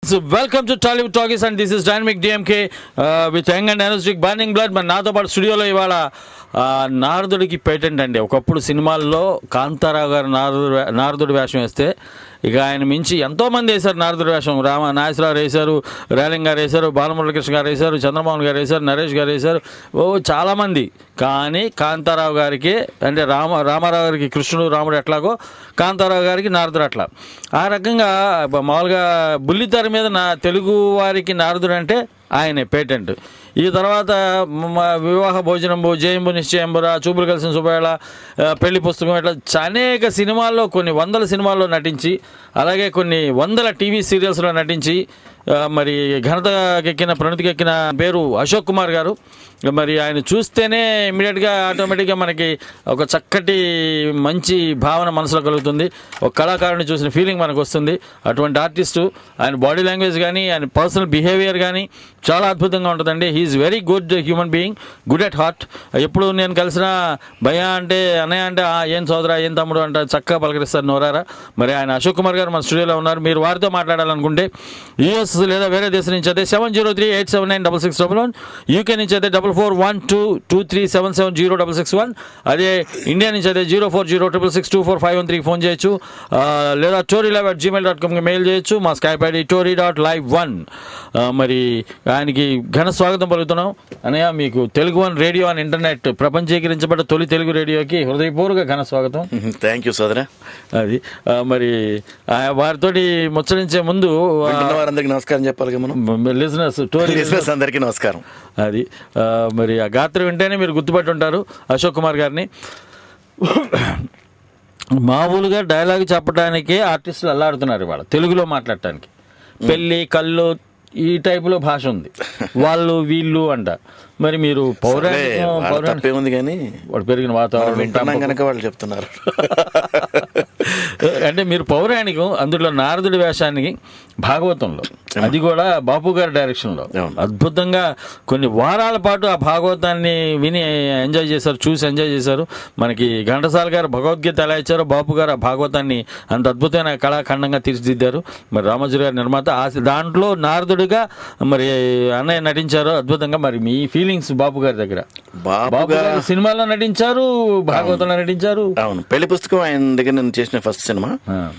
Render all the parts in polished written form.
Friends, welcome to Tollywood talkies and this is dynamic DMK with young and energetic burning blood. మరి నాతో పాటు స్టూడియోలో ఇవాళ నారదుడికి పేటెంట్ అండి. ఒకప్పుడు సినిమాల్లో కాంతారావు గారు నారదుడి వేషం వేస్తే ఇక ఆయన మించి ఎంతోమంది వేశారు నారదుడి వేషం. నాగేశ్వరరావు వేశారు, రేలింగ్ గారు వేశారు, బాలమురళీకృష్ణ గారు వేశారు, చంద్రమోహన్ గారు వేశారు, నరేష్ గారు వేశారు, చాలామంది. కానీ కాంతారావు గారికి అంటే రామారావు గారికి కృష్ణుడు రాముడు ఎట్లాగో కాంతారావు గారికి నారదుడు అట్లా. ఆ రకంగా మామూలుగా బుల్లితెర మీద తెలుగు వారికి నారదుడు అంటే ఆయనే పేటెంట్. ఈ తర్వాత వివాహ భోజనంబు, జయంబు నిశ్చయంబురా, చూపులు కలిసిన శుభవేళ, పెళ్లి పుస్తకం, ఇట్లా అనేక సినిమాల్లో కొన్ని వందల సినిమాల్లో నటించి, అలాగే కొన్ని వందల టీవీ సీరియల్స్లో నటించి మరి ఘనతకెక్కిన ప్రణతికెక్కిన పేరు అశోక్ కుమార్ గారు. మరి ఆయన చూస్తేనే ఇమ్మీడియట్గా ఆటోమేటిక్గా మనకి ఒక చక్కటి మంచి భావన మనసులో కలుగుతుంది. ఒక కళాకారుని చూసిన ఫీలింగ్ మనకు వస్తుంది. అటువంటి ఆర్టిస్టు, ఆయన బాడీ లాంగ్వేజ్ కానీ, ఆయన పర్సనల్ బిహేవియర్ కానీ చాలా అద్భుతంగా ఉంటుందండి. He is very good human being, good at heart. ఎప్పుడు నేను కలిసిన భయ అంటే అన్నయ్య అంటే ఏం సోదరా ఏం తమ్ముడు అంటే చక్కగా పలకరిస్తారు నోరారా. మరి ఆయన అశోక్ కుమార్ గారు మన స్టూడియోలో ఉన్నారు. మీరు వారితో మాట్లాడాలనుకుంటే యూఎస్ లేదా వేరే దేశం నుంచి అయితే 703-879-6611, యూకే నుంచి అయితే 441223770661, అదే ఇండియా నుంచి అయితే 0406662451 ఫోన్ చేయొచ్చు, లేదా torylive@gmail.com మెయిల్ చేయొచ్చు. మా స్కైప్ ఐడి tory.live1. మరి ఆయనకి ఘన స్వాగతం పలుకుతున్నాం. అనయ్య, మీకు Telugu one radio and internet ప్రపంచీకరించబడ్డ తొలి తెలుగు రేడియోకి హృదయపూర్వక ఘన స్వాగతం. థ్యాంక్ యూ సోదరా. అది మరి వారితోటి ముచ్చరించే ముందు వారందరికీ నమస్కారం చెప్పాలి మనం, లిజనర్స్ అందరికీ నమస్కారం. అది మరి ఆ గాత్రం వింటేనే మీరు గుర్తుపట్టి ఉంటారు అశోక్ కుమార్ గారిని. మామూలుగా డైలాగ్ చెప్పడానికే ఆర్టిస్టులు అల్లాడుతున్నారు ఇవాళ తెలుగులో మాట్లాడటానికి. పెళ్ళి, కళ్ళు ఈ టైపులో భాష ఉంది, వాళ్ళు వీళ్ళు అంట. మరి మీరు పౌరాణికం కానీ వాడు పెరిగిన వాతావరణం కనుక వాళ్ళు చెప్తున్నారు. అంటే మీరు పౌరాణికం, అందులో నారదుడి వేషానికి భాగవతంలో, అది కూడా బాపు గారి డైరెక్షన్లో అద్భుతంగా కొన్ని వారాల పాటు ఆ భాగవతాన్ని విని ఎంజాయ్ చేశారు, చూసి ఎంజాయ్ చేశారు. మనకి ఘంటసాల గారు భగవద్గీత ఎలా ఇచ్చారో బాపు గారు ఆ భాగవతాన్ని అంత అద్భుతమైన కళాఖండంగా తీర్చిదిద్దారు. మరి రామోజీ గారి నిర్మాత దాంట్లో నారదుడిగా మరి అన్నయ్య నటించారు అద్భుతంగా. మరి మీ ఫీలింగ్స్ బాపు గారి దగ్గర? బాపు గారు సినిమాలో నటించారు, భాగవతంలో నటించారు. అవును, పెళ్లి పుస్తకం ఆయన దగ్గర నేను చేసిన ఫస్ట్ సినిమా.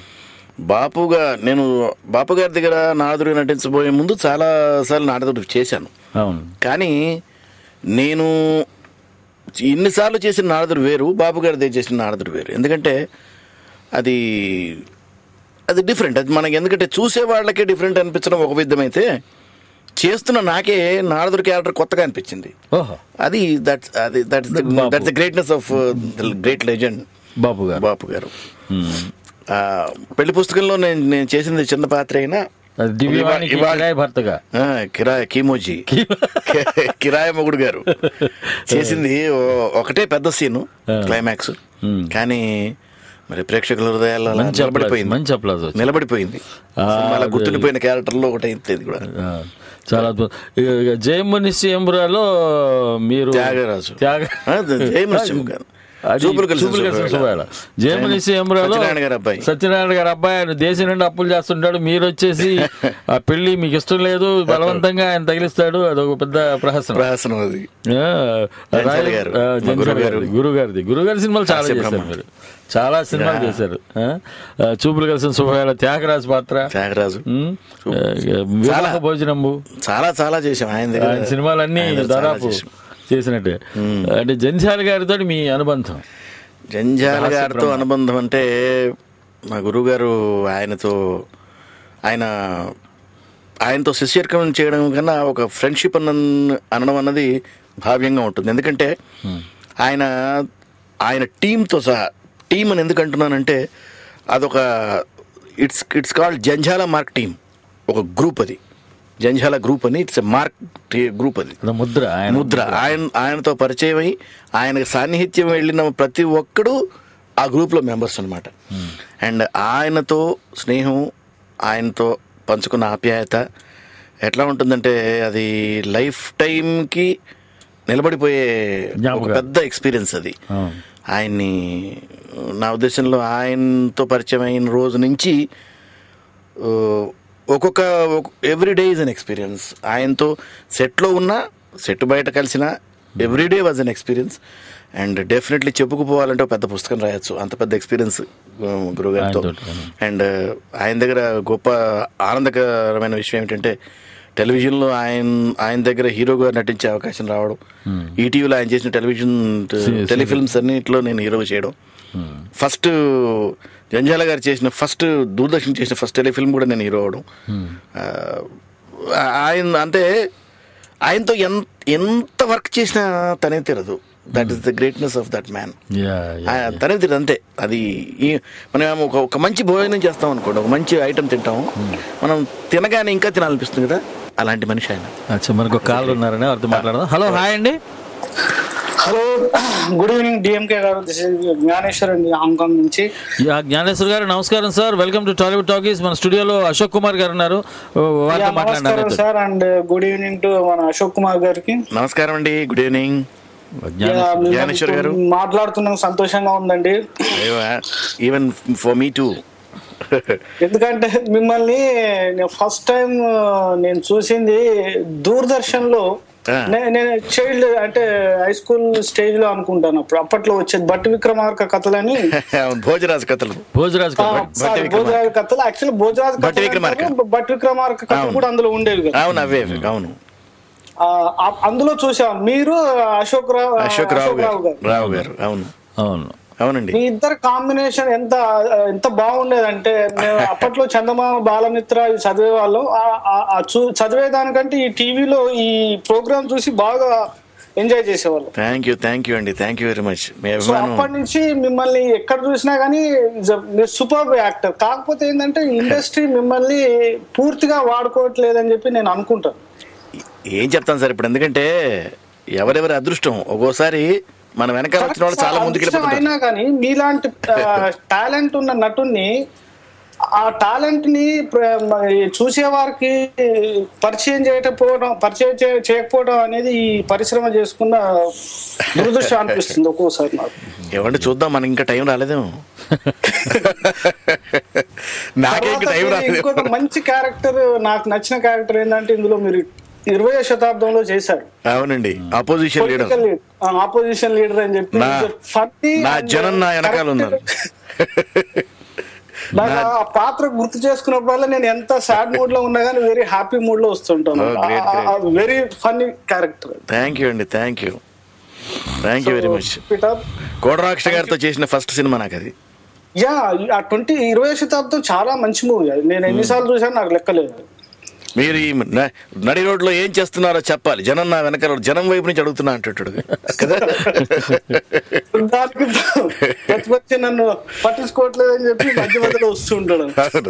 నేను బాపు గారి దగ్గర నారదుడిగా నటించబోయే ముందు చాలా సార్లు నారదుడు చేశాను. అవును, కానీ నేను ఇన్నిసార్లు చేసిన నారదుడు వేరు, బాపు గారి దగ్గర చేసిన నారదుడు వేరు. ఎందుకంటే అది డిఫరెంట్. అది మనకి ఎందుకంటే చూసే వాళ్ళకే డిఫరెంట్ అనిపించడం ఒక విధమైతే, చేస్తున్న నాకే నారదుడి క్యారెక్టర్ కొత్తగా అనిపించింది. అది that's the greatness of great legend Bapu garu. పెళ్లి పుస్తకంలో నేను చేసింది చిన్న పాత్ర అయినా భర్తగా కీమోజీ కిరాయి మొగుడు గారు చేసింది ఒకటే పెద్ద సీను, క్లైమాక్స్. కానీ మరి ప్రేక్షకుల హృదయాల్లో నిలబడిపోయింది. అలా గుర్తుండిపోయిన క్యారెక్టర్లో ఒకటి అయింది కూడా. చాలా అద్భుతం. జయంబు నిశ్చయంబురాలో మీరు త్యాగరాజు జయము నిశ్చయంబురాలో సత్యనారాయణ గారి అబ్బాయి, ఆయన దేశం నుండి అప్పులు చేస్తుంటాడు. మీరు వచ్చేసి ఆ పెళ్లి మీకు ఇష్టం లేదు, బలవంతంగా ఆయన తగిలిస్తాడు. అదొక పెద్ద ప్రహసనం. అది గురుగారి సినిమాలు చాలా చేశారు మీరు, చాలా సినిమాలు చేశారు. చూపులు కలిసిన శుభవేళ, త్యాగరాజు పాత్ర, వివాహ భోజనంబు, చాలా చేసాం ఆయన సినిమాలన్నీ దాదాపు చేసినట్టే. అంటే జంధ్యాల గారితో మీ అనుబంధం? జంధ్యాల గారితో అనుబంధం అంటే మా గురువు గారు ఆయనతో శిష్యర్కం చేయడం కన్నా ఒక ఫ్రెండ్షిప్ అనడం అన్నది భావ్యంగా ఉంటుంది. ఎందుకంటే ఆయన టీంతో సహా, టీం అని ఎందుకు అంటున్నానంటే అదొక it's called Jandhyala mark team, ఒక గ్రూప్. అది జంధ్యాల గ్రూప్ అని, ఇట్స్ ఎ మార్క్ గ్రూప్. అది ముద్ర. ఆయనతో పరిచయం అయ్యి ఆయనకు సాన్నిహిత్యం వెళ్ళిన ప్రతి ఒక్కడు ఆ గ్రూప్లో మెంబర్స్ అనమాట. అండ్ ఆయనతో స్నేహం, ఆయనతో పంచుకున్న ఆప్యాయత ఎట్లా ఉంటుందంటే అది లైఫ్ టైంకి నిలబడిపోయే ఒక పెద్ద ఎక్స్పీరియన్స్. అది ఆయన్ని నా ఉద్దేశంలో ఆయనతో పరిచయం అయిన రోజు నుంచి ఒక్కొక్క every day is an experience. ఆయనతో సెట్లో ఉన్న సెట్ బయట కలిసిన every day was an experience. And definitely చెప్పుకుపోవాలంటే పెద్ద పుస్తకం రాయొచ్చు, అంత పెద్ద ఎక్స్పీరియన్స్ గురుగారితో. అండ్ ఆయన దగ్గర గొప్ప ఆనందకరమైన విషయం ఏమిటంటే టెలివిజన్లో ఆయన దగ్గర హీరోగా నటించే అవకాశం రావడం, ఈటీవీలో ఆయన చేసిన టెలిఫిల్మ్స్ అన్నింటిలో నేను హీరో చేయడం, ఫస్ట్ జంజాల గారు చేసిన దూరదర్శన్ చేసిన ఫస్ట్ టెలిఫిల్మ్ కూడా నేను హీరో అవడం. ఆయన అంటే ఆయనతో ఎంత వర్క్ చేసినా తనే తీరదు. That is the greatness of that man. తనే తీరదు అంతే. అది మనం ఒక మంచి భోజనం చేస్తాం అనుకోండి, ఒక మంచి ఐటమ్ తింటాము, మనం తినగానే ఇంకా తినాలనిపిస్తుంది కదా, అలాంటి మనిషి ఆయన. మనకు ఒక కాల్ ఉన్నారని అర్థం మాట్లాడదాం. హలో, హాయ్ అండి. హలో, గుడ్ ఈవినింగ్ డిఎంకే గారు. దిస్ ఇస్ జ్ఞానేశ్వర్ అండి, హాంకాంగ్ నుంచి. జ్ఞానేశ్వర్ గారు నమస్కారం sir, welcome to Tollywood talkies. మన స్టూడియోలో అశోక్ కుమార్ గారు ఉన్నారు, నమస్కారం sir. And good evening to మన అశోక్ కుమార్ గారికి. నమస్కారం అండి, గుడ్ ఈవినింగ్. జ్ఞానేశ్వర్ గారు మాట్లాడుతున్నాం, సంతోషంగా ఉందండి. Even for me too. ఎందుకంటే మిమ్మల్ని ఫస్ట్ టైం నేను చూసింది దూరదర్శన్ లో. నేను చైల్డ్ అంటే హై స్కూల్ స్టేజ్ లో అనుకుంటాను. అప్పట్లో వచ్చేది భట్టి విక్రమార్క కథలని, భోజరాజు కథలు. భోజరాజు కథలు యాక్చువల్లీ భోజరాజు భట్టి విక్రమార్క కథలు కూడా అందులో ఉండేవి కదా. అవును, అవే అవును. అందులో చూసాం మీరు అశోక్ రావు గారు. అవును అవును అవునండి. మీ ఇద్దరు కాంబినేషన్ ఎంత బాగుండేదంటే, మేము అప్పట్లో చందమామ బాలమిత్ర చదివే వాళ్ళం. చదివేదానికంటే ఈ టీవీలో ఈ ప్రోగ్రామ్ చూసి బాగా ఎంజాయ్ చేసేవాళ్ళం. థ్యాంక్ యూ అండి, థ్యాంక్ యూ వెరీ మచ్. అప్పటి నుంచి మిమ్మల్ని ఎక్కడ చూసినా కానీ సూపర్ యాక్టర్. కాకపోతే ఏంటంటే ఇండస్ట్రీ మిమ్మల్ని పూర్తిగా వాడుకోవట్లేదని చెప్పి నేను అనుకుంటాను. ఏం చెప్తాను సార్ ఇప్పుడు, ఎందుకంటే ఎవరెవరి అదృష్టం. ఒక్కోసారి మన వెనకాల వచ్చిన వాళ్ళు చాలా ముందుకు అయినా కానీ మీలాంటి టాలెంట్ ఉన్న నటుని, ఆ టాలెంట్ ని చూసేవారికి పరిచయం చేయకపోవడం అనేది ఈ పరిశ్రమ చేసుకున్న దురదృష్టం అనిపిస్తుంది ఒక్కోసారి నాకు. ఏమంటే చూద్దాం, మనకి ఇంకా టైం రాలేదేమో. ఇంకొక మంచి క్యారెక్టర్, నాకు నచ్చిన క్యారెక్టర్ ఏంటంటే ఇందులో మీరు 20వ శతాబ్దంలో చేశారు. అవునండి, ఆపోజిషన్ లీడర్ అని చెప్పి జనం నా వెనకాల ఉన్నారు. నాకు ఆ పాత్ర గుర్తు చేసుకున్నప్పుడల్లా నేను ఎంత సాడ్ మూడ్ లో ఉన్నా కానీ వెరీ హ్యాపీ మూడ్ లో వస్తుంటాను. Very funny character. Thank you అండి, థ్యాంక్ యూ వెరీ మచ్. కోడరాక్ష గారితో చేసిన ఫస్ట్ సినిమా నాకు అది. యా, 20వ శతాబ్దం చాలా మంచి మూవీ. నేను ఎన్నిసార్లు చూసాను నాకు లెక్కలేదు. మీరు ఈ నడి రోడ్లో ఏం చేస్తున్నారో చెప్పాలి, జనం నా వెనకాల, జనం వైపు నుంచి అడుగుతున్నా అంటాడు కదా. ప్రతిపక్ష నన్ను పట్టించుకోవట్లేదు అని చెప్పి మధ్య మధ్యలో వస్తుంటాడు.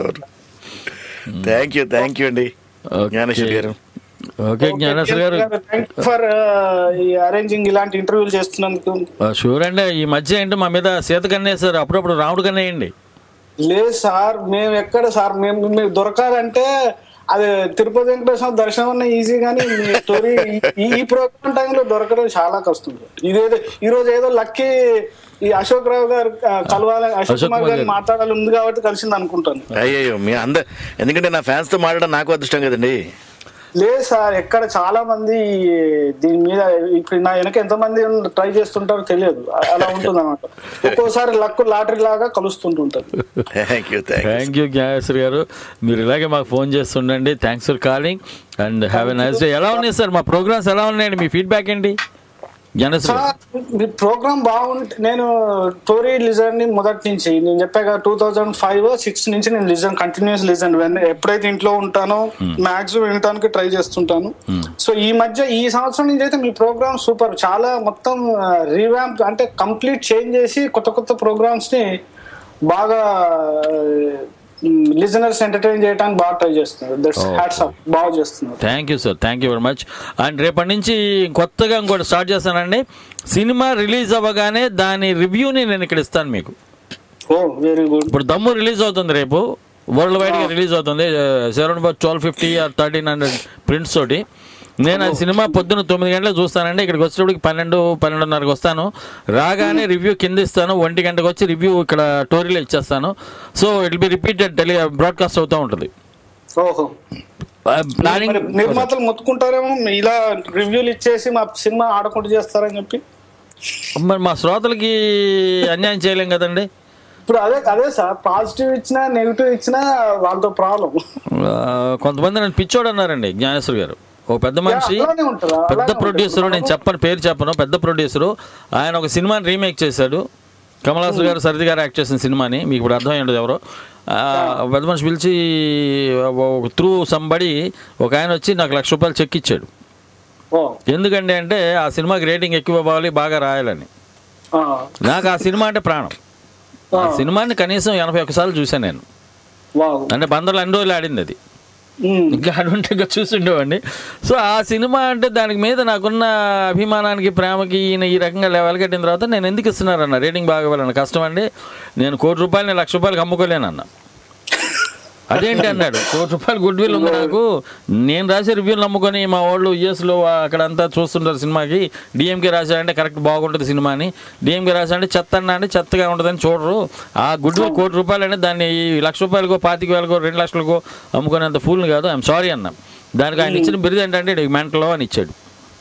థ్యాంక్ యూ అండి జ్ఞానేశ్వర్ గారు. ఓకే జ్ఞానేశ్వర్ గారు, ఫర్ అరేంజింగ్ ఇలాంటి ఇంటర్వ్యూలు చేస్తున్నందుకు. షూర్ అండి. ఈ మధ్య ఏంటో మా మీద సీత కన్నేసారు, అప్పుడప్పుడు రాముడు కన్నేయండి. లేదు సార్, మేము ఎక్కడ సార్, మేము దొరకాలంటే అది తిరుపతి వెంకటేశ్వర దర్శనం అన్న ఈజీ, కానీ స్టోరీ ఈ ప్రోగ్రామ్ టైంలో దొరకడం చాలా కష్టం. ఇదేదో ఈ రోజు ఏదో లక్కీ ఈ అశోక్ రావు గారు కలవాలని, అశోక్ కుమార్ గారు మాట్లాడాలి ఉంది కాబట్టి కలిసింది అనుకుంటాను. అయ్యో మీ అందరు, ఎందుకంటే నా ఫ్యాన్స్ తో మాట్లాడడం నాకు అదృష్టం కదండి. లేదు సార్, ఎక్కడ చాలా మంది దీని మీద ఇప్పుడు నా వెనక ఎంతమంది ట్రై చేస్తుంటారో తెలియదు. అలా ఉంటుంది అన్నమాట. ఒక్కోసారి లక్ లాటరీ లాగా కలుస్తుంటుంటారు. థ్యాంక్ యూ జ్ఞానేశ్వర్ గారు, మీరు ఇలాగే మాకు ఫోన్ చేస్తుండండి. Thanks for calling and have a nice day. ఎలా ఉన్నాయి సార్ మా ప్రోగ్రామ్స్, ఎలా ఉన్నాయండి, మీ ఫీడ్బ్యాక్ ఏంటి? మీ ప్రోగ్రామ్ బాగుంది. నేను స్టోరీ లిజన్ ని మొదటి నుంచి నేను చెప్పాక 2005-06 నుంచి నేను కంటిన్యూస్ లిజన్. ఎప్పుడైతే ఇంట్లో ఉంటానో మాక్సిమం వినటానికి ట్రై చేస్తుంటాను. సో ఈ మధ్య ఈ సంవత్సరం నుంచి అయితే మీ ప్రోగ్రామ్ సూపర్, చాలా మొత్తం రీవ్యాంప్ అంటే కంప్లీట్ చేంజ్ చేసి కొత్త ప్రోగ్రామ్స్ ని బాగా లిజనర్స్ ఎంటర్టైన్ చేయడానికి బాగా ట్రై చేస్తున్నారు. దట్స్ హ్యాట్స్ ఆఫ్, బాగా చేస్తున్నారు. Thank you sir, thank you very much. And రేపటి నుంచి కొత్తగా ఇంకోటి స్టార్ట్ చేస్తానండి. సినిమా రిలీజ్ అవ్వగానే దాని రివ్యూని నేను ఇక్కడ ఇస్తాను మీకు. Oh very good. ఇప్పుడు దమ్ము రిలీజ్ అవుతుంది రేపు, వరల్డ్ వైడ్ గా రిలీజ్ అవుతుంది. 1250 or 1300 ప్రింట్స్ తోటి. నేను ఆ సినిమా పొద్దున్న 9 గంటలకు చూస్తానండి. ఇక్కడికి వచ్చేటప్పటికి 12-12:30కి వస్తాను. రాగానే రివ్యూ కింద ఇస్తాను. 1 గంటకు వచ్చి రివ్యూ ఇక్కడ టోరీలో ఇచ్చేస్తాను. So it be repeated broadcast అవుతూ ఉంటుంది. ఓహో, ప్లానింగ్ మరి నిర్మాతలు మొత్తుకుంటారేమో ఇలా రివ్యూలు ఇచ్చేసి మా సినిమా ఆడకుండా చేస్తారని చెప్పి. మరి మా శ్రోతలకి అన్యాయం చేయలేం కదండి. ఇప్పుడు అదే సార్, పాజిటివ్ ఇచ్చినా నెగిటివ్ ఇచ్చినా వాళ్ళతో ప్రాబ్లం. కొంతమంది నన్ను పిచ్చోడు అన్నారండి జ్ఞానేశ్వర్ గారు. ఒక పెద్ద మనిషి, అలానే ఉంటారా? పెద్ద ప్రొడ్యూసరు, నేను పేరు చెప్పను, పెద్ద ప్రొడ్యూసరు. ఆయన ఒక సినిమాని రీమేక్ చేశాడు. కమల్ హాసన్ గారు, సరిది గారు యాక్ట్ చేసిన సినిమాని. మీకు ఇప్పుడు అర్థమై ఉండదు ఎవరో. పెద్ద మనిషి పిలిచి త్రూ సంబడి ఒక ఆయన వచ్చి నాకు ₹1,00,000 చెక్ ఇచ్చాడు. ఎందుకంటే అంటే ఆ సినిమాకి రేటింగ్ ఎక్కువ ఇవ్వాలి, బాగా రాయాలని. నాకు ఆ సినిమా అంటే ప్రాణం. ఆ సినిమాని కనీసం 81 సార్లు చూశాను నేను. అంటే బందర్లో అన్ని రోజులు ఆడింది అది. ఇంకా ఆడుంటే ఇంకా చూస్తుండేవాడిని. సో ఆ సినిమా అంటే దానికి మీద నాకున్న అభిమానానికి, ప్రేమకి ఈయన ఈ రకంగా లెవెల్ కట్టిన తర్వాత నేను ఎందుకు ఇస్తున్నారన్న రేటింగ్ బాగా ఇవ్వాలన్న. కష్టం అండి, నేను ₹1,00,00,000 నేను ₹1,00,000 అమ్ముకోలేనన్న. అదేంటి అన్నాడు, ₹1,00,00,000 గుడ్ విల్ ఉంది నాకు, నేను రాసే రివ్యూలు నమ్ముకొని మా వాళ్ళు యూఎస్లో అక్కడంతా చూస్తుంటారు సినిమాకి. డిఎంకే రాశాడంటే కరెక్ట్ బాగుంటుంది సినిమా అని, డిఎంకే రాశాడంటే చెత్త అన్నా అంటే చెత్తగా ఉంటుందని చూడరు. ఆ గుడ్ విల్ ₹1,00,00,000 అంటే దాన్ని ₹1,00,000కో ₹25,000కో ₹2,00,000కో అమ్ముకునేంత ఫూల్ని కాదు. ఐఎమ్ సారీ అన్నా. దానికి ఆయన ఇచ్చిన బిరుదు ఏంటంటే మెంటలో అని ఇచ్చాడు.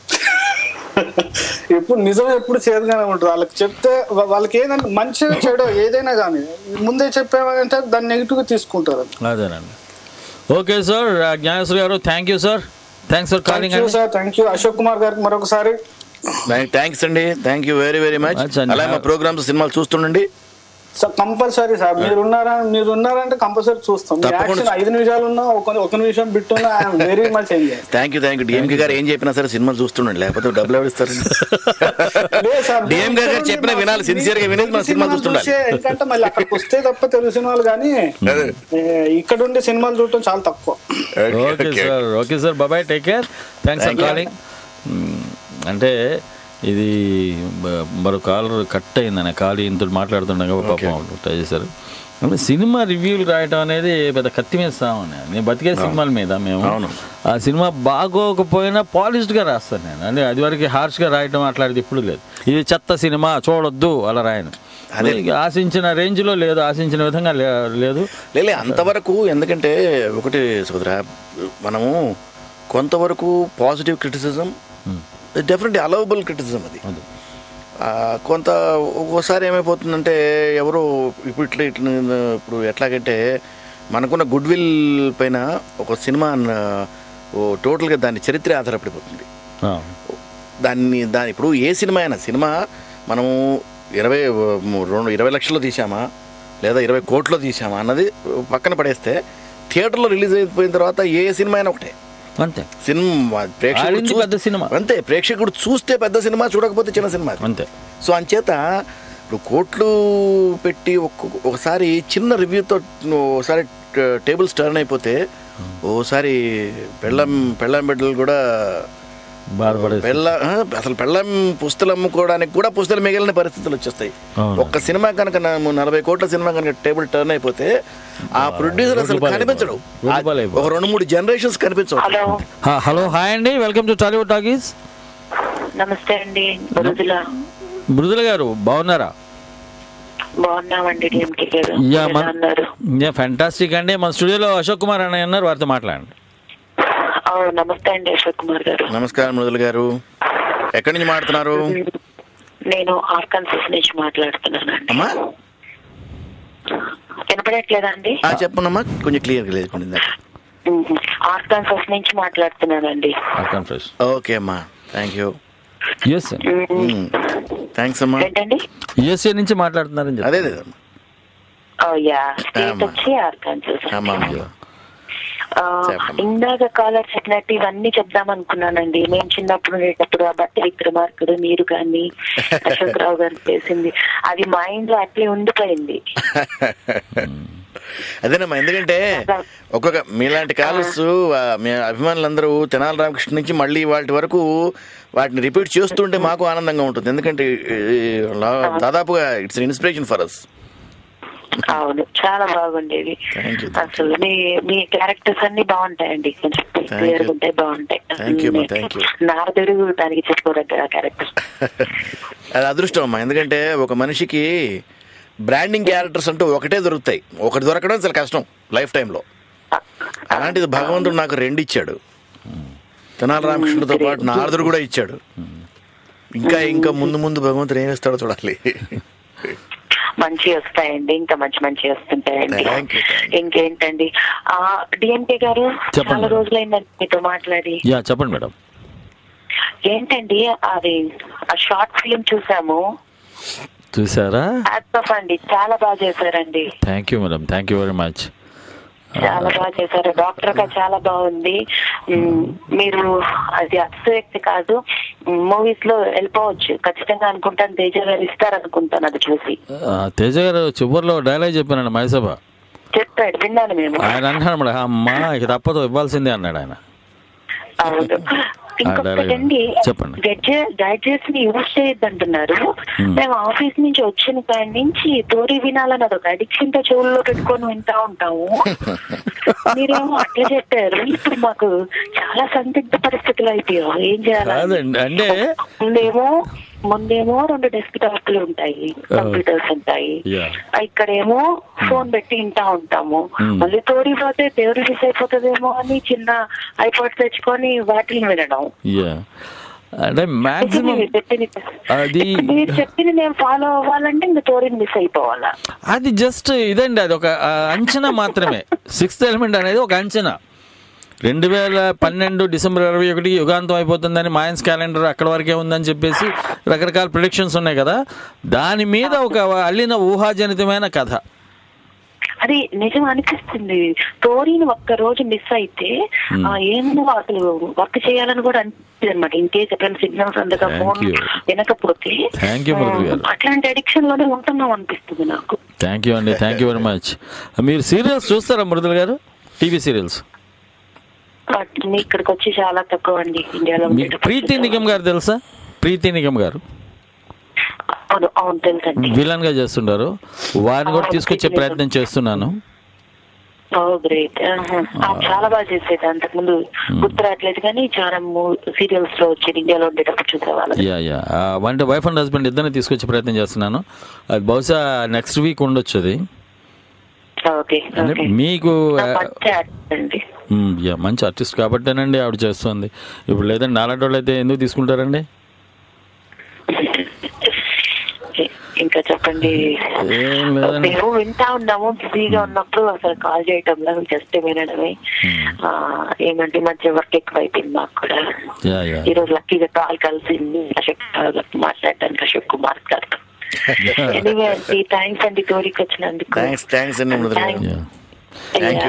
ఎప్పుడు నిజం ఎప్పుడు చేదుగానే ఉంటుంది. వాళ్ళకి చెప్తే వాళ్ళకి ఏదైనా మంచిగా చెడో ఏదైనా కానీ ముందే చెప్పేవారంటే దాన్ని నెగిటివ్ గా తీసుకుంటారు. అదేనండి. ఓకే సార్, జ్ఞానేశ్వర్ గారు, thank you sir. Thanks for calling అండి. Sir thank you. Ashok Kumar గారికి మరొకసారి థ్యాంక్స్ అండి. Thank you very very much. అలా మా ప్రోగ్రామ్స్, సినిమాలు చూస్తుండండి సార్. కంపల్సరీ సార్, మీరున్నారంటే కంపల్సరీ చూస్తాం. 5 నిమిషాలు ఉన్నా, ఒక నిమిషం బిట్టున్నా, I'm very much enjoy. Thank you. DMK గారు ఏం చెప్పినా సరే సినిమాలు చూస్తుండండి, లేకపోతే డబ్బులు ఎవరు ఇస్తారు? డిఎంకే గారు చెప్పినా వినాలి, సిన్సియర్ గా వినేది మన సినిమాలు చూస్తుండాలి. ఎందుకంటే మళ్ళీ అక్కడికి వస్తే తప్ప తెలుగు సినిమాలు కానీ ఇక్కడ ఉండే సినిమాలు చూడటం చాలా తక్కువ. Okay sir, bye, take care, thanks for calling. అంటే ఇది మరో కాలర్ కట్ అయిందని ఖాళీ ఇంత మాట్లాడుతుండగా పాపం ట్రై చేశారు. అంటే సినిమా రివ్యూలు రాయటం అనేది పెద్ద కత్తి మీద సామని. నేను బతికే సినిమాల మీద మేము ఆ సినిమా బాగోకపోయినా పాలిష్డ్గా రాస్తాను నేను. అంటే అది వరకు హార్ష్గా రాయటం అట్లాంటిది ఇప్పుడు లేదు. ఇది చెత్త సినిమా చూడొద్దు అలా రాయను. అదే ఆశించిన రేంజ్లో లేదు, ఆశించిన విధంగా లేదు అంతవరకు. ఎందుకంటే ఒకటి సోదరా, మనము కొంతవరకు positive criticism, definitely allowable criticism అది. కొంత ఒక్కోసారి ఏమైపోతుందంటే ఎవరో ఇప్పుడు ఎట్లాగంటే మనకున్న గుడ్ విల్ పైన ఒక సినిమా టోటల్గా దాని చరిత్ర ఆధారపడిపోతుంది. దాని ఇప్పుడు ఏ సినిమా అయినా, సినిమా మనము 20 లక్షల్లో తీసామా లేదా 20 కోట్లో తీసామా అన్నది పక్కన పడేస్తే, థియేటర్లో రిలీజ్ అయిపోయిన తర్వాత ఏ సినిమా అయినా ఒకటే. అంతే, సినిమా పెద్ద సినిమా అంతే. ప్రేక్షకుడు చూస్తే పెద్ద సినిమా, చూడకపోతే చిన్న సినిమా అంతే. సో అంచేత ఇప్పుడు కోట్లు పెట్టి ఒకసారి చిన్న రివ్యూతో ఒకసారి టేబుల్స్ టర్న్ అయిపోతే, ఓసారి పెళ్ళాం బిడ్డలు కూడా అసలు పెళ్ళాం పుస్తలు అమ్ముకోవడానికి కూడా పుస్తలు మిగిలిన పరిస్థితులు వచ్చేస్తాయి. ఒక్క సినిమా కనుక 40 కోట్ల సినిమా కనుక టేబుల్ టర్న్ అయిపోతే ఆ ప్రొడ్యూసర్ అసలు కనిపించడు. ఒక 2-3 జనరేషన్స్ కనిపించవు. హలో, హాయ్ అండి, వెల్కమ్ టు టాలీవుడ్ టాకీస్. నమస్తే అండి. మృదుల గారు బాగున్నారా? బాగున్నామండి. ఫ్యాంటాస్టిక్ అండి. మన స్టూడియోలో అశోక్ కుమార్ అన్నయ్య ఉన్నారు, వారితో మాట్లాడండి. నమస్తే అండి అశోక్ కుమార్ గారు. నమస్కారం మృదుల గారు, ఎక్కడి నుంచి మాట్లాడుతున్నారు? నేను ఆర్కాన్సాస్ నుంచి మాట్లాడుతున్నానండి. వినపడట్లేదండి? చెప్పనమ్మా, కొంచెం క్లియర్ లేదు. ఆర్కాన్సాస్ నుంచి మాట్లాడుతున్నానండి. ఓకే అమ్మా, థ్యాంక్ యూ. థ్యాంక్స్ అమ్మా. ఏంటండి? యుఎస్ఏ నుంచి మాట్లాడుతున్నారని. అదే స్టేట్ వచ్చి ఆర్కాన్సాస్. ఇందాక కాలర్ చెప్పినట్టు ఇవన్నీ చెప్దాం అనుకున్నానండి. మేము చిన్నప్పుడు ఉండేటప్పుడు ఆ బట్ట విక్రమార్కుడు, మీరు కానీ అశోక్ రావు గారు చేసింది, అది మైండ్ లో అట్లే ఉండిపోయింది. అదేనమ్మా, ఎందుకంటే ఒక్కొక్క మీలాంటి కాలర్స్, మీ అభిమానులందరూ తెనాలి రామకృష్ణ నుంచి మళ్ళీ వాటి వరకు వాటిని రిపీట్ చేస్తుంటే మాకు ఆనందంగా ఉంటుంది. ఎందుకంటే దాదాపుగా ఇట్స్ ఇన్స్పిరేషన్ ఫర్ అస్. అవును, చాలా బాగుండేది అసలు. మీ క్యారెక్టర్స్ అన్ని బాగుంటాయండి, కొంచెం క్లియర్ గా ఉంటాయి, బాగుంటాయి. నారదుడు దానికి చెప్పుకోదగ్గ క్యారెక్టర్. అది అదృష్టం అమ్మా, ఎందుకంటే ఒక మనిషికి బ్రాండింగ్ క్యారెక్టర్స్ అంటూ ఒకటే దొరుకుతాయి. ఒకటి దొరకడం చాలా కష్టం లైఫ్ టైంలో. అలాంటిది భగవంతుడు నాకు 2 ఇచ్చాడు. తెనాలి రామకృష్ణుడితో పాటు నారదుడు కూడా ఇచ్చాడు. ఇంకా ఇంకా ముందు ముందు భగవంతుడు ఏమి ఇస్తాడో చూడాలి. మంచి వస్తాయండి, ఇంకా మంచి వస్తుంటాయండి. ఇంకేంటండి డిఎంకే గారు, చాలా రోజులైందండి మీతో మాట్లాడి. చెప్పండి మేడం. ఏంటండి అది ఆ షార్ట్ ఫిలిం చూసాము, చూసారా? అండి చాలా బాగా చేశారండి. Thank you madam, thank you very much. చాలా బాగా చేశారు. డాక్టర్ గా చాలా బాగుంది. మీరు అది అతిశయోక్తి కాదు, మూవీస్ లో వెళ్ళిపోవచ్చు ఖచ్చితంగా అనుకుంటాను. తేజ గారు ఇస్తారనుకుంటాను అది చూసి. తేజ గారు చివరిలో డైలాగ్ చెప్పానండి మైసభ చెప్పాడు, విన్నాను మేము. ఆయన అన్నాడు మేడం, అమ్మా ఇక తప్పదు ఇవ్వాల్సిందే అన్నాడు ఆయన. అవును. ఇంకొకటండి, గ్యాడ్జెట్స్ ని యూజ్ చేయొద్దు అంటున్నారు. మేము ఆఫీస్ నుంచి వచ్చిన కాడి నుంచి తోరి వినాలని అదొక అడిక్షన్ తో చెవుల్లో పెట్టుకొని వింటా ఉంటాము. మీరేమో అట్లా చెప్పారు. ఇప్పుడు మాకు చాలా సందిగ్ధ పరిస్థితులు అయిపోయాం, ఏం చేయాలి? ముందేమో 2 డెస్క్టాప్లు ఉంటాయి, కంప్యూటర్స్ ఉంటాయి. ఇక్కడేమో ఫోన్ పెట్టి వింటా ఉంటాము. మళ్ళీ తోడిపోతే దేవుడు మిస్ అయిపోతుందేమో అని చిన్న ఐపాడ్ తెచ్చుకొని వాటిని వినడం. అంటే మాక్సిమం మీరు చెప్పింది మేము ఫాలో అవ్వాలంటే ఇంకా తోరిని మిస్ అయిపోవాలా? అది జస్ట్ ఇదండి, అది ఒక అంచనా మాత్రమే. 6th ఎలిమెంట్ అనేది ఒక అంచనా. 2012 డిసెంబర్ 21 యుగాంతం అయిపోతుందని మాయన్స్ క్యాలెండర్ అక్కడ వరకే ఉందని చెప్పేసి రకరకాల ప్రిడిక్షన్స్ ఉన్నాయి కదా, దాని మీద ఒక అల్లిన ఊహాజనితమైన కథ. అది నిజం అనిపిస్తుంది. స్టోరీని ఒక్క రోజు మిస్ అయితే ఏమో అసలు వర్క్ చేయాలని కూడా అనిపిస్తుంది అనమాట. ఇన్ కేస్ ఎప్పుడైనా సిగ్నల్స్ అందక ఫోన్ వినకపోతే అట్లాంటి అడిక్షన్ లోనే ఉంటున్నాం అనిపిస్తుంది నాకు. థ్యాంక్ యూ అండి, థ్యాంక్ యూ వెరీ మచ్. మీరు సీరియల్స్ చూస్తారా మృదుల గారు? టీవీ సీరియల్స్ ఇక్కడికి వచ్చి చాలా తక్కువ అండి ఇండియాలో. ప్రీతి నిగమ్ గారు తెలుసా? ప్రీతి నిగమ్ గారు విలన్ గా చేస్తుంటారు, వారిని కూడా తీసుకొచ్చే ప్రయత్నం చేస్తున్నాను. చాలా బాగా చేసేది. అంతకుముందు గుర్తు రావట్లేదు కానీ చాలా సీరియల్స్ లో వచ్చి ఇండియాలో ఉండేటప్పుడు చూసేవాళ్ళు. అంటే వైఫ్ అండ్ హస్బెండ్ ఇద్దరిని తీసుకొచ్చే ప్రయత్నం చేస్తున్నాను. అది బహుశా నెక్స్ట్ వీక్ ఉండొచ్చు. అది మీకు మంచి ఆర్టిస్ట్ కాబట్టేనండి ఆవిడ చేస్తుంది. ఇప్పుడు లేదండి నాలాంటి వాళ్ళు అయితే ఎందుకు తీసుకుంటారండి? ఇంకా చెప్పండి. మేము వింటా ఉన్నాము, బిజీగా ఉన్నప్పుడు అసలు కాల్ చేయటంలో జస్ట్ వినడమే. ఏమంటే మధ్య వర్క్ ఎక్కువ అయిపోయింది మాకు కూడా. ఈ రోజు లక్కీగా కాల్ కలిసింది మాట్లాడటానికి అశోక్ కుమార్ గారు. ఎనీవే అండి, థ్యాంక్స్ అండి తోరికి వచ్చినందుకు. థ్యాంక్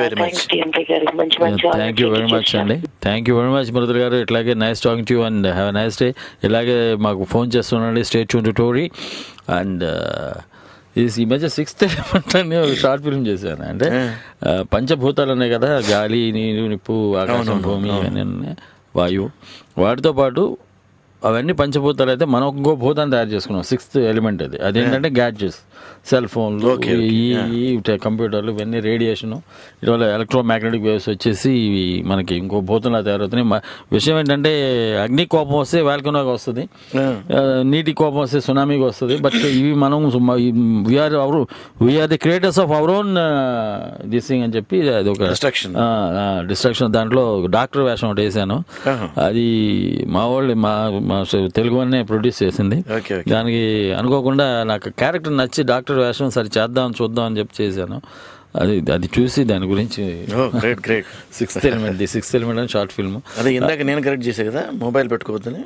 యూ వెరీ మచ్ అండి. Thank you very much Mridula గారు. ఇట్లాగే nice talking to you and have a nice day. ఇలాగే మాకు ఫోన్ చేస్తున్నాండి. Stay tune to Tori. And ఈ మధ్య 6th ఎలిమెంట్ అని ఒక షార్ట్ ఫిల్మ్ చేశాను. అంటే పంచభూతాలు ఉన్నాయి కదా, గాలి, నీరు, నిప్పు, ఆకాశం, భూమి అని వాయువు. వాటితో పాటు అవన్నీ పంచభూతాలు అయితే మనం ఇంకో భూతాన్ని తయారు చేసుకున్నాం. 6th ఎలిమెంట్ అది. అదేంటంటే గ్యాడ్జెట్స్, సెల్ ఫోన్లు, ఈ కంప్యూటర్లు, ఇవన్నీ రేడియేషను, ఇటీవల ఎలక్ట్రోమాగ్నెటిక్ వేవ్స్ వచ్చేసి ఇవి మనకి ఇంకో భూతంలా తయారవుతున్నాయి. విషయం ఏంటంటే అగ్ని కోపం వస్తే వాల్కనోగా వస్తుంది, నీటి కోపం వస్తే సునామీగా వస్తుంది. బట్ ఇవి మనం we are the creators of our own this thing అని చెప్పి అది ఒక డిస్ట్రక్షన్. దాంట్లో డాక్టర్ వేషం ఒకటి వేసాను. అది మా వాళ్ళు మా తెలుగు అనే ప్రొడ్యూస్ చేసింది. దానికి అనుకోకుండా నాకు క్యారెక్టర్ నచ్చి డాక్టర్ వేషం సరి చేద్దాం చూద్దాం అని చెప్పి చేశాను. అది చూసి దాని గురించి 6th ఎలిమెంట్ అని షార్ట్ ఫిల్మ్. అదే ఇందాక నేను కరెక్ట్ చేసా కదా, మొబైల్ పెట్టుకోవద్దని.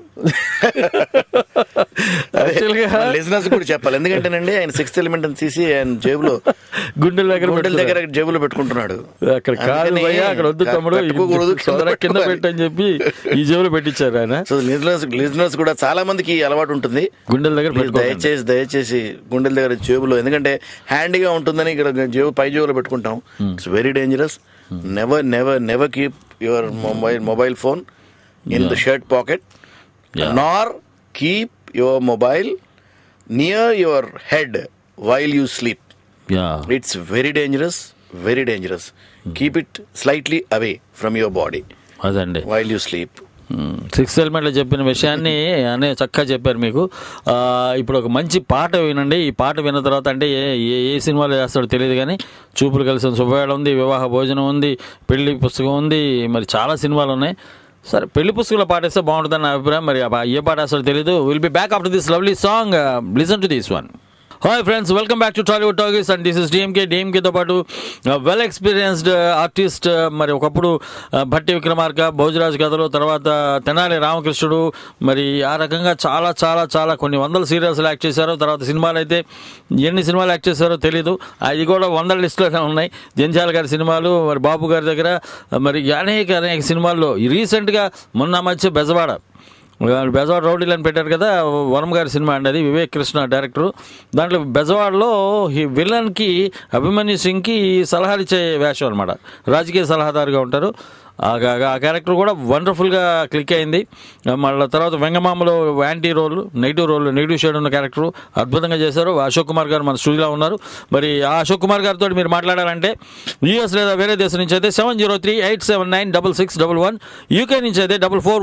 లిజనర్స్ కూడా చెప్పాలి, ఎందుకంటేనండి ఆయన 6th ఎలిమెంట్ అని తీసి ఆయన జేబులో గుండెల దగ్గర జేబులో పెట్టుకుంటున్నాడు. అక్కడ కాదు అక్కడ వద్దు తమ్ముడు కింద పెట్టని చెప్పి ఈ జేబులో పెట్టించారు ఆయన. సో లిజనర్స్ కూడా చాలా మందికి అలవాటు ఉంటుంది గుండెల దగ్గర. దయచేసి గుండెల దగ్గర జేబులో, ఎందుకంటే హ్యాండీగా ఉంటుందని ఇక్కడ జేబు పై జేబులో పెట్టుకుంటాం. It's very dangerous. Never keep your mobile phone in the shirt pocket, nor keep your mobile near your head while you sleep. It's very dangerous. Keep it slightly away from your body while you sleep. Sixth ఎలిమెంట్లో చెప్పిన విషయాన్ని అనే చక్కగా చెప్పారు మీకు. ఇప్పుడు ఒక మంచి పాట వినండి. ఈ పాట విన్న తర్వాత అంటే ఏ సినిమాలో చేస్తాడో తెలియదు కానీ చూపులు కలిసిన శుభవేళ ఉంది, వివాహ భోజనం ఉంది, పెళ్లి పుస్తకం ఉంది, మరి చాలా సినిమాలు ఉన్నాయి. సరే పెళ్లి పుస్తకంలో పాట వేస్తే బాగుంటుందని నా అభిప్రాయం. మరి ఏ పాట వేస్తాడో తెలియదు. Will be back after this lovely song. Listen to this one. Hi friends, welcome back to Tollywood talkies and this is డిఎంకేతో పాటు వెల్ ఎక్స్పీరియన్స్డ్ ఆర్టిస్ట్. మరి ఒకప్పుడు భట్టి విక్రమార్క, భోజరాజ్ కథలు, తర్వాత తెనాలి రామకృష్ణుడు, మరి ఆ రకంగా చాలా చాలా చాలా కొన్ని వందల సీరియల్స్లో యాక్ట్ చేశారు. తర్వాత సినిమాలు అయితే ఎన్ని సినిమాలు యాక్ట్ చేశారో తెలీదు, అవి కూడా వందల లిస్టులోనే ఉన్నాయి. జంజాల గారి సినిమాలు, మరి బాబు గారి దగ్గర, మరి అనేక సినిమాల్లో. రీసెంట్గా మొన్న మధ్య బెజవాడ రౌడీలు అని పెట్టారు కదా, వరం గారి సినిమా అండి అది, వివేక్ కృష్ణ డైరెక్టరు. దాంట్లో బెజవాడలో ఈ విలన్కి అభిమన్యు సింగ్కి సలహాలు ఇచ్చే వేషం అనమాట, రాజకీయ సలహాదారుగా ఉంటారు. ఆ క్యారెక్టర్ కూడా వండర్ఫుల్గా క్లిక్ అయింది. మళ్ళీ తర్వాత వెంగమామలో యాంటీ రోల్, నెగిటివ్ షేడ్ ఉన్న క్యారెక్టర్ అద్భుతంగా చేశారు. అశోక్ కుమార్ గారు మన స్టూడియోలో ఉన్నారు. మరి ఆ అశోక్ కుమార్ గారితో మీరు మాట్లాడాలంటే యూఎస్ లేదా వేరే దేశం నుంచి అయితే 703-879-6611, యూకే నుంచి అయితే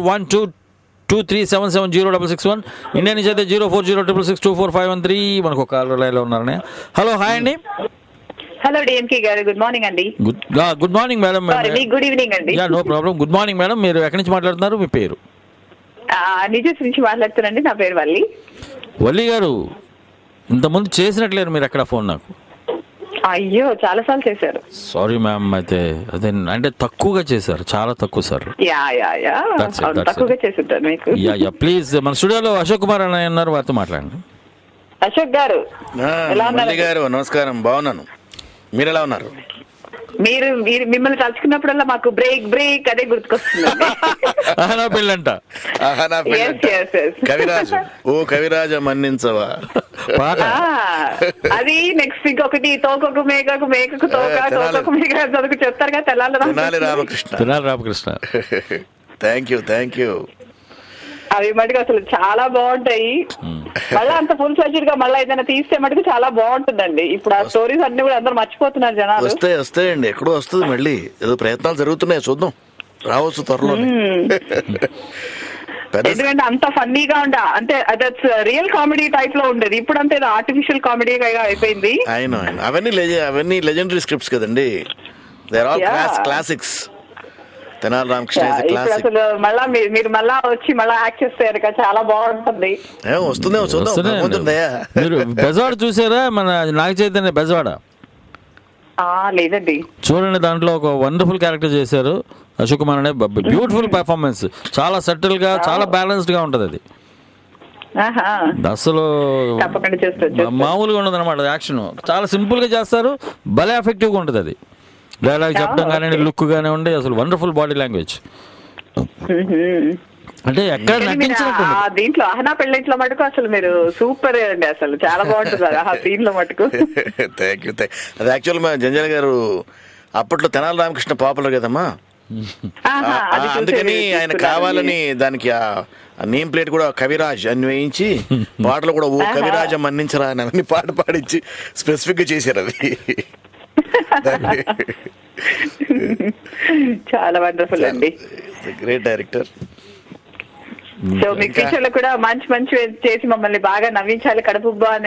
4412377061, ఇండియా నుంచి అయితే 0406624513. మనకు ఒక కాలర్ లైన్లో ఉన్నారనే. హలో, హాయ్ అండి. హలో డిఎంకే గారు, గుడ్ మార్నింగ్ అండి. Good morning madam. Good evening అండి. No problem. Good morning madam. మీరు ఎక్కడి నుంచి మాట్లాడుతున్నారు? మీ పేరు? నిజస్ నుంచి మాట్లాడుతున్నాండి. నా పేరు వల్లి గారు. ఇంతకుముందు చేసినట్లేరు మీరు ఎక్కడ ఫోన్ నాకు? అయ్యో, చాలా సార్లు చేశారు. Sorry ma'am. అయితే అదే అంటే తక్కువగా చేశారు, చాలా తక్కువ సార్. తక్కువగా చేస్తుంటారు మీకు. ప్లీజ్, మన స్టూడియోలో అశోక్ కుమార్ అని ఉన్నారు, వారితో మాట్లాడండి. అశోక్ గారు ఎలా ఉన్నారు? గారు నమస్కారం, బాగున్నాను. మీరు ఎలా ఉన్నారు? మీరు మిమ్మల్ని తలుచుకున్నప్పుడల్లా మాకు బ్రేక్ అదే గుర్తుకొస్తుంది. పెళ్ళంట కవిరాజు, ఓ కవిరాజ మన్నించవా అది. నెక్స్ట్ ఇంకొకటి తోకకు మేకకు తోకకు మేక చదువుకు చెప్తారు కదా, తెనాలి రామకృష్ణ. Thank you. అవి మటుకు అసలు చాలా బాగుంటాయి. మళ్ళీ అంత ఫుల్ ఫ్లెడ్జ్డ్ గా మళ్ళీ ఏదైనా తీస్తే మటుకు చాలా బాగుంటుందండి. ఇప్పుడు ఆ స్టోరీస్ అన్ని కూడా అందరూ మర్చిపోతున్నారు జనాలు. వస్తాయండి, ఎక్కడో వస్తుంది. మళ్ళీ ఏదో ప్రయత్నాలు జరుగుతున్నాయి, చూద్దాం, రావచ్చు త్వరలో. ఎందుకంటే అంత ఫన్నీగా అంటే దట్స్ రియల్ కామెడీ టైప్ లో ఉండేది. ఇప్పుడు అంతే ఆర్టిఫిషియల్ కామెడీగా అయిపోయింది. అవన్నీ లెజెండరీ స్క్రిప్ట్స్ కదండి. They are all classics. Tenali Ramakrishna అసలు మళ్ళా మీరు మళ్ళా వచ్చి మళ్ళా యాక్ట్ చేస్తారు కదా, చాలా బాగుంటుంది. మీరు బెజవాడ చూసారా? మన నాగ చైతన్య బెజవాడ లేదండి. చూడండి, దాంట్లో ఒక వండర్ఫుల్ క్యారెక్టర్ చేశారు అశోక్ కుమార్ అనే. బ్యూటిఫుల్ పెర్ఫార్మెన్స్, చాలా సెటిల్ గా, చాలా బ్యాలెన్స్డ్ గా ఉంటది అది. అసలు మామూలుగా ఉండదు అనమాట. యాక్షన్ చాలా సింపుల్ గా చేస్తారు, భలే ఎఫెక్టివ్ గా ఉంటుంది అది. డైలాగ్ చెప్పడం కానివ్వండి, లుక్ కానివ్వండి, అసలు వండర్ఫుల్ బాడీ లాంగ్వేజ్. అంటే ఎక్కడ నటించినట్టు. దీంట్లో అహనా పెళ్ళింట్లో మటుకు అసలు మీరు సూపర్ అండి, అసలు చాలా బాగుంటుంది ఆ సీన్ లో మటుకు. Thank you. అది యాక్చువల్ మా జంజాల గారు అప్పట్లో తెనాలి రామకృష్ణ పాపులర్ కదమ్మా, అందుకని ఆయన కావాలని దానికి ఆ నేమ్ ప్లేట్ కూడా కవిరాజ్ అని వేయించి పాటలు కూడా ఓ కవిరాజం మన్నించరా అని అవన్నీ పాట పాడించి స్పెసిఫిక్ గా చేశారు. అది చాలా వండర్ఫుల్ అండి. Great director. సో మీ ఫ్యూచర్ లో కూడా మంచి చేసి మమ్మల్ని బాగా నవ్వించాలి కడుపుబ్బా అని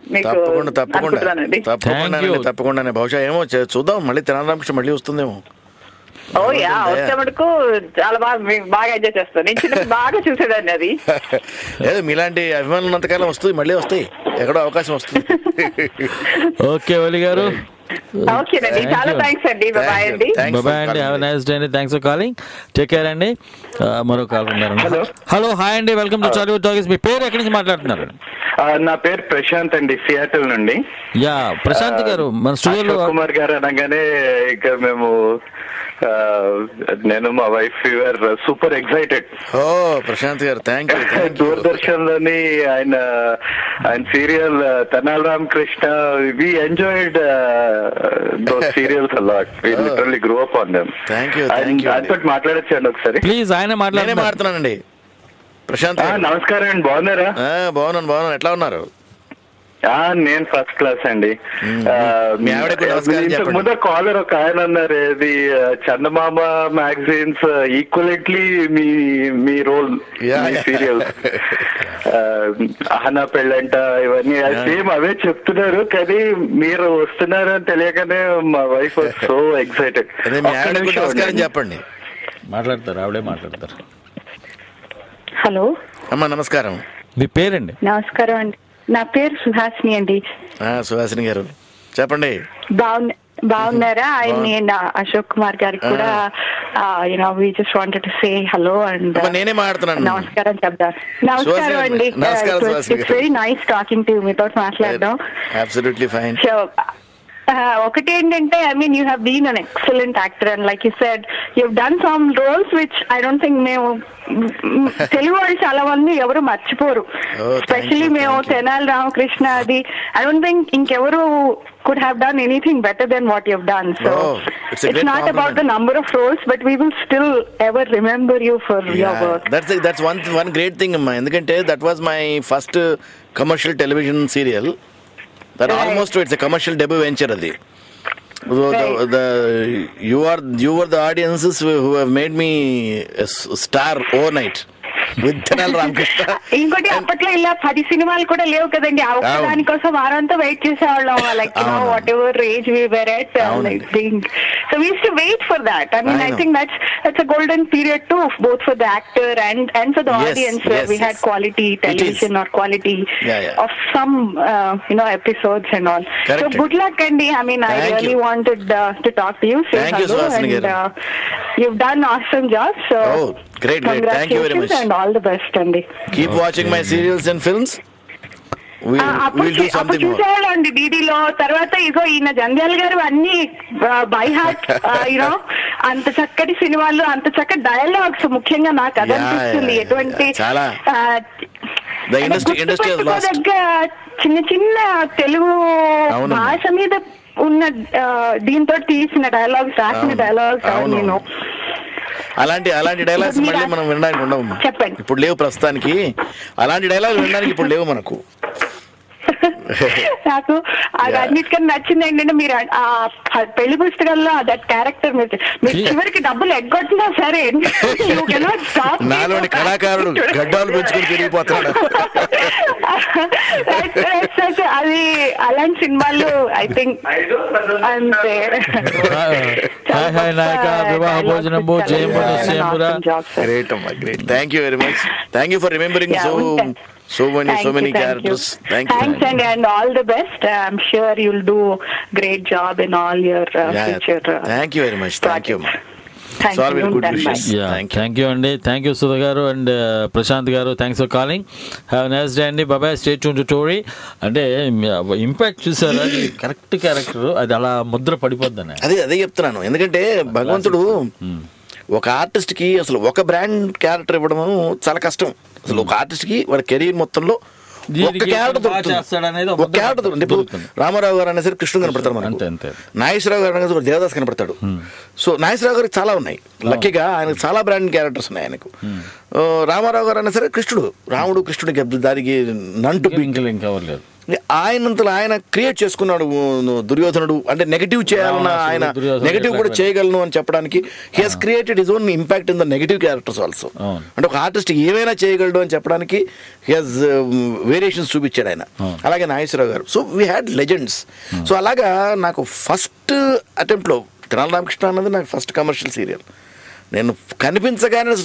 తప్పకుండా. బహుశా ఏమో చూద్దాం, మళ్ళీ తెనాలి రామకృష్ణ మళ్ళీ వస్తుందేమో. వస్తే మటుకు చాలా బాగా ఎంజాయ్ చేస్తాను. నేను చిన్నప్పుడు బాగా చూసేదాన్ని అది. లేదు, మీలాంటి అభిమానులు ఉన్నంతకాలం వస్తుంది, మళ్ళీ వస్తాయి, ఎక్కడో అవకాశం వస్తుంది. ఓకే వలి గారు, ఓకేనండి, చాలా థ్యాంక్స్ అండి. బాయ్ అండి. బాయ్ అండి, హ్యావ్ ఎ నైస్ డే అండి. Thanks for calling, take care అండి. మరో కాల్ ఉన్నారు. హలో, హాయ్ అండి, వెల్కమ్ టు టాలీవుడ్ టాకీస్. మీ పేరు ఎక్కడి నుంచి మాట్లాడుతున్నారు? నా పేరు ప్రశాంత్ అండి, సియాటల్ నుండి. ప్రశాంత్ గారు మన స్టూడియోలో. కుమార్ గారు అనగానే ఇక మేము, నేను మా wife you are super excited. Oh Prashant గారు, థ్యాంక్ యూ. దూరదర్శన్ లోని ఆయన serial Tenali Ramakrishna, we enjoyed those serials a lot. We literally grow up on them. Thank you. ఆయనతో మాట్లాడొచ్చాను ఒకసారి ప్లీజ్. ఆయన మాట్లాడుతున్నానండి. ప్రశాంత్ నమస్కారం అండి, బాగున్నారా? బాగున్నాను. ఎట్లా ఉన్నారు? నేను ఫస్ట్ క్లాస్ అండి. ఇంతకు ముందు కాలర్ ఒక ఆయన అన్నారు, ఇది చందమామ మ్యాగజైన్స్ ఈక్వలెంట్లీ మీ రోల్ సీరియల్స్ ఆహనా పెళ్ళంట ఇవన్నీ సేమ్ అవే చెప్తున్నారు, కానీ మీరు వస్తున్నారు అని తెలియకనే మా వైఫ్ సో ఎక్సైటెడ్. చెప్పండి, మాట్లాడతారు, ఆవిడే మాట్లాడతారు. హలో అమ్మా నమస్కారం. మీ పేరండి? నమస్కారం అండి, నా పేరు సుహాసిని అండి. సుహాసిని గారు చెప్పండి. బాగున్నారా? నేను అశోక్ కుమార్ గారికి కూడా we just wanted to say hello and నేనే మాట్లాడుతున్నాను. నమస్కారం చెప్తాను. నమస్కారం అండి. It's very nice talking to మీతో మాట్లాడడం. Absolutely fine. ఒకటి ఏంటంటే, I mean you have been an excellent actor and like you said you done some roles which I don't think మేము తెలుగు వాళ్ళు చాలా మంది ఎవరు మర్చిపోరు. ఎస్పెషల్లీ మేము తెనాలి రామకృష్ణ, అది ఐ డోంట్ థింక్ ఇంకెవరు could have done anything better than what you've done. So it's not about the number of roles, but we will still ever remember you for your work. That's one great thing, amma. Endukante that was my first commercial television serial. That almost it's a commercial debut venture adi. So you were the audiences who have made me a star overnight. ఇంకోటి అప్పట్లో ఇలా 10 సినిమాలు కూడా లేవు కదండి, దానికోసం వారంతా wait చేసేవాళ్ళం. Like whatever age we were at, so we used to wait for that. I mean I think that's a golden period too, both for the actor and for the audience, where we had quality television or quality of some episodes and all. So good luck Andy. I mean I really wanted to talk to you. Thank you, and you've done awesome job. So great. Thank you very much and all the best Andy. Keep watching my serials and films. We'll do something more. చూసేవాళ్ళండి డీడీలో. తర్వాత ఇగో ఈయన జంధ్యాల గారు అన్ని by heart, అంత చక్కటి సినిమాలు, అంత చక్కటి డైలాగ్స్, ముఖ్యంగా నాకు అది అనిపిస్తుంది. ఎటువంటి చిన్న చిన్న తెలుగు భాష మీద ఉన్న దీంతో తీసిన డైలాగ్స్, రాసిన డైలాగ్స్ నేను అలాంటి డైలాగ్స్ మళ్ళీ మనం వినడానికి ఉండవు. చెప్పండి. ఇప్పుడు లేవు ప్రస్తుతానికి, అలాంటి డైలాగ్స్ వినడానికి ఇప్పుడు లేవు మనకు. నాకు అది అన్నిటికన్నా నచ్చింది ఏంటంటే, మీరు పెళ్లి పుస్తకాల్లో దట్ క్యారెక్టర్ మీరు చివరికి డబ్బులు ఎగ్గొట్టినా సరే నాలోని కళాకారుడు గడ్డాలు పెంచుకుని తిరిగిపోతాడు. అది అలాంటి సినిమాలు ఐ థింక్ అంతే. గ్రేట్ అమ్మా, great. Thank you very much. Thank you for remembering so many characters. Thanks and all the best. I'm sure you'll do great job in all your future. Thank you very much. Thank you. Thank you. Good wishes. Thank you అండి. Thank you Sudha గారు and Prashant గారు. Thanks for calling. Have nice day అండి. బాబాయ్. Stay tune to Tori. అంటే impact చూసారా, అది correct character, అది అలా ముద్ర పడిపోద్దని అదే చెప్తున్నాను. ఎందుకంటే భగవంతుడు ఒక ఆర్టిస్ట్కి అసలు ఒక బ్రాండ్ క్యారెక్టర్ ఇవ్వడం చాలా కష్టం. అసలు ఒక ఆర్టిస్ట్కి వాడి కెరీర్ మొత్తంలో ఒక క్యారెక్టర్ దొరుకుతుంది. ఇప్పుడు రామారావు గారు అనేసరికి కృష్ణుడు కనపడతాడు మనకు, నాగేశ్వరరావు గారు అనేసరికి దేవదాస్ కనపడతాడు. సో నాగేశ్వరరావు గారికి చాలా ఉన్నాయి, లక్కీగా ఆయనకు చాలా బ్రాండ్ క్యారెక్టర్స్ ఉన్నాయి ఆయనకు. రామారావు గారు అనేసరికి కృష్ణుడు, రాముడు కృష్ణుడికి దానికి నంటు ఇంకెవరు ఆయనంతలో ఆయన క్రియేట్ చేసుకున్నాడు. దుర్యోధనుడు అంటే నెగటివ్ చేయాలన్న, ఆయన నెగటివ్ కూడా చేయగలను అని చెప్పడానికి he has created his own impact in the negative characters also. అంటే ఒక ఆర్టిస్ట్ ఏమైనా చేయగలడు అని చెప్పడానికి హీ హాజ్ వేరియేషన్స్ చూపించాడు ఆయన. అలాగే నాగేశ్వరరావు గారు. So we had legends. So అలాగా నాకు ఫస్ట్ అటెంప్ట్లో తెనాలి రామకృష్ణ అన్నది నాకు ఫస్ట్ కమర్షియల్ సీరియల్. నేను కనిపించగానే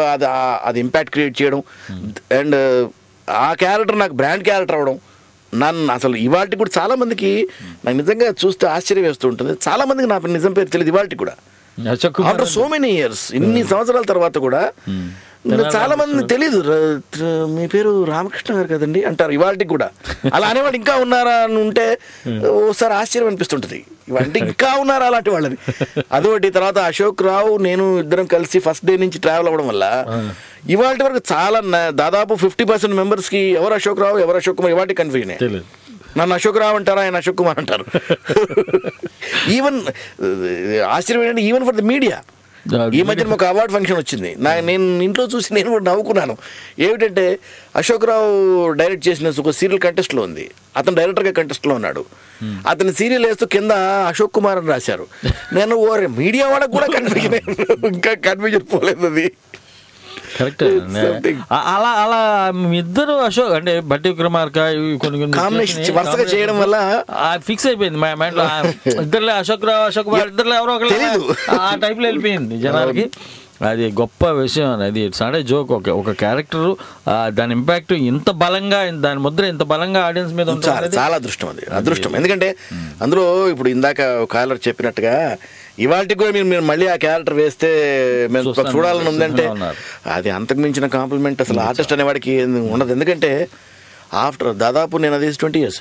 అది ఇంపాక్ట్ క్రియేట్ చేయడం అండ్ ఆ క్యారెక్టర్ నాకు బ్రాండ్ క్యారెక్టర్ అవ్వడం. నన్ను అసలు ఇవాళకి కూడా చాలా మందికి నాకు నిజంగా చూస్తే ఆశ్చర్యం వేస్తూ ఉంటుంది. చాలా మందికి నా నిజం పేరు తెలియదు ఇవాళకి కూడా. ఆఫ్టర్ సో మెనీ ఇయర్స్, ఇన్ని సంవత్సరాల తర్వాత కూడా చాలా మంది తెలీదు. మీ పేరు రామకృష్ణ గారు కదండి అంటారు ఇవాళకి కూడా. అలా అనేవాళ్ళు ఇంకా ఉన్నారా అని ఉంటే ఓసారి ఆశ్చర్యం అనిపిస్తుంటుంది. ఇవంటే ఇంకా ఉన్నారా అలాంటి వాళ్ళని. అదొకటి. తర్వాత అశోక్ రావు నేను ఇద్దరం కలిసి ఫస్ట్ డే నుంచి ట్రావెల్ అవ్వడం వల్ల ఇవాళ వరకు చాలా దాదాపు 50% మెంబర్స్కి ఎవరు అశోక్ రావు ఎవరు అశోక్ కుమార్ ఇవాళ కన్ఫ్యూజన్. నన్ను అశోక్ రావు అంటారా, ఆయన అశోక్ కుమార్ అంటారు. ఈవెన్ ఆశ్చర్యం ఏంటంటే ఈవెన్ ఫర్ ద మీడియా ఈ మధ్యన ఒక అవార్డు ఫంక్షన్ వచ్చింది, నేను ఇంట్లో చూసి నేను కూడా నవ్వుకున్నాను. ఏమిటంటే అశోక్ రావు డైరెక్ట్ చేసిన ఒక సీరియల్ కంటెస్ట్లో ఉంది, అతను డైరెక్టర్గా కంటెస్ట్లో ఉన్నాడు. అతని సీరియల్ వేస్తూ కింద అశోక్ కుమార్ అని రాశారు. నేను మీడియా వాళ్ళకి కూడా కన్ఫ్యూజన్, ఇంకా కన్ఫ్యూజన్ పోలేదు అది. కరెక్ట్. అలా అలా ఇద్దరు అశోక్ అంటే బట్టి విక్రమార్క కొన్ని కాంబినేషన్ వరుసగా చేయడం వల్ల ఫిక్స్ అయిపోయింది మా మైండ్ లో. ఇద్దరులే అశోక్ రావు అశోక్ కుమార్ ఇద్దరులో ఎవరో ఒకరు ఆ టైప్ లో వెళ్ళిపోయింది జనాలకి. అది గొప్ప విషయం. అది ఇట్స్ నాట్ ఏ జోక్. ఒక క్యారెక్టర్ దాని ఇంపాక్ట్ ఇంత బలంగా, దాని ముద్ర ఇంత బలంగా ఆడియన్స్ మీద ఉంటుంది. చాలా అదృష్టం, అది అదృష్టం. ఎందుకంటే అందులో ఇప్పుడు ఇందాక కాలర్ చెప్పినట్టుగా ఇవాళకి కూడా మీరు మళ్ళీ ఆ క్యారెక్టర్ వేస్తే మేము చూడాలని ఉందంటే అది అంతకు మించిన కాంప్లిమెంట్ అసలు ఆర్టిస్ట్ అనేవాడికి ఉండదు. ఎందుకంటే ఆఫ్టర్ దాదాపు నేను అది 20 years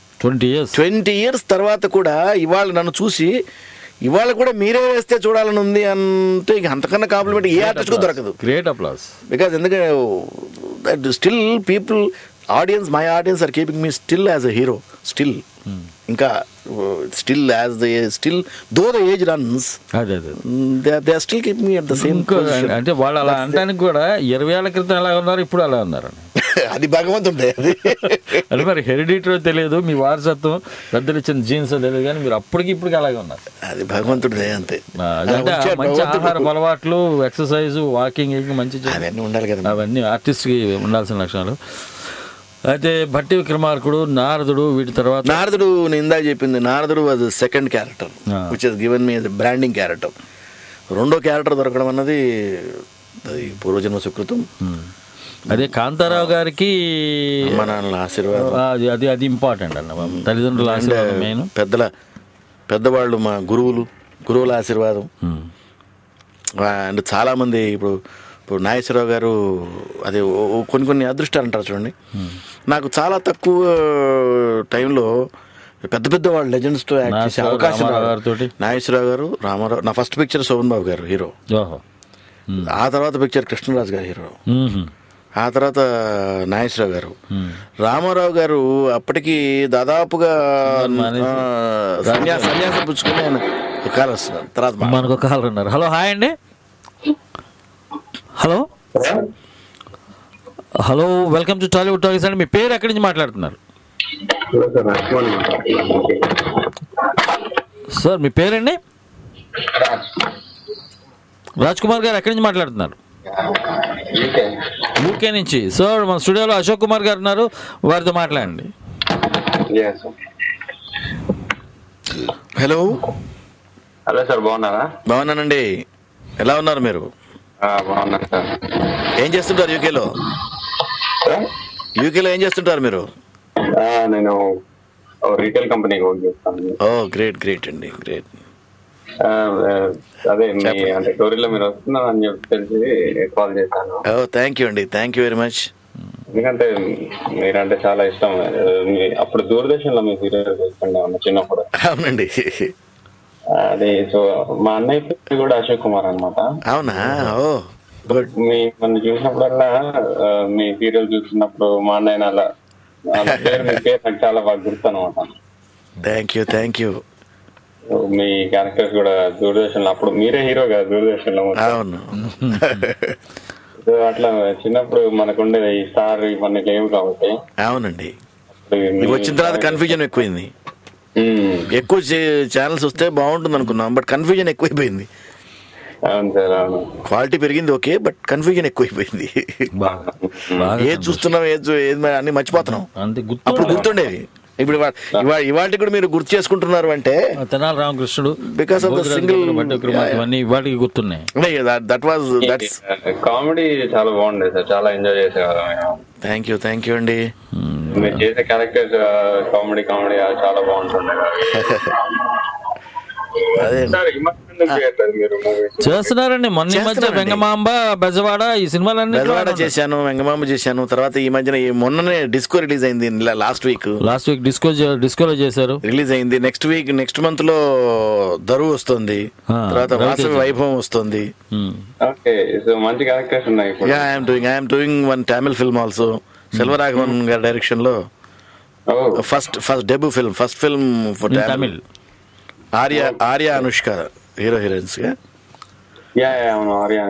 20 years తర్వాత కూడా ఇవాళ నన్ను చూసి ఇవాళ కూడా మీరే వేస్తే చూడాలని ఉంది అంటే ఇక అంతకన్నా కాంప్లిమెంట్ ఏ ఆర్టిస్ట్ కూడా దొరకదు. Great applause. బికాజ్ ఎందుకంటే still people audience, my audience are keeping me still as a hero, still ఇంకా still as the still though the age runs they are still keeping me at the same. అంటే వాళ్ళు అలా అనడానికి కూడా 20 ఏళ్ల క్రితం ఎలా ఉన్నారు, ఇప్పుడు అలా ఉన్నారు. అది భగవంతుండే. అది మరి హెరిడిటరీ తెలియదు, మీ వారసత్వం పెద్దలు ఇచ్చిన జీన్స్ తెలియదు, కానీ మీరు అప్పటికి ఇప్పటికి అలాగే ఉన్నారు. అది భగవంతుడే అంతే. మంచి ఆహార అలవాట్లు, ఎక్సర్సైజ్, వాకింగ్ మంచి అవన్నీ ఉండాలి కదా, అవన్నీ ఆర్టిస్ట్కి ఉండాల్సిన లక్షణాలు. అయితే భట్టి విక్రమార్కుడు, నారదుడు, వీటి తర్వాత నారదుడు నేను ఇందాక చెప్పింది, నారదుడు was second character which has given me branding character. రెండో క్యారెక్టర్ దొరకడం అన్నది పూర్వజన్మ సుకృతం. అదే కాంతారావు గారికి మా నాన్నల ఆశీర్వాదం, అది ఇంపార్టెంట్ అన్న. తల్లిదండ్రుల ఆశీర్వాదం మెయిన్, పెద్దవాళ్ళు మా గురువుల ఆశీర్వాదం. అండ్ చాలామంది ఇప్పుడు నాగేశ్వరరావు గారు అది కొన్ని అదృష్టాలు అంటారు చూడండి. నాకు చాలా తక్కువ టైంలో పెద్ద వాళ్ళు లెజెండ్స్తో యాక్ట్ చేసే అవకాశం. నాగేశ్వరరావు గారు, రామారావు. నా ఫస్ట్ పిక్చర్ శోభన్ బాబు గారు హీరో, ఆ తర్వాత పిక్చర్ కృష్ణరాజు గారు హీరో, ఆ తర్వాత నాగేశ్వరరావు గారు. రామారావు గారు అప్పటికి దాదాపుగా సన్యాసం పుచ్చుకుని ఆయన కాల్ వస్తున్నారు. తర్వాత మనకు కాల్ ఉన్నారు. హలో, హాయ్ అండి. Hello, welcome to Tollywood talkies అండి. మీ పేరు ఎక్కడి నుంచి మాట్లాడుతున్నారు సార్? మీ పేరండి? రాజ్ కుమార్ గారు ఎక్కడి నుంచి మాట్లాడుతున్నారు? యూకే నుంచి. సార్ మన స్టూడియోలో అశోక్ కుమార్ గారు ఉన్నారు, వారితో మాట్లాడండి. హలో సార్, బాగున్నారా? బాగున్నానండి. ఎలా ఉన్నారు మీరు? బాగున్నాను సార్. ఏం చేస్తుంటారు యూకేలో? ఏం చేస్తుంటారు మీరు? నేను రీటైల్ కంపెనీకి వర్క్ చేస్తాను. ఓ గ్రేట్ అండి, గ్రేట్. అదే అంటే స్టోరీలో మీరు వస్తున్నారు అని చెప్పి తెలిసి కాల్ చేశాను. ఓ థ్యాంక్ యూ అండి, థ్యాంక్ యూ వెరీ మచ్. ఎందుకంటే మీరంటే చాలా ఇష్టం. అప్పుడు దూరదర్శన్లో మీ సీరియల్ చూస్తుండే చిన్నప్పుడు. అవునండి. అదే సో మా అన్నయ్య కూడా అశోక్ కుమార్ అనమాట. అవునా? Oh good. మన చూసినప్పుడల్లా మీ సీరియల్ చూస్తున్నప్పుడు మా అన్నయ్య అలా మీ పేరు నాకు చాలా బాగా గుర్తు అనమాట. Thank you. మీ క్యారెక్టర్స్ కూడా దూరదర్శన్ లో అప్పుడు మీరే హీరో కదా దూరదర్శన్ లో. అవును. అట్లా చిన్నప్పుడు మనకుండేది ఈ స్టార్ ఇవన్నీ లేవు కాబట్టి. అవునండి. వచ్చిన తర్వాత కన్ఫ్యూజన్ ఎక్కువైంది. ఎక్కువ ఛానల్స్ వస్తే బాగుంటుంది అనుకున్నాం, బట్ కన్ఫ్యూజన్ ఎక్కువైపోయింది. అవును సార్, అవును. క్వాలిటీ పెరిగింది ఓకే, బట్ కన్ఫ్యూజన్ ఎక్కువైపోయింది. ఏది చూస్తున్నాం ఏది అన్ని మర్చిపోతున్నాం. అప్పుడు గుర్తుండేది. ఇప్పుడు ఇవాళకి కూడా మీరు గుర్తు చేసుకుంటున్నారు అంటే తెనాలి రామకృష్ణుడు, బికాస్ ఆఫ్ ద సింగిల్ ఇవాళకి గుర్తున్నాయి. దట్స్ కామెడీ చాలా బాగుండేది సార్, చాలా ఎంజాయ్ చేసేవాళ్ళం. థ్యాంక్ యూ అండి. మీరు చేసే క్యారెక్టర్స్ కామెడీ చాలా బాగుంటుంది. చేస్తున్నారండి. మొన్న మధ్య వెంగమాంబ, బెజవాడ, ఈ సినిమాలన్నీ చేశాను. వెంగమాంబ చేశాను. తర్వాత ఈ మధ్యన మొన్ననే డిస్కో రిలీజ్ అయింది. లాస్ట్ వీక్ డిస్కోలో చేశారు, రిలీజ్ అయింది. నెక్స్ట్ మంత్ లో దరువు వస్తుంది, తర్వాత వాసవి వైభవం వస్తుంది. మంచి క్యారెక్టర్స్ ఉన్నాయి. I'm doing one Tamil film also, Selvaraghavan గారి డైరెక్షన్ లో. First film for Tamil. Arya Anushka heroines గా. అవును ఆర్యా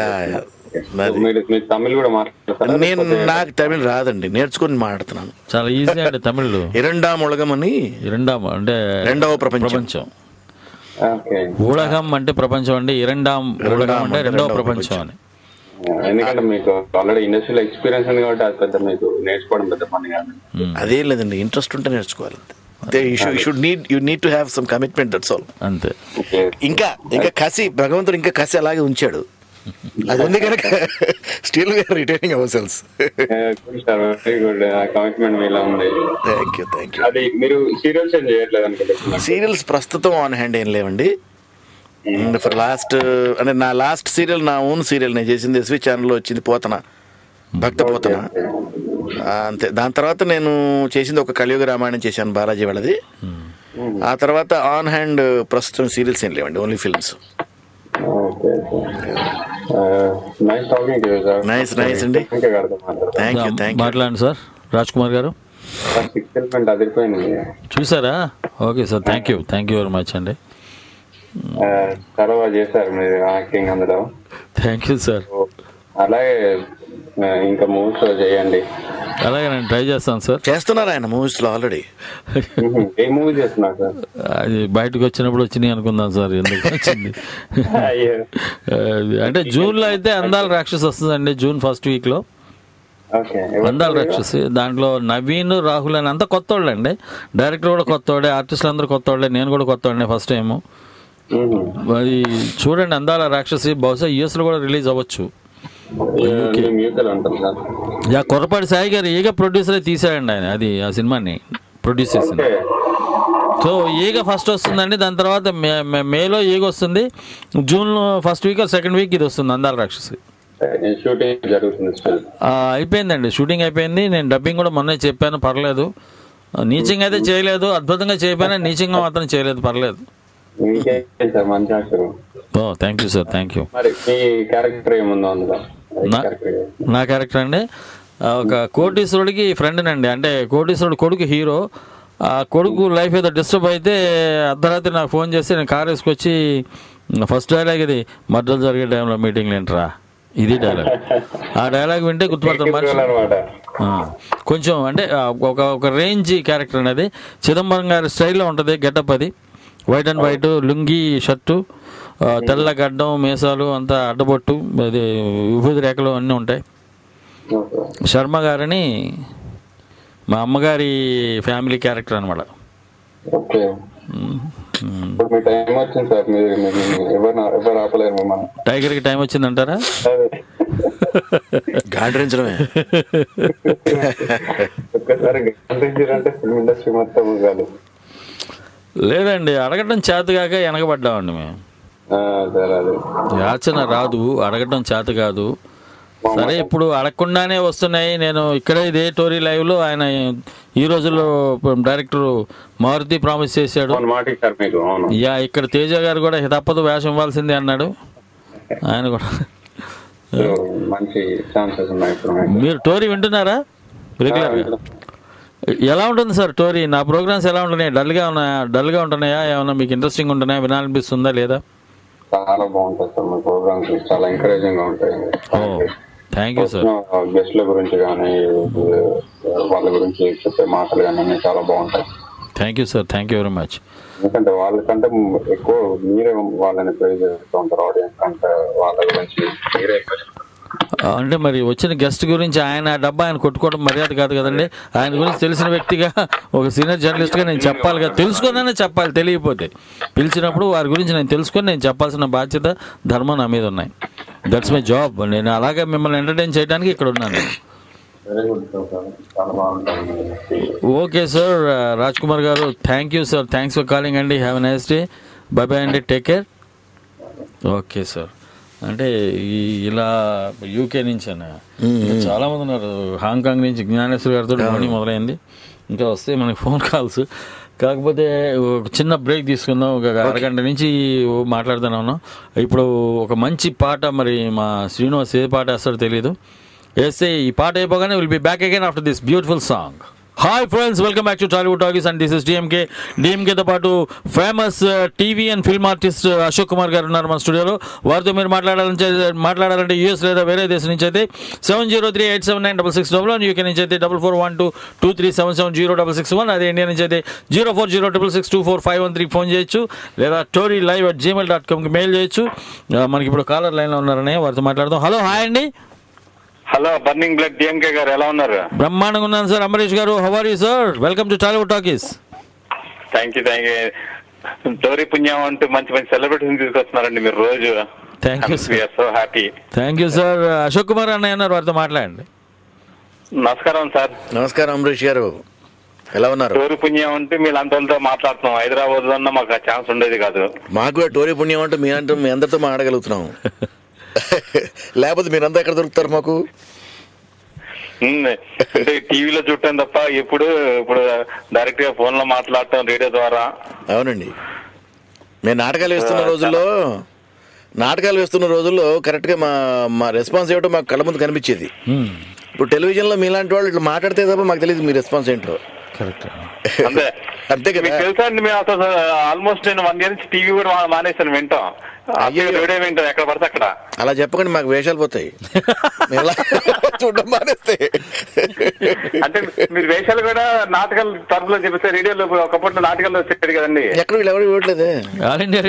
మీరు తమిళ్ కూడా మాట్లాడతారు? నేను నాకు తమిళ్ రాదండి, నేర్చుకుని మాట్లాడుతున్నాను. చాలా ఈజీ అండి తమిళ్. ఇరండాం ఉలగం అని, ఇరండాం అంటే రెండవ ప్రపంచం. ఊళగం అంటే ప్రపంచం అండి, ఇరండాం ఉలగం అంటే రెండవ ప్రపంచం అని. ఎందుకంటే మీకు ఆల్రెడీ ఇండస్ట్రీలో ఎక్స్పీరియన్స్ ఉంది కాబట్టి అది పెద్ద మీకు నేర్చుకోవడం పెద్ద పని కాదు. అదేం లేదండి, ఇంట్రెస్ట్ ఉంటే నేర్చుకోవాలి. You need to have some commitment, that's all. అంతే. ఇంకా కసి, భగవంతుడు ఇంకా కసి అలాగే ఉంచాడు. అది ఉంది కనుక still we are retaining our cells. Very good, commitment మీలో ఉంది. Thank you. అది మీరు సీరియల్స్ ఏం చేయట్లేదు అనుకుంటున్నాను? సీరియల్స్ ప్రస్తుతం ఆన్ హ్యాండ్ ఏం లేవండి. ఫర్ లాస్ట్ అంటే నా లాస్ట్ సీరియల్, నా ఓన్ సీరియల్ నేను చేసింది ఎస్వి ఛానల్లో వచ్చింది, పోతన, భక్త పోతన, అంతే. దాని తర్వాత నేను చేసింది ఒక కలియుగ రామాయణం చేశాను, బాలాజీ వాళ్ళది. ఆ తర్వాత ఆన్ హ్యాండ్ ప్రస్తుతం సీరియల్స్ ఏం లేవండి, ఓన్లీ ఫిల్మ్స్. నైస్ అండి, థ్యాంక్ యూ. మాట్లాడండి సార్ రాజ్ కుమార్ గారు. చూసారా? Okay sir, thank you very much అండి. చాలా బాగా చేశారు మీరు యాక్టింగ్ అందులో. Thank you sir. అలాగే ఇంకా మూవీస్ చేయండి. అలాగే నేను ట్రై చేస్తాను సార్. చేస్తున్నారు ఆయన మూవీస్ లో ఆల్రెడీ. ఏ మూవీ చేస్తున్నారు సార్? అది బయటకు వచ్చినప్పుడు వచ్చినాయి అనుకుందాం సార్, ఎందుకు వచ్చింది అంటే జూన్లో అయితే అందాల రాక్షస్ వస్తుందండి, జూన్ ఫస్ట్ వీక్లో అందాల రాక్షసి. దాంట్లో నవీన్, రాహుల్ అని అంతా కొత్త వాళ్ళే అండి. డైరెక్టర్ కూడా కొత్త వాడే, ఆర్టిస్టులు అందరూ కొత్త వాళ్ళే, నేను కూడా కొత్త వాడిని ఫస్ట్ టైము. అది చూడండి, అందాల రాక్షసి బహుశా యూఎస్లో కూడా రిలీజ్ అవ్వచ్చు. కొర్రపాటి సాయి గారు ఈగ ప్రొడ్యూసరే తీసాడండి ఆయన, అది ఆ సినిమాని ప్రొడ్యూస్ చేసింది. సో ఈగ ఫస్ట్ వస్తుందండి, దాని తర్వాత మేలో ఈగ వస్తుంది, June first week second week ఇది వస్తుంది అందాల రాక్షసి. అయిపోయిందండి, షూటింగ్ అయిపోయింది. నేను డబ్బింగ్ కూడా మొన్నే చెప్పాను, పర్లేదు. నీచింగ్ అయితే చేయలేదు, అద్భుతంగా చెప్పాను. నీచింగ్ మాత్రం చేయలేదు, పర్లేదు. Thank you sir, thank you. నా క్యారెక్టర్ అండి ఒక కోటీశ్వరుడికి ఫ్రెండ్నండి. అంటే కోటీశ్వరుడు కొడుకు హీరో, ఆ కొడుకు లైఫ్ ఏదో డిస్టర్బ్ అయితే అర్ధరాత్రి నాకు ఫోన్ చేసి నేను కార్ వేసుకొచ్చి ఫస్ట్ డైలాగ్ ఇది, మర్డర్లు జరిగే టైంలో మీటింగ్లు ఏంట్రా, ఇది డైలాగ్. ఆ డైలాగ్ వింటే గుర్తుపడతాను మనిషి. కొంచెం అంటే ఒక రేంజ్ క్యారెక్టర్ అనేది. చిదంబరం గారి స్టైల్లో ఉంటుంది గెటప్ అది. White and white lungi shirt, తెల్ల గడ్డం, మీసాలు, అంతా అడ్డబొట్టు, అది విభూతి రేఖలు అన్నీ ఉంటాయి. శర్మ గారని మా అమ్మగారి ఫ్యామిలీ క్యారెక్టర్ అనమాట. టైగర్కి టైం వచ్చిందంటారా? గాండ్రించడమే. లేదండి, అడగటం చేతగాక వెనకబడ్డామండి మేము. యాచన రాదు, అడగటం చేత కాదు. సరే ఇప్పుడు అడగకుండానే వస్తున్నాయి. నేను ఇక్కడే ఇదే టోరీ లైవ్లో ఆయన ఈ రోజుల్లో డైరెక్టర్ మారుతి ప్రామిస్ చేశాడు. ఇక్కడ తేజ గారు కూడా తప్పదు వేషం ఇవ్వాల్సిందే అన్నాడు. ఆయన కూడా మీరు టోరీ వింటున్నారా రెగ్యులర్గా? ఎలా ఉంటుంది సార్ టోరీ? నా ప్రోగ్రామ్స్ ఎలా ఉంటున్నాయి? డల్గా ఉంటున్నాయా? ఏమన్నా మీకు ఇంట్రెస్టింగ్ ఉంటున్నాయా? వినాలనిపిస్తుందా లేదా? చాలా బాగుంటుంది సార్ మీ ప్రోగ్రామ్స్, చాలా ఎంకరేజింగ్ గా ఉంటాయి. Thank you sir. గెస్ట్ల గురించి కానీ వాళ్ళ గురించి చెప్పే మాటలు కానీ చాలా బాగుంటాయి. Thank you sir, thank you very much. ఎందుకంటే వాళ్ళకంటే ఎక్కువ మీరే వాళ్ళని ప్రైజ్ చేస్తూ ఉంటారు, ఆడియన్స్ అంటే వాళ్ళ గురించి మీరే ఎక్కువ. అంటే మరి వచ్చిన గెస్ట్ గురించి ఆయన డబ్బా ఆయన కొట్టుకోవడం మర్యాద కాదు కదండి. ఆయన గురించి తెలిసిన వ్యక్తిగా, ఒక సీనియర్ జర్నలిస్ట్గా నేను చెప్పాలి కదా. తెలుసుకున్నానే చెప్పాలి, తెలియకపోతే. పిలిచినప్పుడు వారి గురించి నేను తెలుసుకొని నేను చెప్పాల్సిన బాధ్యత, ధర్మం నా మీద ఉన్నాయి. That's my job. నేను అలాగే మిమ్మల్ని ఎంటర్టైన్ చేయడానికి ఇక్కడ ఉన్నాను. ఓకే సార్, రాజ్ కుమార్ గారు, thank you sir. Thanks for calling అండి. Have a nice day. Bye bye అండి, టేక్ కేర్. Okay sir. అంటే ఇలా యూకే నుంచి అన్న చాలా మంది ఉన్నారు. హాంకాంగ్ నుంచి జ్ఞానేశ్వర్ గారితో మార్నింగ్ మొదలైంది. ఇంకా వస్తే మనకి ఫోన్ కాల్స్. కాకపోతే ఒక చిన్న బ్రేక్ తీసుకుందాం. ఒక అరగంట నుంచి మాట్లాడుతూనే ఉన్నాం. ఇప్పుడు ఒక మంచి పాట, మరి మా శ్రీనివాస్ ఏ పాట వేస్తాడో తెలియదు. వేస్తే ఈ పాట అయిపోగానే will be back again after this beautiful song. Hi friends, welcome back to Tollywood talkies and this is డిఎంకేతో పాటు famous TV and film artist Ashok Kumar గారు ఉన్నారు మన స్టూడియోలో. వారితో మీరు మాట్లాడాలంటే యూఎస్ లేదా వేరే దేశం నుంచి అయితే 7038796661, యూకే నుంచి అయితే 441223770661, అదే ఇండియా నుంచి అయితే 0406624513 ఫోన్ చేయొచ్చు, లేదా torylive@gmail.com మెయిల్ చేయొచ్చు. మనకి ఇప్పుడు కాలర్ లైన్లో ఉన్నారని వారితో మాట్లాడదాం. హలో, హాయ్ అండి. హలో, బర్నింగ్ బ్లడ్ డిఎంకే గారు, ఎలా ఉన్నారు? బ్రహ్మాండంగా ఉన్నాను సార్. అంబరీష్ గారు, how are you sir? Welcome to Tollywood talkies. Thank you. Tori పుణ్యం అంటూ మంచి మంచి సెలబ్రిటీస్ తీసుకొస్తున్నారండి మీరు రోజు. Thank you sir. So happy. Thank you sir. Ashok Kumar అన్నయ్య ఉన్నారు, వారితో మాట్లాడండి. నమస్కారం సార్. నమస్కారం అంబరీష్ గారు, ఎలా ఉన్నారు? టోరీ పుణ్యం అంటే మీరంతా మాట్లాడుతున్నాం. హైదరాబాద్ లో మాకు ఆ ఛాన్స్ ఉండేది కాదు. మాకు టోరీ పుణ్యం అంటే మీ అందరితో మాట్లాడగలుగుతున్నాం. లేకపోతే మీరంతా ఎక్కడ దొరుకుతారు మాకు? అంటే టీవీలో చూడటం తప్ప ఇప్పుడు డైరెక్ట్ గా ఫోన్ లో మాట్లాడటం రేడియో ద్వారా. అవునండి, మేము నాటకాలు వేస్తున్న రోజుల్లో కరెక్ట్ గా మా రెస్పాన్స్ ఏమిటో మాకు కళ్ళ ముందు కనిపించేది. ఇప్పుడు టెలివిజన్ లో మీలాంటి వాళ్ళు ఇట్లా మాట్లాడితే తప్ప మాకు తెలియదు మీ రెస్పాన్స్ ఏంటో. అంతే కదా. తెలుసా అండి, మేము అసలు ఆల్మోస్ట్ నేను 1 year నుంచి టీవీ కూడా మానేసాను, వింటాం. రేడియో వింటాం ఎక్కడ పడితే అక్కడ. అలా చెప్పకండి, మాకు వేషాలు పోతాయి చూడడం మానేస్తే. అంటే మీరు వేషాలు కూడా నాటకాలు తరఫులో చెప్పిస్తే రేడియోలో ఒకప్పట్లో నాటకాల్లో వచ్చేది కదండి. ఎక్కడ వీళ్ళు ఎవరు ఇవ్వట్లేదే. ఆల్ ఇండియా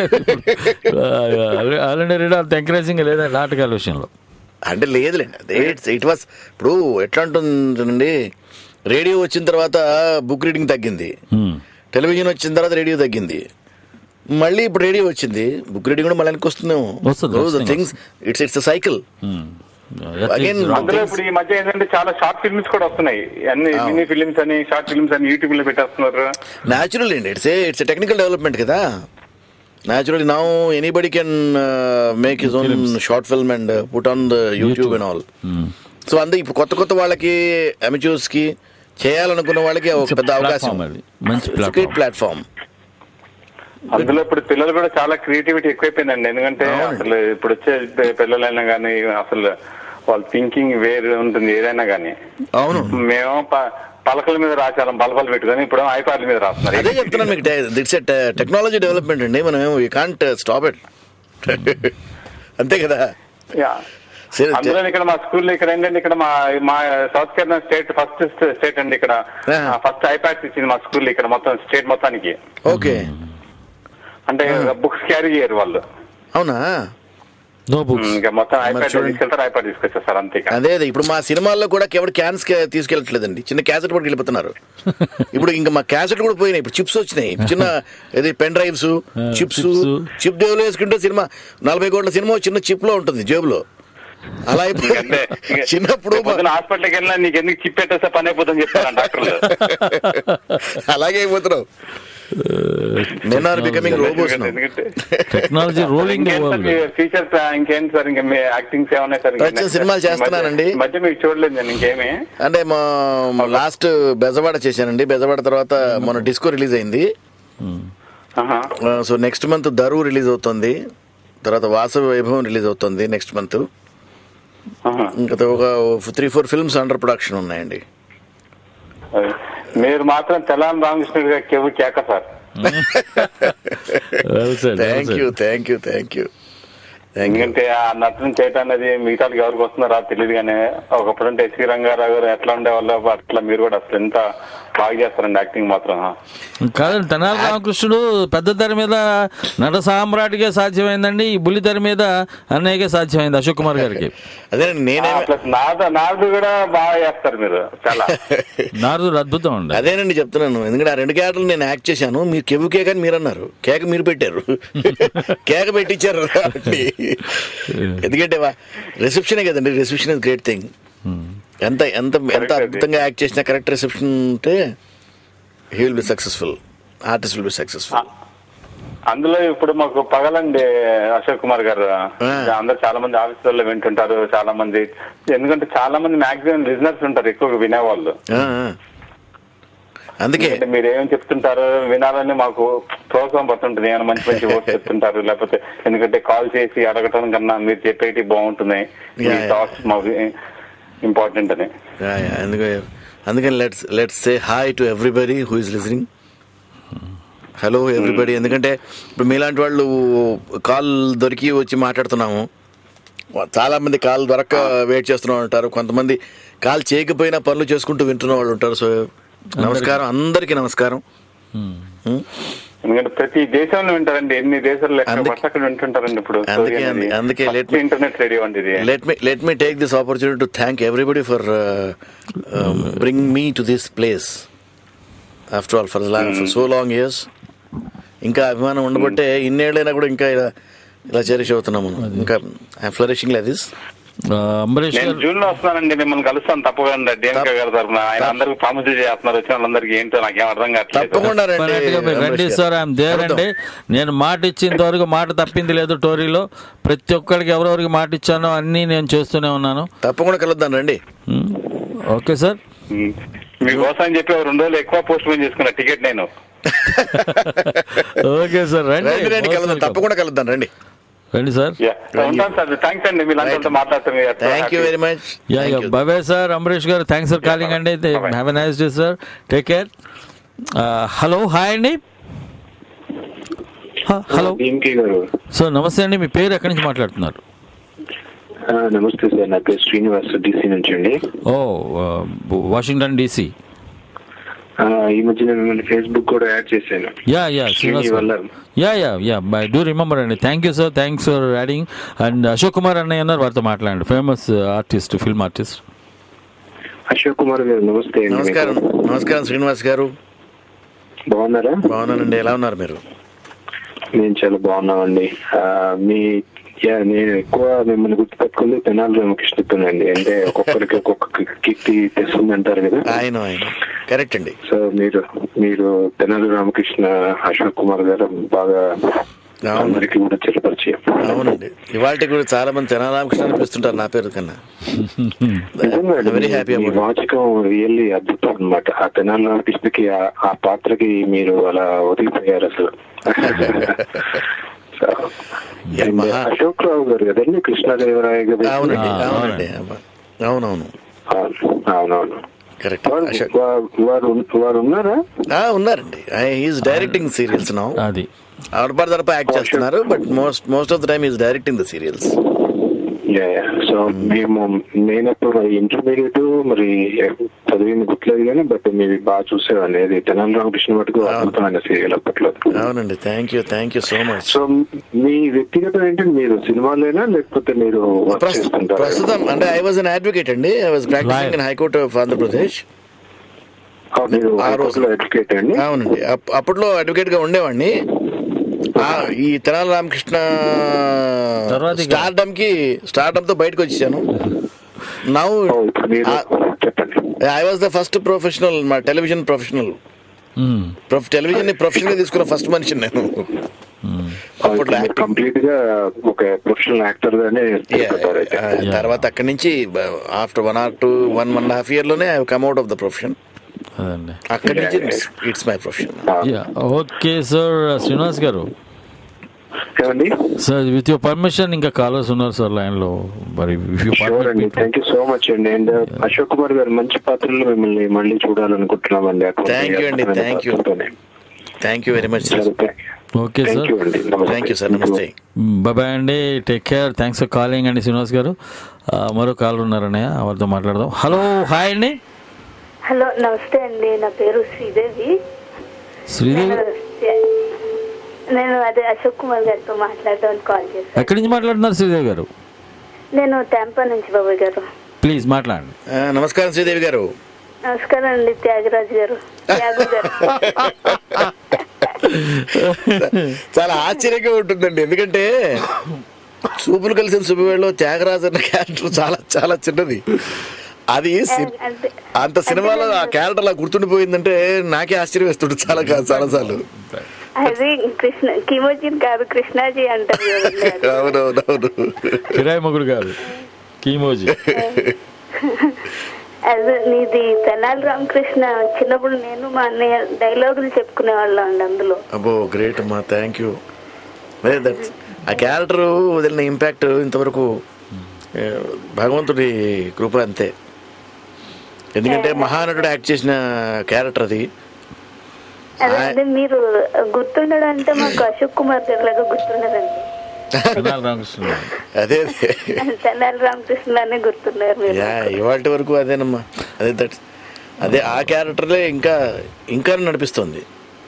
రేడియో అంత ఎంకరేజింగ్ లేదా నాటకాల విషయంలో? అంటే లేదులేండి, అదే ఇట్ వాస్. ఇప్పుడు ఎట్లా ఉంటుందండి, రేడియో వచ్చిన తర్వాత బుక్ రీడింగ్ తగ్గింది, టెలివిజన్ వచ్చిన తర్వాత రేడియో తగ్గింది, మళ్ళీ ఇప్పుడు రేడియో వచ్చింది, బుక్ రీడింగ్ కూడా మళ్ళీ వస్తుందేమో. Things it's cycle. అందులో ఇప్పుడు ఈ మధ్య ఏంటంటే చాలా షార్ట్ ఫిల్మ్స్ కూడా వస్తున్నాయి. అన్ని ఫిల్మ్స్ అని షార్ట్ ఫిల్మ్స్ అని యూట్యూబ్ లో పెట్టేస్తున్నారు. న్యాచురల్ అండి, ఇట్స్ టెక్నికల్ డెవలప్మెంట్ కదా. Naturally now anybody can make his own short film and put on the YouTube and all. So అందుకే ఇప్పుడు కొత్త వాళ్ళకి, అమెచ్యూర్స్ కి, చేయాలనుకున్న వాళ్ళకి ఒక పెద్ద అవకాశం, మంచి ప్లాట్ఫామ్. అందులో ఇప్పుడు పిల్లలు కూడా చాలా క్రియేటివిటీ ఎక్కువైపోయిందండి. ఎందుకంటే అసలు ఇప్పుడు వచ్చే పిల్లలైనా కానీ అసలు వాళ్ళ థింకింగ్ వేరు ఉంటుంది ఏదైనా కానీ. అవును, మేము పలకల మీద రాసాం, బలపలు పెట్టుకొని ఇప్పుడు ఐప్యాడ్ల మీద రాస్తున్నారు. అదే చెప్తున్నాను మీకు, ఇట్స్ టెక్నాలజీ డెవలప్మెంట్ అండి. మనం యూ కాంట్ స్టాప్ ఇట్. అంతే కదా. అందులో ఇక్కడ మా స్కూల్లో ఇక్కడ ఏంటంటే ఇక్కడ మా సౌత్ కేరళ ఫస్ట్ స్టేట్ అండి. ఇక్కడ ఫస్ట్ ఐప్యాడ్స్ ఇచ్చింది మా స్కూల్లో, ఇక్కడ మొత్తం స్టేట్ మొత్తానికి. ఓకే, అంటే బుక్స్ క్యారీ చేయరు వాళ్ళు. అవునా? ఇంకా మొత్తం ఐప్యాడ్ తీసుకెళ్తారు, ఐప్యాడ్ తీసుకొచ్చేస్తారు అంతే. అదే ఇప్పుడు మా సినిమాల్లో కూడా ఎవరు క్యాన్స్ తీసుకెళ్ళట్లేదండి, చిన్న క్యాసెట్ పట్టుకు వెళ్ళిపోతున్నారు. ఇప్పుడు ఇంకా మా క్యాసెట్ కూడా పోయినాయి, ఇప్పుడు చిప్స్ వచ్చినాయి, చిన్న ఇది పెన్ డ్రైవ్స్, చిప్ డేవ్లో వేసుకుంటే సినిమా 40 కోట్ల సినిమా చిన్న చిప్ లో ఉంటుంది జేబులో. అలా అయిపోయింది. చిన్నప్పుడు హాస్పిటల్కి వెళ్ళినా నీకు ఎందుకు చిప్ పెట్టేస్తే పని అయిపోతుందని చెప్తాను డాక్టర్లు. అలాగే అయిపోతున్నావు. Men are becoming robots now. Technology rolling features ఇంకేంటి సార్? ఇంకా మీ యాక్టింగ్స్ ఏమన్నా సార్? సినిమాలు చేస్తున్నానండి, మధ్య మీకు చూడలేదు నేను ఇంకేమి. అంటే మా లాస్ట్ బెజవాడ చేశానండి. బెజవాడ తర్వాత మన డిస్కో రిలీజ్ అయింది. సో నెక్స్ట్ మంత్ దరు రిలీజ్ అవుతుంది, తర్వాత వాసవి వైభవం రిలీజ్ అవుతుంది నెక్స్ట్ మంత్. ఇంకా ఒక 3-4 ఫిల్మ్స్ అండర్ ప్రొడక్షన్ ఉన్నాయండి. మీరు మాత్రం తెలంగాణ రామకృష్ణుడు గారు కేక సార్. Thank you. ఎందుకంటే ఆ నటన చేయటం అనేది మిగతా ఎవరికి వస్తున్నారో తెలియదు, కానీ ఒకప్పుడు అంటే ఎస్వి రంగారావు గారు ఎట్లా ఉండేవాళ్ళు అట్లా మీరు కూడా అసలు ఎంత బాగా చేస్తారండి యాక్టింగ్ మాత్రం. కాదండి, తెనాలి రామకృష్ణుడు పెద్ద తెర మీద నట సామ్రాట్గా సాధ్యమైందండి, ఈ బుల్లి తెర మీద అన్నయ్యకే సాధ్యమైంది అశోక్ కుమార్ గారికి. అదే నారదు కూడా బాగా చేస్తారు మీరు, చాలా నారదు అద్భుతం అండి. అదేనండి చెప్తున్నాను, ఎందుకంటే ఆ 2 క్యారెక్టర్లు నేను యాక్ట్ చేశాను. మీరు కెవ్వు కేక్ అని మీరు అన్నారు, కేక మీరు పెట్టారు, కేక పెట్టించారు. ఎందుకంటే రిసెప్షనే కదండి, రిసెప్షన్ ఇస్ గ్రేట్ థింగ్. ఎంత అద్భుతంగా యాక్ట్ చేసినా కరెక్ట్ రిసెప్షన్ ఉంటే he will be successful, artist will be successful. అందులో ఇప్పుడు మాకు పగలండి అశోక్ కుమార్ గారు, అందరు చాలా మంది ఆఫీసులలో వింటుంటారు చాలా మంది. ఎందుకంటే చాలా మంది మాక్సిమం లిజనర్స్ ఉంటారు, ఎక్కువగా వినేవాళ్ళు. అందుకే మీరు ఏం చెప్తుంటారు వినాలని మాకు ప్రోత్సాహం పడుతుంటుంది. ఏమైనా మంచి మంచి వర్డ్స్ చెప్తుంటారు, లేకపోతే ఎందుకంటే కాల్ చేసి అడగటం కన్నా మీరు చెప్పేటి బాగుంటున్నాయి, థాట్స్ మాకు ఇంపార్టెంట్ అని. ఎందుకంటే అందుకని let's say hi to everybody who is listening. Hello everybody. ఎందుకంటే ఇప్పుడు మీలాంటి వాళ్ళు కాల్ దొరికి వచ్చి మాట్లాడుతున్నాము. చాలామంది కాల్ దొరక్క వెయిట్ చేస్తున్న వాళ్ళు ఉంటారు, కొంతమంది కాల్ చేయకపోయినా పనులు చేసుకుంటూ వింటున్న వాళ్ళు ఉంటారు. సో నమస్కారం, అందరికీ నమస్కారం. ఎందుకంటే ప్రతి దేశంలో వింటారండి, ఎన్ని దేశాల్లో అక్కడ వింటుంటారండి. ఇప్పుడు అందుకే ఇంటర్నెట్ రేడియో అండి. Let me take this opportunity to thank everybody for bring me to this place after all for so long years. ఇంకా అభిమానం ఉండబట్టే ఇన్నేళ్ళైనా కూడా ఇంకా ఇలా చెరిష్ అవుతున్నాము. ఇంకా ఫ్లరిషింగ్ లైక్ దిస్. నేను జూన్ లో వస్తున్నానండి, మిమ్మల్ని కలుస్తాను తప్పకుండా. డిఎంకే గారి తరఫున ఆయన అందరికి ప్రామిస్ చేస్తున్నారు, వచ్చిన వాళ్ళందరికీ ఏంటో నాకేం అర్థం కావట్లేదు. రండి సార్, ఐఎమ్ దేర్ అండి. నేను మాట ఇచ్చేంత వరకు మాట తప్పింది లేదు. టోరీలో ప్రతి ఒక్కరికి ఎవరెవరికి మాట ఇచ్చానో అన్ని నేను చేస్తూనే ఉన్నాను. తప్పకుండా కలుద్దాం రండి. Okay sir. మీకోసం అని చెప్పి 2 రోజులు ఎక్కువ పోస్ట్ పోన్ చేసుకున్నా టికెట్ నేను. ఓకే సార్, రండి తప్పకుండా కలుద్దాం రండి. రండి సార్. థ్యాంక్స్ అండి, మీరంతా మాట్లాడుతున్నారు. Thank you very much. Bye bye sir. Ambareesh గారు థ్యాంక్స్ ఫర్ కాలింగ్ అండి. Have a nice day sir, take care. Hello, hi అండి. హలో సార్, నమస్తే అండి. మీ పేరు ఎక్కడి నుంచి మాట్లాడుతున్నారు? నమస్తే సార్, నా పేరు శ్రీనివాస్, DC నుంచి అండి. ఓ, వాషింగ్టన్ DC. ఈ మధ్య మిమ్మల్ని ఫేస్బుక్ కూడా యాడ్ చేశాను. ఐ డూ రిమెంబర్ అండి. Thank you sir, thanks for adding. And Ashok Kumar అన్నయ్య అన్నారు, వారితో మాట్లాడండి. Famous artist, film artist Ashok Kumar గారు. నమస్తే. నమస్కారం. నమస్కారం శ్రీనివాస్ గారు. బాగున్నారా? బాగున్నానండి. ఎలా ఉన్నారు మీరు? నేను చాలా బాగున్నామండి. నేను ఎక్కువ మిమ్మల్ని గుర్తుపెట్టుకుంది తెనాలి రామకృష్ణతోనండి. అంటే ఒక్కొక్కరికి ఒక్కొక్క కీర్తి తెస్తుంది అంటారు కదా. ఆయన కరెక్ట్ అండి. సో మీరు తెనాలి రామకృష్ణ, అశోక్ కుమార్ గారు బాగా అందరికి కూడా చిరపరిచయం. అవునండి. ఇవాళ కూడా చాలా మంది తెనాలి రామకృష్ణ అనిపిస్తుంటారు నా పేరు కన్నా. Very happy. వాచకం రియల్లీ అద్భుతం అనమాట. ఆ తెనాలి రామకృష్ణకి ఆ పాత్రకి మీరు అలా వదిలిపోయారు అసలు. అశోక్ రావు గారు కదండి, కృష్ణదేవరాయ గారు. అవునండి. అవునండి. అవునవును. అవునవును. కరెక్ట్. వారు ఉన్నారా? ఉన్నారండి. He's directing serials now. అది అడప యాక్ట్ చేస్తున్నారు, but most of the time is directing the serials. So నేనప్పుడు మరి ఇంటర్మీడియట్ మరి చదివింది గుర్తులేదు కానీ బట్ మీరు బాగా చూసేవాడిని. అది తెనాలి రామకృష్ణ మటుకు అద్భుతమైన సీరియల్ అప్పట్లో. అవునండి. Thank you so much. So మీ వ్యక్తిగతం ఏంటంటే మీరు సినిమాలేనా లేకపోతే మీరు ప్రస్తుతం అంటే ఐ వాజ్ అన్ అడ్వకేట్ అండి. I was practising in high court of Andhra Pradesh. ఆ రోజులో అడ్వకేట్ అండి? అవునండి. అప్పట్లో అడ్వకేట్ గా ఉండేవాడిని. ఈ తెనాలి రామకృష్ణ స్టార్డమ్ తో బయటకు వచ్చాను. Now I was the first professional, మా టెలివిజన్ ప్రొఫెషనల్. టెలివిజన్ ని ప్రొఫెషనల్ గా తీసుకున్న ఫస్ట్ మనిషి నేను. కంప్లీట్ గా ఒక ప్రొఫెషనల్ యాక్టర్ గానే. తర్వాత అక్కడి నుంచి ఆఫ్టర్ 1.5 year లోనే I come out of the profession. అక్కడి నుంచి it's my profession. Okay sir. Srinivas గారు సార్, విత్ యువర్ పర్మిషన్ ఇంకా కాలర్స్ ఉన్నారు సార్ లైన్ లో. మరి థ్యాంక్ యూ సో మచ్ అండి. అండ్ అశోక్ కుమార్ గారు మంచి పాత్రలో మిమ్మల్ని మళ్ళీ చూడాలనుకుంటున్నామండి. థ్యాంక్ యూ అండి. Thank you very much. Okay sir. Thank you sir. నమస్తే. బాయ్ అండి. Take care. Thanks for calling అండి శ్రీనివాస్ గారు. మరో కాలర్ ఉన్నారన్నయ్య, వారితో మాట్లాడదాం. హలో, హాయ్ అండి. హలో, నమస్తే అండి. నా పేరు శ్రీదేవి. నేను అదే అశోక్ కుమార్ గారితో మాట్లాడడానికి కాల్ చేశాను. ఎక్కడి నుంచి మాట్లాడుతున్నారు శ్రీదేవి గారు? నేను టెంపా నుంచి. బాబు గారు ప్లీజ్ మాట్లాడండి. నమస్కారం శ్రీదేవి గారు. నమస్కారం అండి. త్యాగరాజు గారు. చాలా ఆశ్చర్యంగా ఉంటుందండి, ఎందుకంటే చూపులు కలిసిన శుభవేళలో త్యాగరాజు అన్న క్యారెక్టర్ చాలా చాలా చిన్నది. అది అంత సినిమాలో ఆ క్యారెక్టర్ అలా గుర్తుండిపోయిందంటే నాకే ఆశ్చర్యం వేస్తుంది చాలాసార్లు. అది కృష్ణ కీమోజీ కాదు, కృష్ణాజీ అంటారు. అవునవునవును. కిరాయి మొగుడు కాదు, కీమోజీ. అదే నీది తెనాలి రామకృష్ణ. చిన్నప్పుడు నేను మా అన్నయ్య డైలాగులు చెప్పుకునే వాళ్ళం అండి అందులో. అబ్బో, గ్రేట్ అమ్మా. Thank you. ఆ క్యారెక్టర్ వదిలిన ఇంపాక్ట్ ఇంతవరకు భగవంతుడి కృప అంతే. ఎందుకంటే మహానటుడు యాక్ట్ చేసిన క్యారెక్టర్ అది. అదే మీరు గుర్తుండడం అంటే మాకు అశోక్ కుమార్ గారి లాగా గుర్తుండదండి. అదే తెనాలి రామకృష్ణలానే గుర్తున్నారు మీరు. ఇవాటి వరకు అదేనమ్మా. అదే ఆ క్యారెక్టర్లే ఇంకా నడిపిస్తుంది.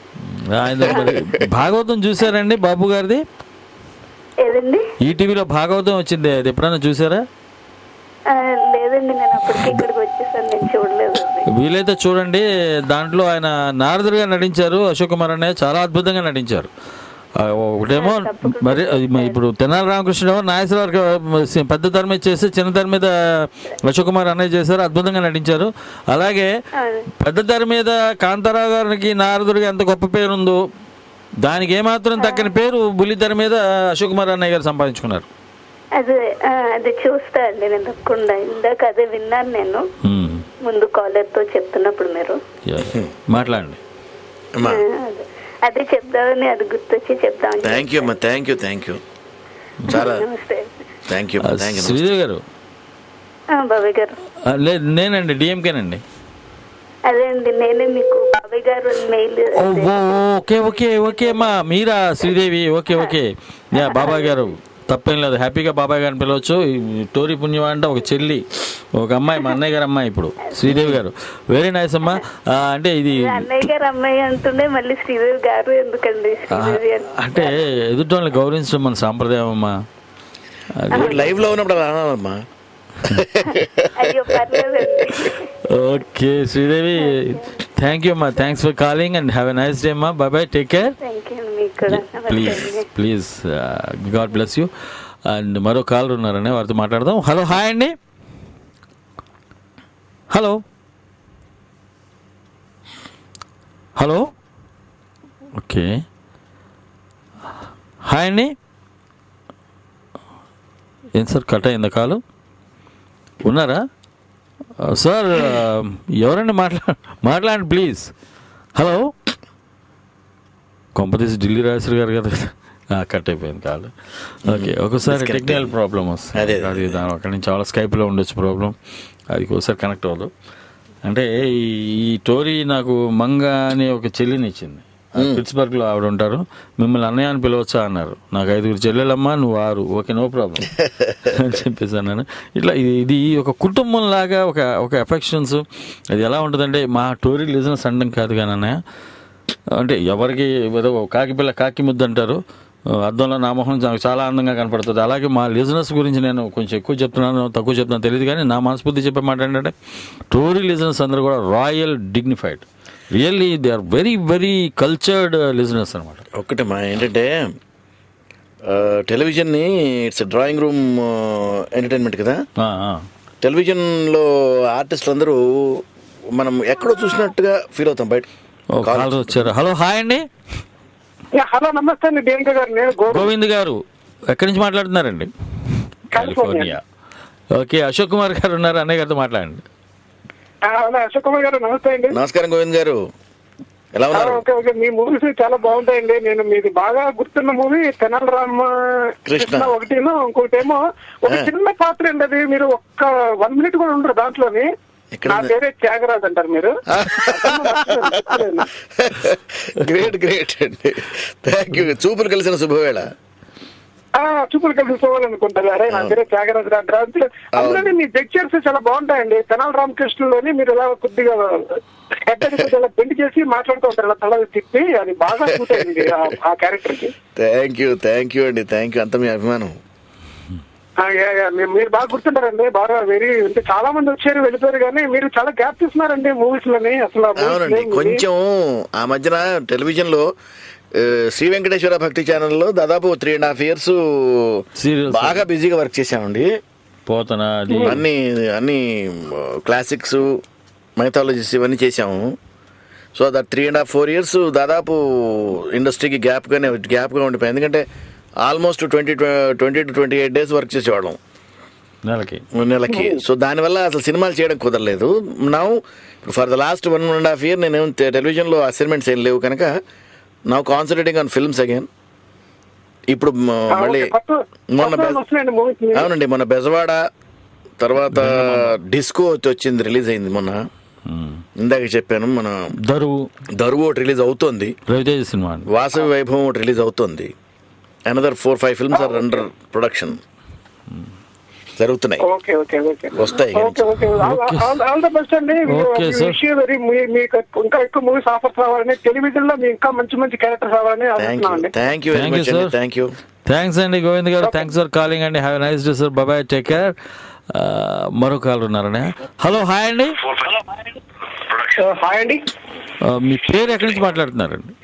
భాగవతం చూసారండి బాబు గారిది? ఏదండి? ఈటీవీలో భాగవతం వచ్చింది, అది ఎప్పుడైనా చూసారా? లేదండి, నేను అప్పటికి ఇక్కడికి వచ్చేసాను, నేను చూడలేదు. వీలైతే చూడండి. దాంట్లో ఆయన నారదుడిగా నటించారు. అశోక్ కుమార్ అనే చాలా అద్భుతంగా నటించారు. ఒకటేమో మరి ఇప్పుడు తెనాలి రామకృష్ణ నాగేశ్వరరావు పెద్ద తెర మీద చేసి చిన్న తెర మీద అశోక్ కుమార్ అన్నయ్య చేశారు, అద్భుతంగా నటించారు. అలాగే పెద్ద తెర మీద కాంతారావు గారికి నారదుడిగా ఎంత గొప్ప పేరు ఉందో దానికి ఏమాత్రం తగ్గని పేరు బుల్లితెర మీద అశోక్ కుమార్ అన్నయ్య గారు సంపాదించుకున్నారు. అదే చూస్తా అండి నేను తప్పకుండా. ఇందాక అదే విన్నాను నేను ముందు కాలర్ తో చెప్తున్నప్పుడు. మీరు మాట్లాడండి. అదే చెప్దామని అది గుర్తొచ్చి చెప్తామని. థ్యాంక్ యూ అమ్మా, థ్యాంక్ యూ చాలా థ్యాంక్ యూ. శ్రీదేవి గారు. బాబాయ్ గారు. లేదు, నేనండి డిఎంకేనండి. అదే అండి, నేనే మీకు బాబాయ్ గారు మెయిల్. ఓకే అమ్మా, మీరా శ్రీదేవి? ఓకే యా, బాబాయ్ గారు తప్పేం లేదు, హ్యాపీగా బాబాయ్ గారిని పిలవచ్చు. టోరీ పుణ్యం అంటే ఒక చెల్లి, ఒక అమ్మాయి, మా అన్నయ్య గారు అమ్మాయి ఇప్పుడు శ్రీదేవి గారు. వెరీ నైస్ అమ్మా. అంటే ఇది అన్నయ్య గారు అమ్మాయి అంటుండే మళ్ళీ శ్రీదేవి గారు ఎందుకండి? అంటే ఎదుటి వాళ్ళని గౌరవించడం మన సాంప్రదాయం అమ్మా. లైవ్ లో ఉన్నప్పుడు అమ్మా. ఓకే శ్రీదేవి, థ్యాంక్ యూ అమ్మా, thanks for calling and have a nice day అమ్మా. Bye, take care. Please God bless you. And మరో కాలర్ ఉన్నారని వారితో మాట్లాడదాం. హలో, హాయ్ అండి. హలో ఓకే, హాయ్ అండి. ఏం సార్ కట్ అయిందా కాలు? ఉన్నారా సార్? ఎవరండి మాట్లాడండి ప్లీజ్. హలో, కొంపతీసి ఢిల్లీ రాజేశ్వరి గారు కదా. కట్ అయిపోయింది కాదు. ఓకే, ఒకసారి టెక్నికల్ ప్రాబ్లమ్ వస్తుంది, అది అక్కడి నుంచి చాలా స్కైప్లో ఉండొచ్చు ప్రాబ్లం, అది ఒకసారి కనెక్ట్ అవ్వదు. అంటే ఈ టోరీ నాకు మంగ అని ఒక చెల్లిని ఇచ్చింది, పిట్స్బర్గ్లో ఆవిడ ఉంటారు. మిమ్మల్ని అన్నయ్య అని పిలవచ్చా అన్నారు. నాకు 5 చెల్లెలమ్మా, నువ్వు 6. ఓకే, నో ప్రాబ్లం అని చెప్పేసి అన్నాను. ఇట్లా ఇది ఒక కుటుంబం లాగా ఒక ఎఫెక్షన్స్. అది ఎలా ఉంటుందంటే మా టోరీ లిజనర్స్ అనడం కాదు కానీ అన్నయ్య, అంటే ఎవరికి ఏదో కాకి పిల్ల కాకి ముద్దు అంటారు, అద్దంలో నా మొహం చాలా అందంగా కనపడుతుంది. అలాగే మా లిజనర్స్ గురించి నేను కొంచెం ఎక్కువ చెప్తున్నాను తక్కువ చెప్తున్నాను తెలియదు, కానీ నా మనస్ఫూర్తి చెప్పే మాట ఏంటంటే టోరీ లిజనర్స్ అందరూ కూడా royal dignified, really they are very very cultured listeners అనమాట. ఒక్కటమ్మా ఏంటంటే టెలివిజన్ని ఇట్స్ డ్రాయింగ్ రూమ్ ఎంటర్టైన్మెంట్ కదా. టెలివిజన్లో ఆర్టిస్టులు అందరూ మనం ఎక్కడో చూసినట్టుగా ఫీల్ అవుతాం బయట. వచ్చారు. హలో, హాయ్ అండి. హలో, నమస్తే అండి డిఎంకే గారు. నేను గోవింద్ గారు. ఎక్కడి నుంచి మాట్లాడుతున్నారండి? కాలిఫోర్నియా. ఓకే, అశోక్ కుమార్ గారు ఉన్నారు, అన్నయ్య గారితో మాట్లాడండి. అశోక్ కుమార్ గారు నమస్తే అండి. నమస్కారం గోవింద్ గారు, ఎలా ఉన్నారు? ఓకే, మీ మూవీస్ చాలా బాగుంటాయండి. నేను మీది బాగా గుర్తున్న మూవీ తెనాలి రామకృష్ణ ఒకటిను, ఇంకోటేమో ఒక చిన్న పాత్ర అండి. అది మీరు ఒక్క 1 minute కూడా ఉండరు దాంట్లోని. నా పేరే త్యాగరాజ్ అంటారు మీరు. గ్రేట్ అండి, థ్యాంక్ యూ. చూపులు కలిసిన శుభవేళ. చూపులు కలిసి పోవాలనుకుంటారు. అరే నా పేరే త్యాగరాజ్ అంటారు. అందులోనే మీ పిక్చర్స్ చాలా బాగుంటాయండి. తెనాలి రామకృష్ణలోని మీరు ఇలా కొద్దిగా పెళ్లి చేసి మాట్లాడుతూ ఉంటారు, ఇలా తల తిప్పి. అది బాగా సూట్ అయింది ఆ క్యారెక్టర్ కి. థ్యాంక్ యూ అండి, థ్యాంక్ యూ. అంత మీ అభిమానం. మీరు బాగా గుర్తుంటారండి. బాగా అంటే చాలా మంది వచ్చారు వెళ్ళిపోయారు, కానీ మీరు చాలా గ్యాప్ తీస్తున్నారండి మూవీస్ లోని. అసలు అవునండి, కొంచెం ఆ మధ్యన టెలివిజన్ లో శ్రీ వెంకటేశ్వర భక్తి ఛానల్లో దాదాపు 3.5 years బాగా బిజీగా వర్క్ చేశామండి. పోతనా అన్ని క్లాసిక్స్, మైథాలజీస్ ఇవన్నీ చేసాము. సో దట్ 3.5-4 years దాదాపు ఇండస్ట్రీకి గ్యాప్గా ఉండిపోయింది. ఎందుకంటే ఆల్మోస్ట్ 20 to 28 days వర్క్ చేసేవాళ్ళం నెలకి. సో దానివల్ల అసలు సినిమాలు చేయడం కుదరలేదు. Now for the last 1.5 year నేనేం టెలివిజన్లో అసైన్మెంట్స్ ఏం లేవు కనుక now concentrating on films again. ఇప్పుడు మళ్ళీ అవునండి, మొన్న బెజవాడ తర్వాత డిస్కో వచ్చింది, రిలీజ్ అయింది మొన్న. ఇందాక చెప్పాను మన దరువు ఒకటి రిలీజ్ అవుతోంది, రవితేజ సినిమా. వాసవి వైభవం ఒకటి రిలీజ్ అవుతోంది. Another 4-5 films are under production జరుగుతున్నాయి, వస్తాయి. ఆల్ ద బెస్ట్ అండి. మీకు ఇంకా ఎక్కువ మూవీస్ ఆఫర్స్ రావాలని, టెలివిజన్ లో ఇంకా మంచి మంచి క్యారెక్టర్స్ రావాలని ఆశిస్తున్నామండి. థ్యాంక్ యూ వెరీ మచ్ అండి. Thank you. థ్యాంక్స్ అండి గోవింద్ గారు. థ్యాంక్స్ ఫర్ కాలింగ్ అండి. Have a nice day sir. Bye, take care. మరో కాల్ ఉన్నారనే. హలో, హాయ్ అండి. హాయ్ అండి. మీ పేరు ఎక్కడి నుంచి మాట్లాడుతున్నారండి?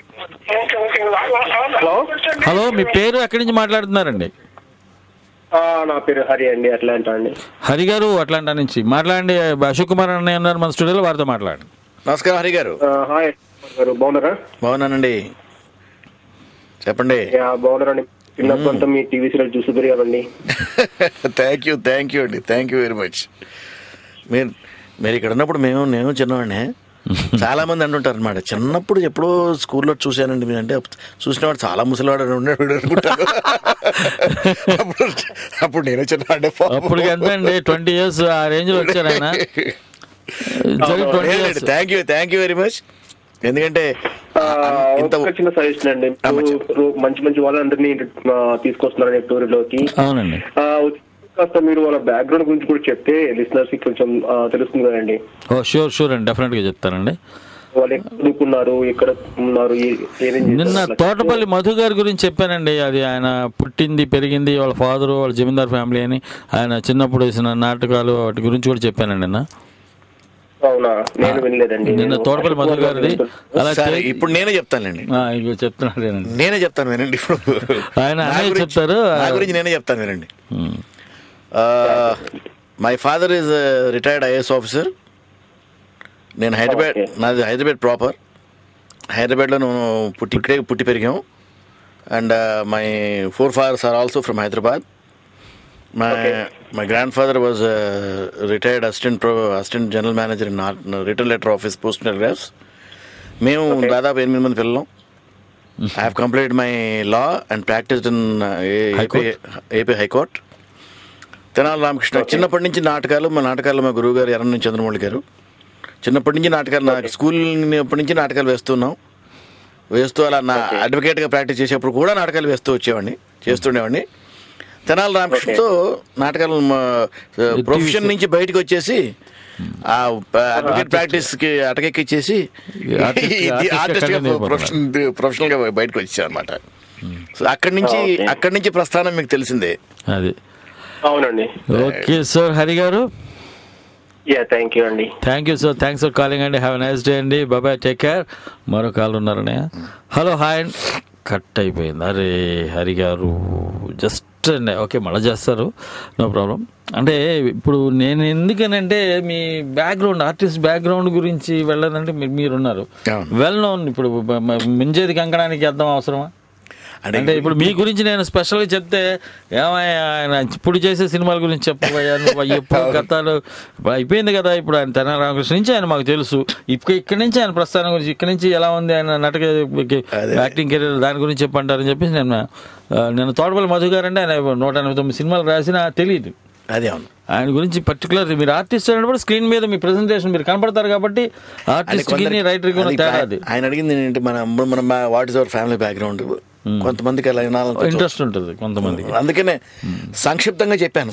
హలో, మీ పేరు ఎక్కడి నుంచి మాట్లాడుతున్నారండి? నా పేరు హరి అండి, అట్లాంటా అండి. హరి గారు అట్లాంటా నుంచి మాట్లాడండి. అశోక్ కుమార్ అన్నయ్య ఉన్నారు మన స్టూడియోలో, వారితో మాట్లాడండి. నమస్కారం హరి గారు. హాయ్ గారు, బాగున్నారా? బాగున్నానండి, చెప్పండి. బాగున్నారండి. చిన్నప్పుడు మీ టీవీ సీరియల్ చూసి పెరిగామండి. థ్యాంక్ యూ అండి, థ్యాంక్ యూ వెరీ మచ్. మీరు ఇక్కడ ఉన్నప్పుడు నేను చిన్నవాడినే. చాలా మంది అంటుంటారు అనమాట, చిన్నప్పుడు ఎప్పుడో స్కూల్లో చూశానండి మీరు అంటే, చూసినవాడు చాలా ముసలివాడు ఉన్నాడు అనుకుంటారు. అప్పుడు నేను చిన్నవాడే. అప్పుడు ఎంత అండి, 20 years ఆ రేంజ్ లో వచ్చారు ఆయన. Thank you very much. ఎందుకంటే చిన్న సజెషన్ అండి, మంచి మంచి వాళ్ళందరినీ తీసుకొస్తున్నారని టూర్లోకి. అవునండి, కాస్త మీరు వాళ్ళ బ్యాక్గ్రౌండ్ గురించి కూడా చెప్తే లిసనర్స్ కి కొంచెం తెలుస్తుంది కదండి. షూర్ అండి, డెఫినెట్ గా చెప్తానండి. వాళ్ళు ఎక్కడ చదువుకున్నారు, ఎక్కడ ఉన్నారు, నిన్న తోటపల్లి మధు గారి గురించి చెప్పానండి. అది ఆయన పుట్టింది పెరిగింది, వాళ్ళ ఫాదరు వాళ్ళ జమీందార్ ఫ్యామిలీ అని, ఆయన చిన్నప్పుడు వేసిన నాటకాలు వాటి గురించి కూడా చెప్పానండి నిన్న. అవునా, నేను వినలేదండి. నిన్న తోటపల్లి మధు గారిది. అలా ఇప్పుడు నేనే చెప్తానండి, చెప్తున్నాను నేనే చెప్తాను వినండి. ఇప్పుడు ఆయన చెప్తారు, నా గురించి నేనే చెప్తాను వినండి. My father is retired IAS officer. నేను నాది హైదరాబాద్ ప్రాపర్. హైదరాబాద్లో నేను ఇక్కడే పుట్టి పెరిగాం. And my forefathers are also from Hyderabad. My grandfather was a retired assistant general manager in return letter office, post telegraphs. మేము దాదాపు 8 మంది పిల్లలం. I have completed my law and practiced in AP High Court. Tenali Ramakrishna. చిన్నప్పటి నుంచి నాటకాలు మా గురువు గారు ఎర్రని చంద్రమౌళి గారు. చిన్నప్పటి నుంచి నాటకాలు, నాకు స్కూల్ అప్పటి నుంచి నాటకాలు వేస్తూ అలా నా అడ్వకేట్గా ప్రాక్టీస్ చేసేప్పుడు కూడా నాటకాలు చేస్తుండేవాడిని. తెనాలి రామకృష్ణతో నాటకాలు ప్రొఫెషన్ నుంచి బయటకు వచ్చేసి ఆ అడ్వకేట్ ప్రాక్టీస్కి అటకెక్కిచ్చేసి ఆర్టిస్ట్గా ప్రొఫెషనల్గా బయటకు వచ్చేసాను అనమాట. సో అక్కడి నుంచి ప్రస్థానం మీకు తెలిసిందే. అది అవునండి. ఓకే సార్, హరి గారు. థ్యాంక్ యూ అండి. Thank you sir, thanks for calling అండి. హ్యావ్ ఎ నైస్ డే అండి. Bye, take care. మరో కాల్ ఉన్నారనే. హలో, హాయ్ అండి. కట్ అయిపోయింది. అరే హరి గారు జస్ట్ అండి. ఓకే, మళ్ళీ చేస్తారు, నో ప్రాబ్లం. అంటే ఇప్పుడు నేను ఎందుకనంటే మీ బ్యాక్గ్రౌండ్, ఆర్టిస్ట్ బ్యాక్గ్రౌండ్ గురించి వెళ్ళదంటే మీరున్నారు వెల్ నోన్. ఇప్పుడు మించేది కంకణానికి అర్థం అవసరమా? అంటే ఇప్పుడు మీ గురించి నేను స్పెషల్గా చెప్తే ఏమయ్యా ఆయన ఇప్పుడు చేసే సినిమాల గురించి చెప్పబోయా నువ్వు, ఎప్పుడు గతాలు అయిపోయింది కదా. ఇప్పుడు ఆయన తెనాలి రామకృష్ణ నుంచి ఆయన మాకు తెలుసు. ఇక్కడి నుంచి ఆయన ప్రస్థానం గురించి, ఇక్కడి నుంచి ఎలా ఉంది ఆయన యాక్టింగ్ కెరీర్, దాని గురించి చెప్పంటారని చెప్పేసి నేను తోటపల్లి మధు గారు అంటే ఆయన 189 సినిమాలు రాసినా తెలియదు. అదే అవును, ఆయన గురించి పర్టికులర్. మీరు ఆర్టిస్ట్ అనేప్పుడు స్క్రీన్ మీద మీ ప్రెజెంటేషన్ మీరు కనపడతారు కాబట్టి ఆర్టిస్ట్కి రైటర్కి తేడా. ఆయన అడిగింది ఏంటంటే మన what is our family background. కొంతమందికి అలా ఇంట్రెస్ట్ ఉంటుంది, కొంతమందికి. అందుకనే సంక్షిప్తంగా చెప్పాను.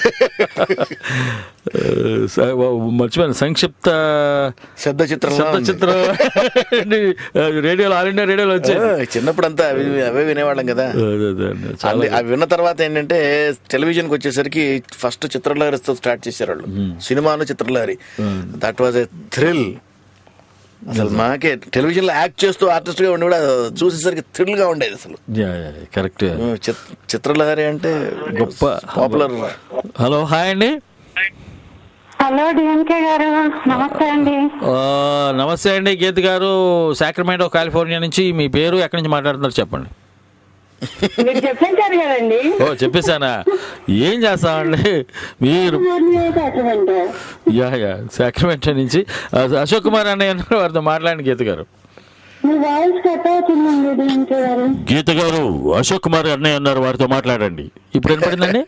మర్చిపోయాను, సంక్షిప్త శబ్ద చిత్రం రేడియోలో, ఆల్ ఇండియా రేడియోలో వచ్చాయి. చిన్నప్పుడు అంతా అవే వినేవాళ్ళం కదా. అవి విన్న తర్వాత ఏంటంటే టెలివిజన్కి వచ్చేసరికి ఫస్ట్ చిత్రలహరితో స్టార్ట్ చేశారు వాళ్ళు. సినిమాను Chitralahari, that was a thrill. అసలు మాకే టెలివిజన్లో యాక్ట్ చేస్తూ ఆర్టిస్ట్గా ఉండి కూడా చూసేసరికి థ్రిల్గా ఉండేది అసలు. కరెక్ట్. చిత్రలహరి అంటే గొప్ప పాపులర్. హలో, హాయ్ అండి. హలో డిఎంకే గారు, నమస్తే అండి. నమస్తే అండి గీత గారు, సాక్రమెంటో కాలిఫోర్నియా నుంచి. మీ పేరు, ఎక్కడి నుంచి మాట్లాడుతున్నారు చెప్పండి. మీరు చెప్పించారు కదండి. ఓ, చెప్పేశానా? ఏం చేస్తామండి మీరు. సాక్రమెంటో నుంచి అశోక్ కుమార్ అన్నయ్య వారితో మాట్లాడండి గీత గారు. మీ వాయిస్ కట్ అవుతుందండి డిఎంకే గారు. గీత గారు, అశోక్ కుమార్ అన్నయ్య ఉన్నారు, వారితో మాట్లాడండి. ఇప్పుడు వినపడిందండి?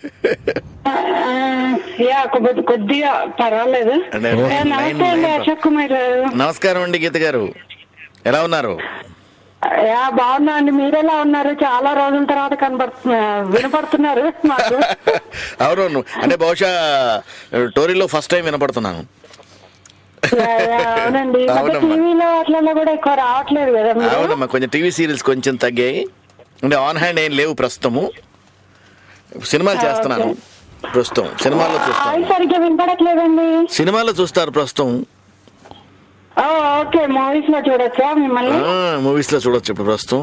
కొద్దిగా పర్వాలేదు. నమస్తే అండి అశోక్ కుమార్ గారు. నమస్కారం అండి గీత గారు, ఎలా ఉన్నారు? బాగున్నా అండి, మీరు ఎలా ఉన్నారు? చాలా రోజుల తర్వాత వినపడుతున్నారు మాకు. అవును, అంటే బహుశా టోరీలో ఫస్ట్ టైం వినపడుతున్నాను. అవునండి, టీవీలో అట్లా కూడా ఎక్కువ రావట్లేదు కదా. అవునమ్మా, కొంచెం టీవీ సీరియల్స్ కొంచెం తగ్గాయి. అంటే ఆన్ హ్యాండ్ ఏం లేవు ప్రస్తుతము. సినిమాలు చేస్తున్నాను ప్రస్తుతం. సినిమాల్లో చూస్తాను. సరిగ్గా వినపడట్లేదండి. సినిమాల్లో చూస్తారు ప్రస్తుతం. ఓకే, మూవీస్ లో చూడొచ్చా మిమ్మల్ని? మూవీస్ లో చూడొచ్చు ఇప్పుడు ప్రస్తుతం.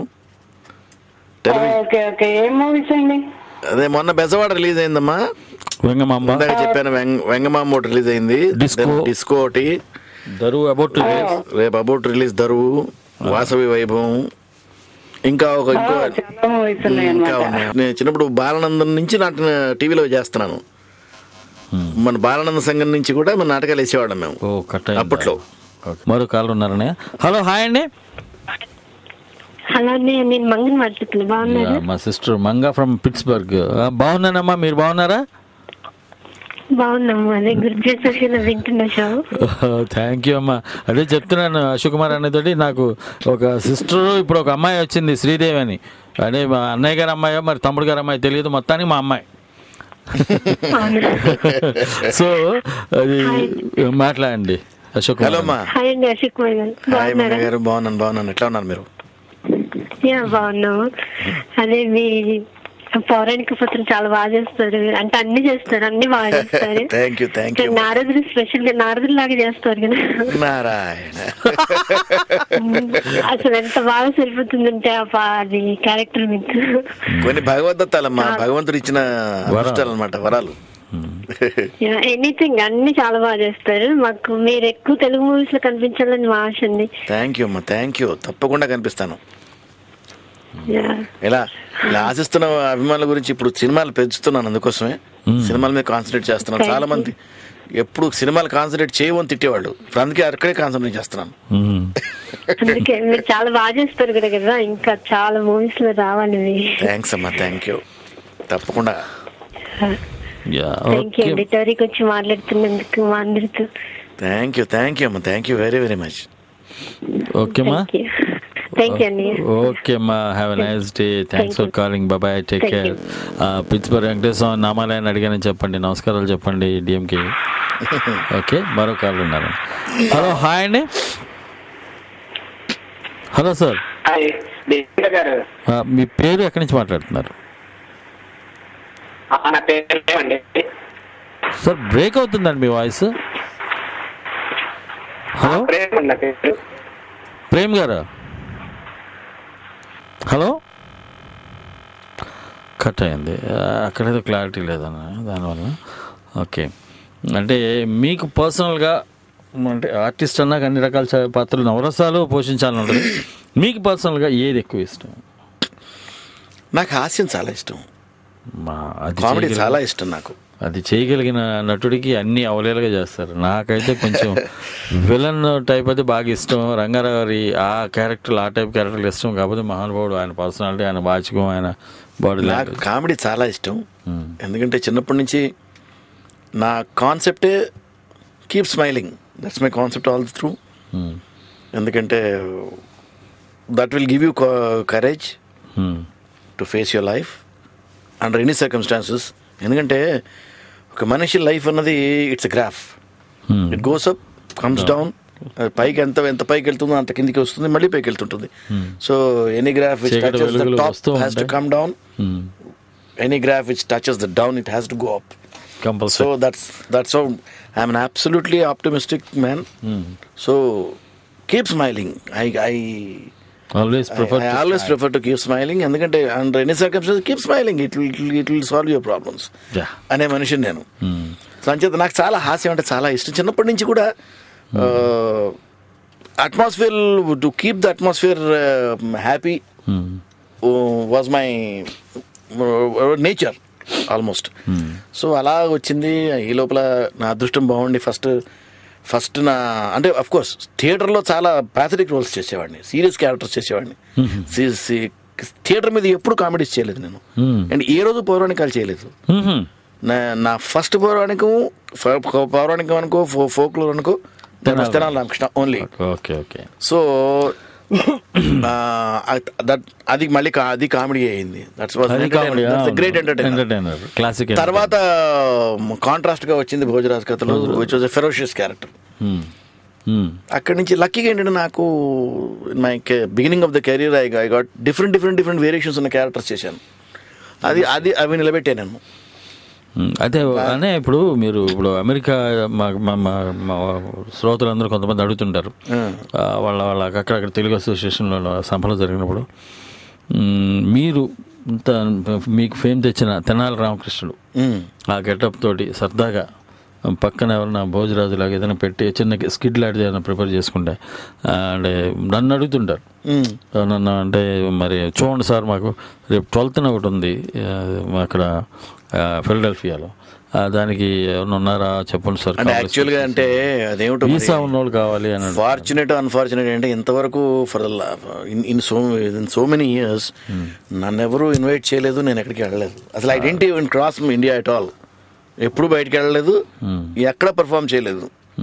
ఓకే ఓకే, ఏం మూవీస్ అండి? అదే మొన్న బెజవాడ రిలీజ్ అయిందమ్మా, వెంగమాంబ. ఇందాక చెప్పాను, వెంగమాంబ ఒకటి రిలీజ్ అయింది. డిస్కో ఒకటి, దరువు అబౌట్ రేపు అబౌట్ రిలీజ్ దరువు, వాసవి వైభవం, ఇంకా ఉన్నాయి. నేను చిన్నప్పుడు బాలానందం నుంచి టీవీలో చేస్తున్నాను. మన బాలానంద సంఘం నుంచి కూడా మన నాటకాలు వేసేవాళ్ళం మేము అప్పట్లో. మరో కాళ్ళు ఉన్నారనే. హలో, హాయ్ అండి. హలో అండి, నేను మంగని మాట్లాడుతున్నాను. బాగున్నారా? మా సిస్టర్ మంగా ఫ్రమ్ పిట్స్బర్గ్. బాగున్నానమ్మా, మీరు బాగున్నారా? బాగున్నాము, అదే గుర్తు చేసి వింటున్నా షో. థ్యాంక్ యూ అమ్మా. అదే చెప్తున్నాను అశోక్ కుమార్ అనేతోటి, నాకు ఒక సిస్టర్ ఇప్పుడు ఒక అమ్మాయి వచ్చింది, శ్రీదేవి అని. అదే మా అన్నయ్య గారి అమ్మాయో మరి తమ్ముడు గారి అమ్మాయి తెలియదు, మొత్తానికి మా అమ్మాయి. సో అది మాట్లాడండి అశోక్. హలో అమ్మా. హాయ్ అండి అశోక్ కుమార్ గారు. బాగున్నాను. ఎట్లా ఉన్నారు మీరు? బాగున్నాము. అదే మీ పౌరాణిక పత్రం చాలా బాగా చేస్తారు, అంటే అన్ని చేస్తారు, అన్ని బాగా చేస్తారు. నారదుడు స్పెషల్ గా నారదుడు లాగా చేస్తారు కదా. అసలు ఎంత బాగా సరిపోతుందంటే అది క్యారెక్టర్ మీకు. కొన్ని భగవద్దత్తాలమ్మా, భగవంతుడు ఇచ్చిన వరాలు అన్నమాట, వరాలు. ఎనీథింగ్ అన్ని చాలా బాగా చేస్తారు. మాకు మీరు ఎక్కువ తెలుగు మూవీస్ లో కనిపించాలని మా ఆశ అండి. థ్యాంక్ యూ అమ్మా, థ్యాంక్ యూ. తప్పకుండా కనిపిస్తాను. ఇలా ఆశిస్తున్న అభిమానుల గురించి ఇప్పుడు సినిమాలు పెంచుతున్నాను, అందుకోసమే సినిమాల మీద కాన్సన్ట్రేట్ చేస్తున్నాను. చాలా మంది ఎప్పుడు సినిమాలు కాన్సన్ట్రేట్ చేయమని తిట్టేవాళ్ళు, ఇప్పుడు అందుకే అక్కడే కాన్సన్ట్రేట్ చేస్తున్నాను. అందుకే మీరు చాలా బాగా చేస్తారు కదా, ఇంకా చాలా మూవీస్ లో రావాలి. థ్యాంక్స్ అమ్మా, థ్యాంక్ యూ. తప్పకుండా. థ్యాంక్ యూ అండి, టోరీకి వచ్చి మాట్లాడుతున్నందుకు మా అందరితో. థ్యాంక్ యూ అమ్మా, thank you very very much. ఓకేమా? థ్యాంక్ యూ అండి. ఓకే అమ్మా, have a nice day. Thanks for calling. Bye, take care. Pittsburgh Venkateswara నామాలయాన్ని అడిగానని చెప్పండి, నమస్కారాలు చెప్పండి డిఎంకే. ఓకే, మరో కాల్ ఉన్నారు. హలో, హాయ్ అండి. హలో సార్, మీ పేరు ఎక్కడి నుంచి మాట్లాడుతున్నారు? సార్ బ్రేక్ అవుతుందండి మీ వాయిస్. హలో, ప్రేమ్ గారా? హలో, కట్ అయింది. అక్కడేదో క్లారిటీ లేదన్న దానివల్ల. ఓకే, అంటే మీకు పర్సనల్గా, అంటే ఆర్టిస్ట్ అన్నాక అన్ని రకాల పాత్రలు నవరసాలు పోషించాలని ఉంటుంది. మీకు పర్సనల్గా ఏది ఎక్కువ ఇష్టం? నాకు హాస్యం చాలా ఇష్టం, కామెడీ చాలా ఇష్టం నాకు. అది చేయగలిగిన నటుడికి అన్ని అవలేలుగా చేస్తారు. నాకైతే కొంచెం విలన్ టైప్ అయితే బాగా ఇష్టం. రంగారావు గారి ఆ క్యారెక్టర్లు, ఆ టైప్ క్యారెక్టర్లు ఇష్టం. కాకపోతే మహానుభావుడు, ఆయన పర్సనాలిటీ, ఆయన వాచకం, ఆయన బాడీ. నాకు కామెడీ చాలా ఇష్టం, ఎందుకంటే చిన్నప్పటి నుంచి నా కాన్సెప్టే keep smiling. That's my concept all through. ఎందుకంటే that will give you courage to face your life under any circumstances. ఎందుకంటే ఒక మనిషి లైఫ్ అన్నది it's a graph. It goes up, comes down. పైకి ఎంత పైకి వెళ్తుందో అంత కిందికి వస్తుంది, మళ్ళీ పైకి వెళ్తుంటుంది. So any graph which touches the top has to come down. Any graph which touches the down, it has to go up. So that's how I'm an absolutely optimistic man. So keep smiling. I always prefer to keep smiling. ఎందుకంటే under any circumstances keep smiling. It will solve your problems. అనే మనిషిని నేను. So అంచేత నాకు చాలా హాస్యం అంటే చాలా ఇష్టం. చిన్నప్పటి నుంచి కూడా atmosphere, to keep the atmosphere happy was my nature almost. So అలా వచ్చింది. ఈ లోపల నా అదృష్టం బాగుండి ఫస్ట్ ఫస్ట్ నా అంటే అఫ్ కోర్స్ థియేటర్లో చాలా ప్యాథటిక్ రోల్స్ చేసేవాడిని, సీరియస్ క్యారెక్టర్స్ చేసేవాడిని. థియేటర్ మీద ఎప్పుడు కామెడీస్ చేయలేదు నేను, అండ్ ఏ రోజు పౌరాణికాలు చేయలేదు. నా ఫస్ట్ పౌరాణికం అనుకో ఫోక్లోర్ అనుకో తెనాలి రామకృష్ణ ఓన్లీ. సో అది మళ్ళీ అది కామెడీ అయింది. Great entertainer. తర్వాత కాంట్రాస్ట్ గా వచ్చింది భోజరాజ్ కథలో, which was a ferocious character. అక్కడి నుంచి లక్కీగా ఏంటంటే నాకు my beginning of the career I got different variations ఉన్న క్యారెక్టర్స్ చేశాను. అవి నిలబెట్టాను నేను. అయితే అనే ఇప్పుడు మీరు ఇప్పుడు అమెరికా మా శ్రోతలందరూ కొంతమంది అడుగుతుంటారు, వాళ్ళ అక్కడక్కడ తెలుగు అసోసియేషన్లో సభలు జరిగినప్పుడు మీరు మీకు ఫేమ్ తెచ్చిన తెనాలి రామకృష్ణుడు ఆ గెటప్ తోటి సరదాగా పక్కన ఎవరన్నా భోజరాజు లాగా ఏదైనా పెట్టి చిన్న స్కిడ్ లాంటిది ఏదైనా ప్రిపేర్ చేసుకుంటే అంటే నన్ను అడుగుతుంటారు, నన్ను అంటే మరి చూడండి సార్ మాకు రేపు 12th ఒకటి ఉంది అక్కడ ఫిలడెల్ఫియాలో, దానికి ఎవరైనా ఉన్నారా చెప్పండి సార్. యాక్చువల్గా అంటే అదేమిటో వీసా ఉన్నోళ్ళు కావాలి అని. ఫార్చునేట్ అన్ఫార్చునేట్ అంటే ఇంతవరకు for in so many years నన్ను ఎవరు ఇన్వైట్ చేయలేదు, నేను ఎక్కడికి వెళ్ళలేదు అసలు. I didn't even cross India at all. ఎప్పుడు బయటకు వెళ్ళలేదు, ఎక్కడ పర్ఫామ్ చేయలేదు.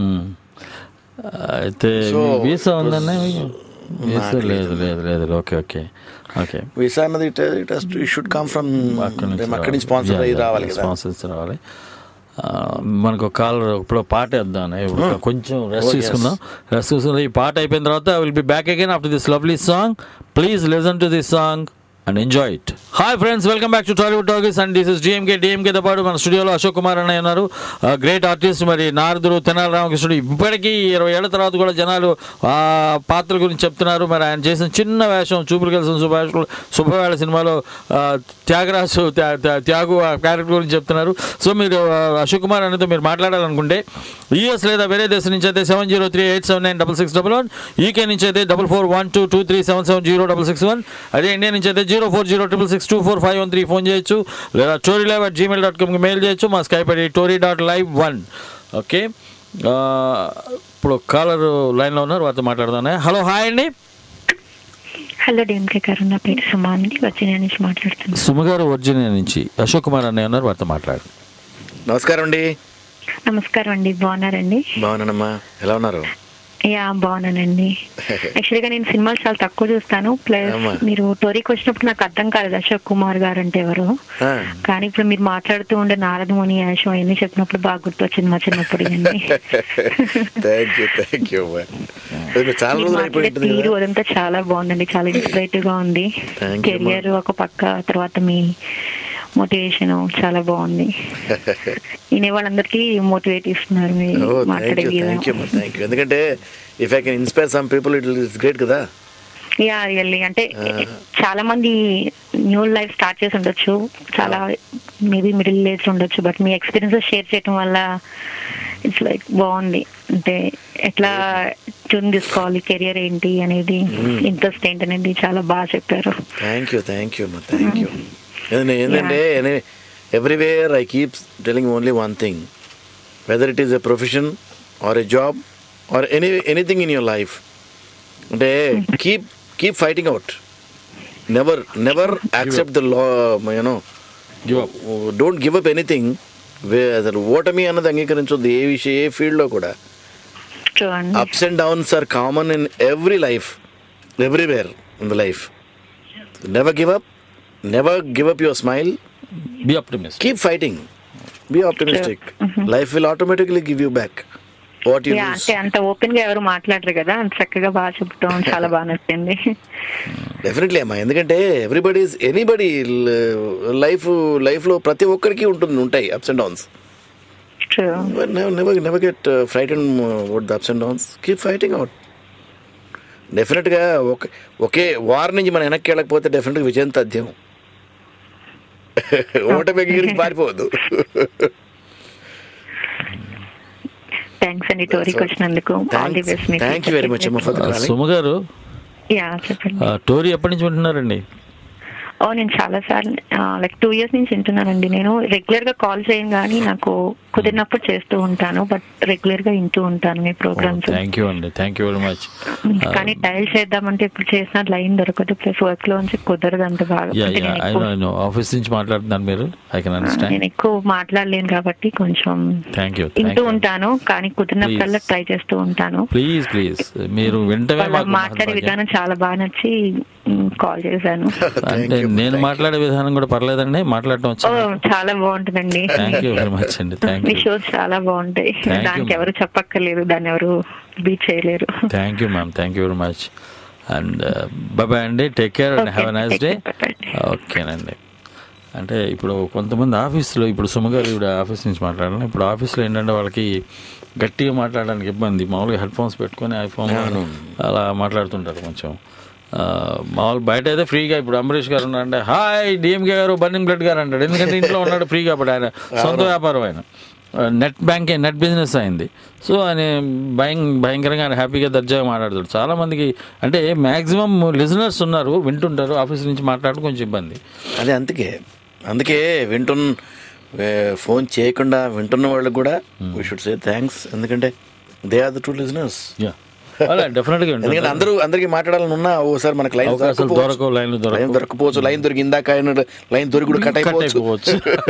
అయితే వీసా ఉందన్న? వీసా లేదు లేదు లేదు. Okay okay okay. వీసా అన్నది ఇట్ షుడ్ కమ్ ఫ్రమ్ అక్కడి నుంచి స్పాన్సర్ అయ్యి రావాలి కదా. స్పాన్సర్స్ రావాలి. మనకు కాల్ ఇప్పుడు పాట వేద్దాం, కొంచెం రెస్ట్ తీసుకుందాం. ఈ పాట అయిపోయిన తర్వాత I will be back again after this lovely song. Please listen to this song and enjoy it. Hi friends, welcome back to Tollywood Talkies and this is DMK తో పాటు మన స్టూడియోలో అశోక్ కుమార్ అన్నయ్య ఉన్నారు. Great artist. మరి నారదుడు తెనాలి రామకృష్ణుడు ఇప్పటికీ 20 ఏళ్ల తర్వాత కూడా జనాలు ఆ పాత్ర గురించి చెప్తున్నారు. మరి ఆయన చేసిన చిన్న వేషం చూపులు కలిసిన శుభవేళ సినిమాలో త్యాగు ఆ క్యారెక్టర్ గురించి చెప్తున్నారు. సో మీరు అశోక్ కుమార్ అన్నతో మీరు మాట్లాడాలనుకుంటే యూఎస్ లేదా వేరే దేశం నుంచి అయితే 7038796611, యూకే నుంచి అయితే 441223770661, అదే ఇండియా నుంచి అయితే 0406624513 ఫోన్ చేయొచ్చు, లేదా torylive@gmail.comకి మెయిల్ చేయొచ్చు. మా స్కైప్ ఐడి tory.live1. ఓకే, ఇప్పుడు కాలర్ లైన్లో ఉన్నారు, వారితో మాట్లాడుతున్నాను. హలో, హాయ్ అండి. హలో డిఎంకే గారు, నా పేరు సుమా అండి, వర్జీనియా నుంచి మాట్లాడుతున్నాను. సుమ గారు వర్జీనియా నుంచి. అశోక్ కుమార్ అన్నయ్య ఉన్నారు, వారితో మాట్లాడు. నమస్కారం అండి. నమస్కారం అండి, బాగున్నారండి? బాగున్నానమ్మా, ఎలా ఉన్నారు? యా బాగున్నానండి. యాక్చువల్గా నేను సినిమాలు చాలా తక్కువ చూస్తాను, ప్లస్ మీరు టోరీకి వచ్చినప్పుడు నాకు అర్థం కాలేదు అశోక్ కుమార్ గారు అంటే ఎవరు. కానీ ఇప్పుడు మీరు మాట్లాడుతూ ఉండే నారదముని యాషం అవన్నీ చెప్పినప్పుడు బాగా గుర్తొచ్చింది మా చిన్నప్పుడు. మీరు అదంతా చాలా బాగుందండి, చాలా ఇన్స్పిరేటివ్ గా ఉంది. కెరియర్ ఒక పక్క, తర్వాత మీ మోటివేషన్ చాలా బాగుంది. వినే వాళ్ళందరికీ మోటివేట్ ఇస్తున్నారు మీరు మాట్లాడే. ఎందుకంటే if I can inspire some people it is great కదా. Yeah really. అంటే చాలా మంది న్యూ లైఫ్ స్టార్ట్ చేసి ఉండొచ్చు, చాలా మేబీ మిడిల్ ఏజ్ ఉండొచ్చు, బట్ మీ ఎక్స్పీరియన్సెస్ షేర్ చేయడం వల్ల ఇట్స్ లైక్ బాగుంది. అంటే ఎట్లా ట్యూన్ తీసుకోవాలి, కెరియర్ ఏంటి అనేది, ఇంట్రెస్ట్ ఏంటి అనేది చాలా బాగా చెప్పారు. Thank you. ఏంటంటే everywhere I keep telling only one thing, whether it is a profession or a job or anything in your life, అంటే keep fighting out. Never accept the law, don't give up anything. ఓటమి అన్నది అంగీకరించొద్దు ఏ ఫీల్డ్లో కూడా. Ups and downs are common in every life, everywhere in the life. Never give up your smile. Be optimistic. Keep fighting. Be optimistic. Life will automatically give you back what you lose. అంటే అంత open గా ఎవరు మాట్లాడరు కదా, అంత చక్కగా బాగా చెప్తాం, చాలా బాగా నచ్చింది. డెఫినెట్లీ అమ్మా, ఎందుకంటే ఎనీబడి లైఫ్ లో ప్రతి ఒక్కరికి ఉంటాయి ups and downs. Never get frightened about the ups and downs. Keep fighting out. డెఫినెట్గా ఒకే వార్ నుంచి మనం వెనక్కి వెళ్ళకపోతే డెఫినెట్గా విజయం తథ్యం. ఓటమి గురించి పారిపోవద్దు. థ్యాంక్స్ అండి టోరీకి వచ్చినందుకు. Thank you very much. Suma గారు, యా చెప్పండి. టోరీ ఎప్పటి నుంచి ఉంటున్నారండి? నేను చాలా సార్లు లైక్ 2 years నుంచి వింటున్నానండి. నేను రెగ్యులర్ గా కాల్ చేయను కానీ నాకు కుదిరినప్పుడు చేస్తూ ఉంటాను, బట్ రెగ్యులర్ గా వింటూ ఉంటాను మీ ప్రోగ్రామ్స్. థ్యాంక్ యూ అండి, థ్యాంక్ యూ వెరీ మచ్. కానీ డయల్ చేద్దామంటే ఇప్పుడు చేసిన లైన్ దొరకదు, ప్లస్ వర్క్ లో నుంచి కుదరదు అంత బాగా. ఆఫీస్ నుంచి మాట్లాడుతున్నాను మీరు, ఐ కెన్ అండర్స్టాండ్. నేను ఎక్కువ మాట్లాడలేను కాబట్టి కొంచెం వింటూ ఉంటాను, కానీ కుదిరినప్పుడల్లా ట్రై చేస్తూ ఉంటాను. ప్లీజ్ ప్లీజ్ మీరు వింటమే. మాట్లాడే విధానం చాలా బాగా నచ్చి కాల్ చేశాను. అంటే నేను మాట్లాడే విధానం కూడా పర్లేదండి, మాట్లాడటం చాలా బాగుంటుందండి. థ్యాంక్ యూ వెరీ మచ్ అండి. మీ షోస్ చాలా బాగుంటాయి, దానికి ఎవరు చెప్పక్కర్లేదు, దాన్ని ఎవరు బీట్ చేయలేరు. Thank you ma'am, thank you very much. And bye అండి, take care and have a nice day. ఓకేనండి. అంటే ఇప్పుడు కొంతమంది ఆఫీస్లో, ఇప్పుడు సుమగారు ఇప్పుడు ఆఫీస్ నుంచి మాట్లాడాలి. ఇప్పుడు ఆఫీస్లో ఏంటంటే వాళ్ళకి గట్టిగా మాట్లాడడానికి ఇబ్బంది, మామూలుగా హెడ్ ఫోన్స్ పెట్టుకొని ఐఫోన్ అలా మాట్లాడుతుంటారు కొంచెం. మామూలు బయట అయితే ఫ్రీగా, ఇప్పుడు అంబరీష్ గారు ఉన్నారంటే హాయ్ డిఎంకే గారు, బర్నింగ్ బ్లడ్ గారు అంటాడు, ఎందుకంటే ఇంట్లో ఉన్నాడు ఫ్రీగా. అప్పుడు ఆయన సొంత వ్యాపారం, ఆయన నెట్ బిజినెస్ అయింది. సో ఆయన భయంకరంగా ఆయన హ్యాపీగా దర్జాగా మాట్లాడతాడు. చాలామందికి అంటే మ్యాక్సిమం లిజనర్స్ ఉన్నారు, వింటుంటారు, ఆఫీస్ నుంచి మాట్లాడడం కొంచెం ఇబ్బంది. అదే అందుకే ఫోన్ చేయకుండా వింటున్న వాళ్ళకి కూడా వీ షుడ్ సే థ్యాంక్స్, ఎందుకంటే they are the true listeners. డెఫినెట్గా, ఎందుకంటే అందరికి మాట్లాడాలని ఉన్నా ఓసారి మనకు లైన్ దొరకపోవచ్చు, లైన్ దొరికి ఇందాక లైన్ దొరికి కూడా కట్ అయిపోవచ్చు,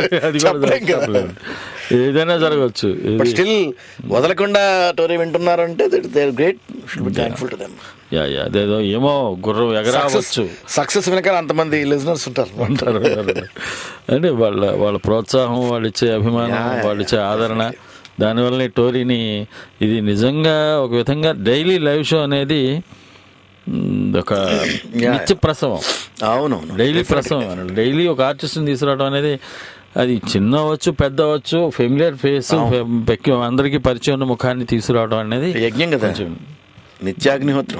ఏదైనా జరగవచ్చు. స్టిల్ వదలకుండా టోరీ వింటున్నారంటే they are great, should be thankful to them. అదేదో ఏమో గుర్రం ఎగరావచ్చు, సక్సెస్ వెనకాల అంతమంది లిజనర్స్ ఉంటారు. అంటే వాళ్ళ ప్రోత్సాహం, వాళ్ళు ఇచ్చే అభిమానం, వాళ్ళు ఇచ్చే ఆదరణ, దానివల్ల ఈ టోరీని ఇది నిజంగా ఒక విధంగా డైలీ లైవ్ షో అనేది ఒక నిత్య ప్రసవం. అవునవును, డైలీ ప్రసవం. డైలీ ఒక ఆర్టిస్ట్ని తీసుకురావడం అనేది, అది చిన్న అవ్వచ్చు పెద్ద అవ్వచ్చు, ఫెమిలియర్ ఫేస్, అందరికీ పరిచయం ఉన్న ముఖాన్ని తీసుకురావడం అనేది యజ్ఞం కదా, నిత్యాగ్నిహోత్రం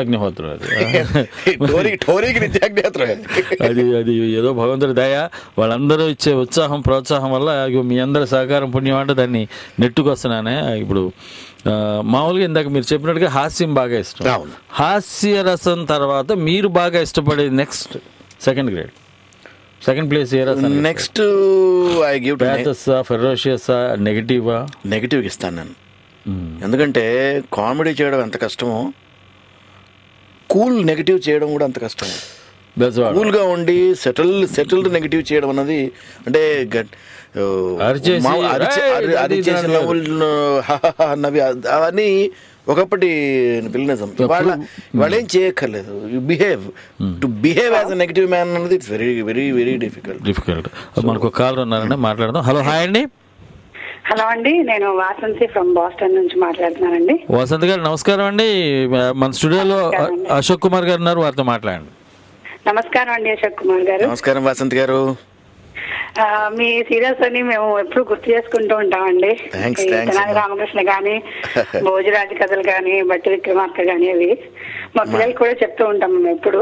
అది ఏదో భగవంతుడి దయ, వాళ్ళందరూ ఇచ్చే ఉత్సాహం ప్రోత్సాహం వల్ల మీ అందరి సహకారం పుణ్యం అంటే దాన్ని నెట్టుకొస్తున్నానే. ఇప్పుడు మామూలుగా ఇందాక మీరు చెప్పినట్టుగా హాస్యం బాగా ఇష్టం, హాస్య రసం తర్వాత మీరు బాగా ఇష్టపడేది నెక్స్ట్ సెకండ్ ప్లేస్ ఏ రసం? నెక్స్ట్ ఐ గివ్ ఫెరోషియసా, నెగిటివ్ ఇస్తాను నేను. ఎందుకంటే కామెడీ చేయడం ఎంత కష్టమో, కూల్ నెగిటివ్ చేయడం కూడా అంత కష్టమో. కూల్గా ఉండి సెటిల్డ్ నెగిటివ్ చేయడం అన్నది, అంటే అన్నవి అవన్నీ ఒకప్పటి విలనిజం. వాళ్ళు ఏం చేయక్కర్లేదు, to behave as a negative man అన్నది it's very very very difficult. మనకు కాల్ ఉన్నారండి, మాట్లాడదాం. హలో, హాయ్ అండి. హలో అండి, నేను వాసంతి ఫ్రమ్ బాస్టన్ నుంచి మాట్లాడుతున్నానండి. వాసంతి గారు నమస్కారం అండి. మన స్టూడియోలో అశోక్ కుమార్ గారు ఉన్నారు, వారితో మాట్లాడండి. నమస్కారం అండి అశోక్ కుమార్ గారు. నమస్కారం వాసంతి గారు. మీ సీరియల్స్ అని మేము ఎప్పుడు గుర్తు చేసుకుంటూ ఉంటామండి. తెనాలి రామకృష్ణ గాని, భోజరాజు కథలు గాని, బట్టి విక్రమార్క గాని, అవి మా పిల్లలు కూడా చెప్తూ ఉంటాం మేము ఎప్పుడు.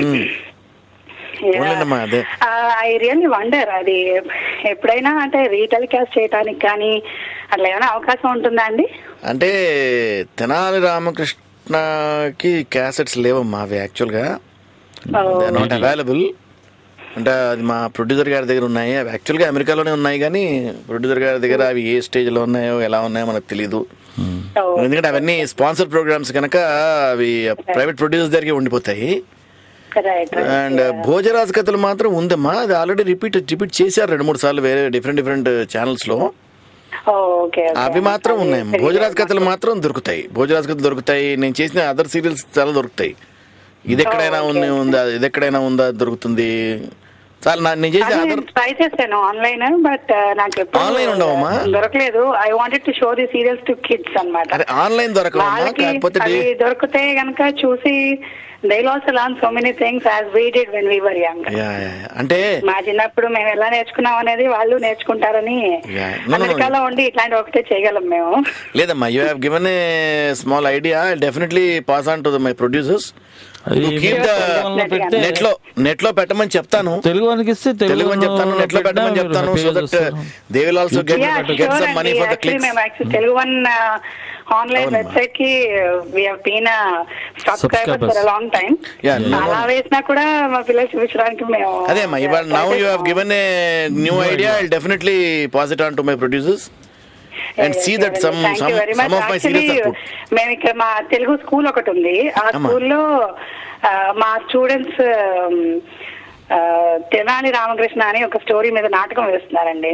ఐ రియల్లీ వండర్, అది ఎప్పుడైనా అంటే రీటెలికాస్ట్ చేయడానికి కానీ అట్లా ఏమైనా అవకాశం ఉంటుందా అండి? అంటే తెనాలి రామకృష్ణకి క్యాసెట్స్ లేవమ్మా అవి, యాక్చువల్గా నాట్ అవైలబుల్. అంటే అది మా ప్రొడ్యూసర్ గారి దగ్గర ఉన్నాయి, అవి యాక్చువల్గా అమెరికాలోనే ఉన్నాయి, కానీ ప్రొడ్యూసర్ గారి దగ్గర అవి ఏ స్టేజ్లో ఉన్నాయో ఎలా ఉన్నాయో మనకు తెలీదు. ఎందుకంటే అవన్నీ స్పాన్సర్ ప్రోగ్రామ్స్ కనుక అవి ప్రైవేట్ ప్రొడ్యూసర్ దగ్గరికి ఉండిపోతాయి. అండ్ భోజరాజ్ కథలు మాత్రం ఉందమ్మా, అది ఆల్రెడీ రిపీట్ చేశారు 2-3 సార్లు వేరే డిఫరెంట్ ఛానల్స్ లో. అవి మాత్రం ఉన్నాయి. భోజరాజ్ కథలు మాత్రం దొరుకుతాయి, నేను చేసిన అదర్ సీరియల్స్ చాలా దొరుకుతాయి. ఇది ఎక్కడైనా ఉందా దొరుకుతుంది చాలా. నేను చేసి ట్రై చేశాను ఆన్లైన్, బట్ నాకు ఆన్లైన్ ఉండవమ్మా, దొరకలేదు. I wanted to show the serials to kids అన్నమాట. ఆన్లైన్ దొరికితే గనక చూసి they'll also learn so many things as we did when we were young. అంటే మా చిన్నప్పుడు మేము ఎలా నేర్చుకున్నాం అనేది వాళ్ళు నేర్చుకుంటారని అమెరికాలో ఉండి ఇట్లాంటి ఒకటే చేయగలం మేము. లేదమ్మా, you have given a small idea, definitely pass on to my producers. Net లో పెట్టమని చెప్తాను, తెలుగు అని చెప్తాను, నెట్ లో పెట్టమని చెప్తాను. So that they will also get some money for the clicks. మేము తెలుగు వన్ ఆన్లైన్ వెబ్సైట్ కి we have been subscribers for a long time. అలా వేసినా కూడా మా పిల్లలు చూపించడానికి మేము అదే అమ్మా ఇవాళ now you have given a new idea. I definitely pass it on to my producers and see that some of my series are put. మేము ఇక్కడ మా తెలుగు స్కూల్ ఒకటి ఉంది. ఆ స్కూల్లో మా స్టూడెంట్స్ తెనాలి రామకృష్ణ అని ఒక స్టోరీ మీద నాటకం వేస్తున్నారండి.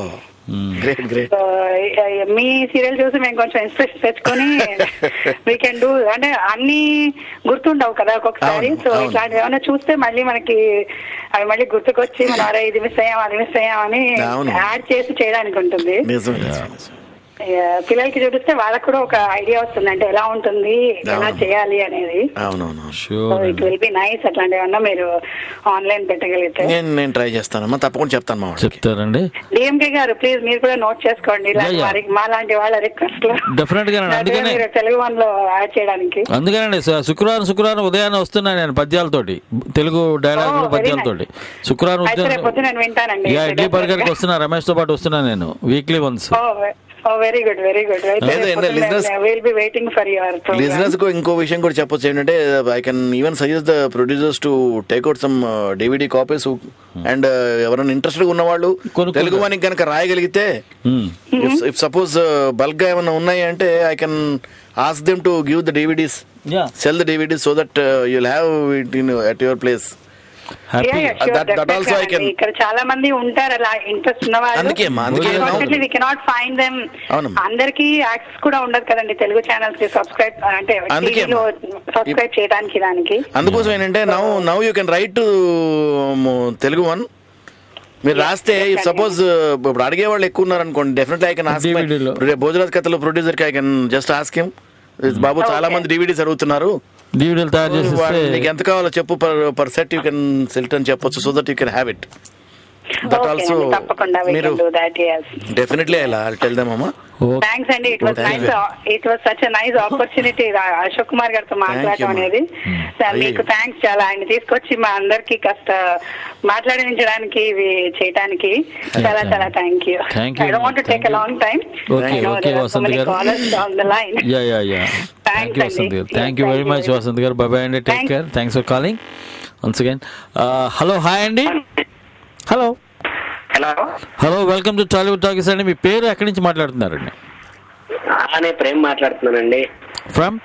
మీ సీరియల్ చూసి మేము కొంచెం ఇన్స్పిరేషన్ తెచ్చుకొని వీ కెన్ డూ, అంటే అన్ని గుర్తుండవు కదా ఒక్కొక్కసారి. సో ఇట్లాంటివి ఏమైనా చూస్తే మళ్ళీ మనకి అవి మళ్ళీ గుర్తుకొచ్చి మనం అరే ఇది మిస్ అయ్యాం అది మిస్ అయ్యాం అని యాడ్ చేసి చేయడానికి ఉంటుంది. పిల్లలకి చూపిస్తే వాళ్ళకి కూడా ఒక ఐడియా వస్తుంది, అంటే ఎలా ఉంటుంది ఎలా చేయాలి అనేది. It will be nice. అట్లాంటివి ఏమన్నా మీరు ఆన్లైన్ పెట్టగలిగితే నేను ట్రై చేస్తానమ్మా, తప్పకుండా చెప్తాను. చెప్తారండి డిఎంకే గారు, ప్లీజ్ మీరు కూడా నోట్ చేసుకోండి మా లాంటి వాళ్ళ రిక్వెస్ట్ లో తెలుగు వన్ లో యాడ్ చేయడానికి. అందుకనండి శుక్రవారం ఉదయాన్నే వస్తున్నాను నేను పద్యాలతోటి, తెలుగు డైలాగ్ పద్యాలతోటి. శుక్రవారం నేను వింటానండి. ఇడ్లీ బర్గర్కి వస్తున్నా, రమేష్ తో పాటు వస్తున్నాను నేను weekly once. Very good very good. Listeners కు ఇంకో విషయం కూడా చెప్పొచ్చు ఏంటంటే, I can even suggest the producers to take out some DVD copies and ఎవరైనా ఇంట్రెస్టెడ్ ఉన్న వాళ్ళు తెలుగు వానికి కనుక రాయగలిగితే, ఇఫ్ సపోజ్ బల్క్ గా ఏమైనా ఉన్నాయి అంటే I can ask them to give the DVDs, sell the DVDs so that you'll have it at your place. ఇక్కడ చాలా మంది ఉంటారు అలా ఇంట్రెస్ట్ ఉన్న వాళ్ళు. We cannot find them. అందరికి యాక్సెస్ కూడా ఉండదు కదండి తెలుగు ఛానల్స్ కి సబ్స్క్రైబ్ అంటే సబ్స్క్రైబ్ చేయడానికి. దానికి అందుకోసం ఏంటంటే now you can write to Telugu One. మీరు రాస్తే సపోజ్ ఇప్పుడు అడిగే వాళ్ళు ఎక్కువ ఉన్నారు అనుకోండి, definitely I can ask Bhojaraj కథలో ప్రొడ్యూసర్ కి I can just ask him, బాబు చాలా మంది DVDs అడుగుతున్నారు, DVDలు తయారు చేసి నీకు ఎంత కావాలో చెప్పు, per set you can select అని చెప్పొచ్చు, so that you can have it. That also మీరు డెఫినెట్లీ I'll tell them అమ్మా. థ్యాంక్స్ అండి. It was such a nice opportunity Ashok Kumar గారితో మాట్లాడటం అనేది. మీకు థ్యాంక్స్ చాలా, ఆయన తీసుకొచ్చి మా అందరికి కాస్త మాట్లాడించడానికి ఇవి చేయడానికి చాలా చాలా thank you. I don't want to take a long time. Thank you very much Vasanth గారు. బై బై అండి, take care, thanks for calling once again. Hello, hi అండి. Hello hello, welcome to Tollywood talkies అండి. మీ పేరు ఎక్కడి నుంచి మాట్లాడుతున్నారండి? ప్రేమ్ మాట్లాడుతున్నానండి. ఫ్రమ్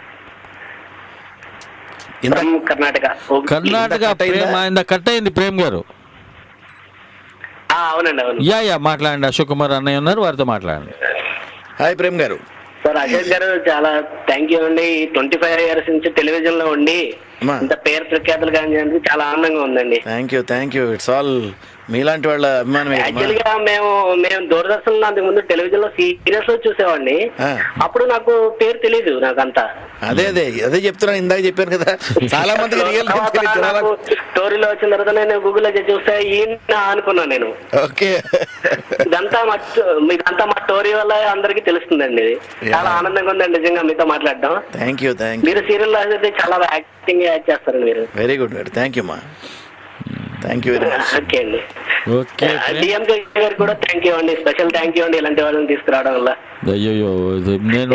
కర్ణాటక. ప్రేమ్ కట్ అయింది. ప్రేమ్ గారు అవునండి. యా మాట్లాడండి. అశోక్ కుమార్ అన్నయ్య ఉన్నారు, వారితో మాట్లాడండి. హాయ్ ప్రేమ్ గారు. సార్ అశోక్ గారు చాలా థ్యాంక్ యూ అండి. 25 years నుంచి టెలివిజన్ లో ఉండి ఇంత పేరు ప్రఖ్యాతులు కానీ చాలా ఆనందంగా ఉందండి. Thank you. ఇట్స్ ఆల్ మీలాంటి వాళ్ళ అభిమానం. యాక్చువల్ గా మేము దూరదర్శన్ లో అంతకు ముందు టెలివిజన్ లో సీరియల్స్ లో చూసేవాడిని. అప్పుడు నాకు పేరు తెలీదు నాకంతా. అదే చెప్తున్నా, ఇందాక చెప్పాను కదా, చాలా మంది స్టోరీలో వచ్చిన తర్వాత నేను గూగుల్లో చూస్తే ఈయన అనుకున్నాను నేను. ఓకే, ఇదంతా మా స్టోరీ వల్ల అందరికి తెలుస్తుందండి. చాలా ఆనందంగా ఉందండి నిజంగా మీతో మాట్లాడడం. Thank you. మీరు సీరియల్ లో అయితే చాలా యాక్టింగ్ చేస్తారండి మీరు. వెరీ గుడ్, థ్యాంక్ యూ మా. Thank you very much. Okay అండి. డిఎంకే గారు కూడా థ్యాంక్ యూ అండి, స్పెషల్ థ్యాంక్ యూ అండి ఇలాంటి వాళ్ళని తీసుకురావడం వల్ల. అయ్యో, నేను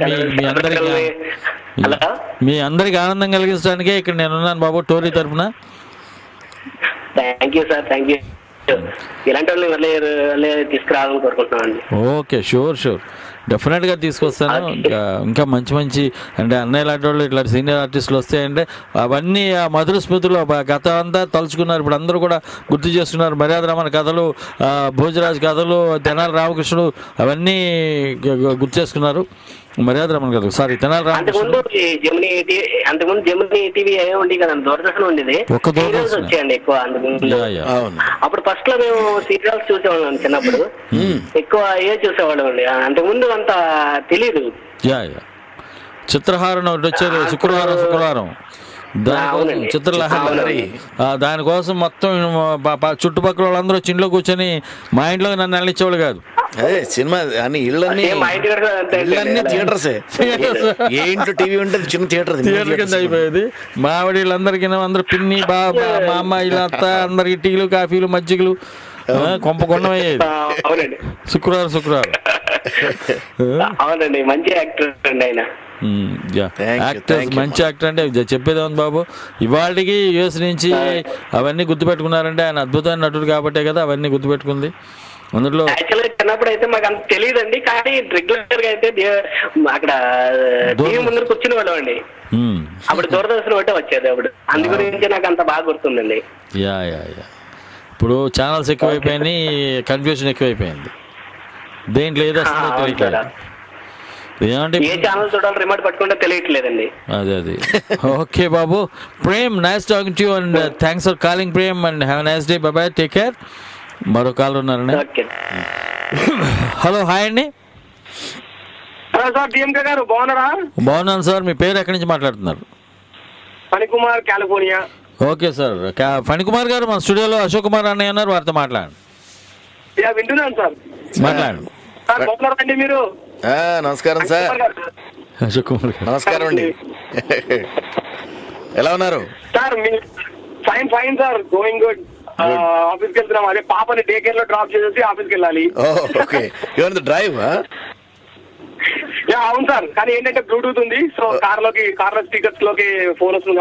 మీ అందరికి ఆనందం కలిగించడానికే ఇక్కడ నేనున్నాను బాబు, టోరీ తరఫున. Thank you sir, thank you. ఇలాంటి వాళ్ళని మళ్ళీ తీసుకురావాలని కోరుకుంటున్నామండి. ఓకే, షూర్ డెఫినెట్గా తీసుకొస్తాను. ఇంకా మంచి అంటే అన్నయ్య లాంటి వాళ్ళు ఇట్లా సీనియర్ ఆర్టిస్టులు వస్తాయంటే అవన్నీ ఆ మధుర స్మృతులు గత అంతా తలుచుకున్నారు. ఇప్పుడు అందరూ కూడా గుర్తు చేస్తున్నారు. మర్యాద రమణ కథలు, భోజరాజ్ కథలు, తెనాలి రామకృష్ణుడు అవన్నీ గుర్తు చేసుకున్నారు. మర్యాద రమణ కథలు, సారీ తెనాలి రామకృష్ణుడు. అంతకుముందు జెమినీ టీవీ ఉండేది కదా, దూరదర్శన్ ఉండేది, సీరియల్స్ వచ్చాయండి ఎక్కువ. అప్పుడు ఫస్ట్ లో మేము సీరియల్స్ చూసేవాళ్ళం చిన్నప్పుడు, ఎక్కువ చూసేవాళ్ళం అండి. అంతకుముందు అంత తెలీదు. చిత్రహారం ఒకటి వచ్చేది శుక్రవారం, దానికోసం చిత్రలహరి, దానికోసం మొత్తం చుట్టుపక్కల వాళ్ళందరూ ఇంట్లో కూర్చొని మా ఇంట్లో నన్ను వెళ్ళిచ్చేవాళ్ళు కాదు. అదే సినిమా అన్ని ఇళ్ళన్నీ థియేటర్సే. ఏ ఇంట్లో టీవీ ఉంటుంది చిన్న థియేటర్ కింద అయిపోయేది. మా ఆవిడ వీళ్ళందరికీ అందరూ పిన్ని బాబా మా అమ్మ ఇలా అత్త అందరికి టీలు కాఫీలు మజ్జిగలు కొంపకొండం అయ్యేది శుక్రవారం. అవునండి, మంచి యాక్టర్ అండి ఆయన. యాక్టర్స్ మంచి యాక్టర్ అంటే చెప్పేది ఉంది బాబు. ఇవాళకి యూఎస్ నుంచి అవన్నీ గుర్తుపెట్టుకున్నారంటే ఆయన అద్భుతమైన నటుడు కాబట్టే కదా అవన్నీ గుర్తుపెట్టుకుంది. అందులో యాక్చువల్గా చిన్నప్పుడు అయితే మాకు అంత తెలియదండి, కానీ రెగ్యులర్ గా అయితే అక్కడ టీవీ ముందు కూర్చుని వాళ్ళం అండి. అప్పుడు దూరదర్శన్ ఒకటే వచ్చేది అప్పుడు, అందు గురించి నాకు అంత బాగా గుర్తుందండి. యా ఇప్పుడు ఛానల్స్ ఎక్కువైపోయినాయి, కన్ఫ్యూజన్ ఎక్కువైపోయింది, దేంట్లో ఏదో ఏ ఛానల్ చూడాలి రిమోట్ పట్టుకుంటే తెలియట్లేదండి. అదే ఓకే బాబు. Prem, nice talking to you and thanks for calling Prem and have a nice day. Bye bye, take care. మరో కాల్ ఉన్నారండి. హలో, హాయ్ అండి. హలో సార్, డిఎంకే గారు బాగున్నారా? బాగున్నాను సార్. మీ పేరు ఎక్కడి నుంచి మాట్లాడుతున్నారు? Phanikumar, California. Okay sir. Phanikumar గారు మన స్టూడియోలో అశోక్ కుమార్ అన్నయ్య ఉన్నారు, వారితో మాట్లాడండి. వింటున్నాను సార్, మాట్లాడండి. బాగున్నారండి మీరు? నమస్కారం సార్. అశోక్ కుమార్ గారు నమస్కారం అండి. ఎలా ఉన్నారు sir? Fine fine sir, going good. ఆఫీస్కి వెళ్తున్నాం, అదే పాపని డే కేర్ లో డ్రాప్ చేసేసి ఆఫీస్కి వెళ్ళాలి. Okay, your the drive? అవును సార్, కానీ ఏంటంటే బ్లూటూత్ ఉంది, సో కార్లో స్పీకర్స్ లోకి ఫోన్ వస్తుంది.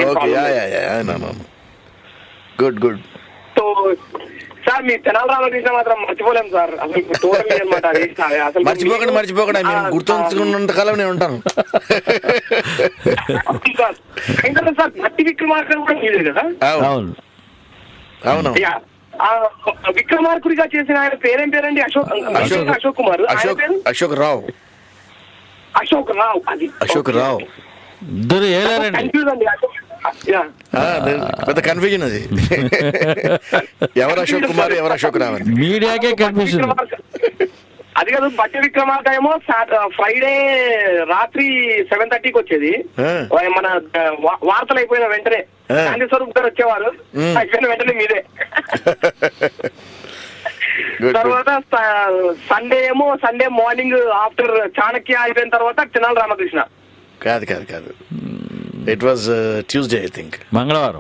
Good good. సో సార్, మీ తెనాలి రామకృష్ణ మాత్రం మర్చిపోలేము సార్, అసలు టోటల్ అనమాట. అసలు మర్చిపోకండి, మేము గుర్తుంచుకున్నంత కాలం నేను ఉంటాను. సార్, మట్టి విక్రమార్కుడు కూడా మీదే కదా? అవును. విక్రమార్కుడిగా చేసిన ఆయన పేరేం పేరండి? అశోక్ కుమార్. అశోక్ రావు. అది అశోక్ రావు. ఇద్దరు ఏలారండి. కన్ఫ్యూజ్ అండి. పెద్ద కన్ఫ్యూజన్ అది. ఎవరు అశోక్ కుమార్, ఎవరు అశోక్ రావు అని మీడియాకే కన్ఫ్యూజన్. అది కాదు, బట్టి విక్రమార్క ఏమో ఫ్రైడే రాత్రి 7:30కి వచ్చేది. మన వార్తలు అయిపోయిన వెంటనే గాంధీ స్వరూప్ గారు వచ్చేవారు, అయిపోయిన వెంటనే మీదే. తర్వాత సండే మార్నింగ్ ఆఫ్టర్ చాణక్య అయిపోయిన తర్వాత తెనాలి రామకృష్ణ. కాదు, it was Tuesday I think. మంగళవారం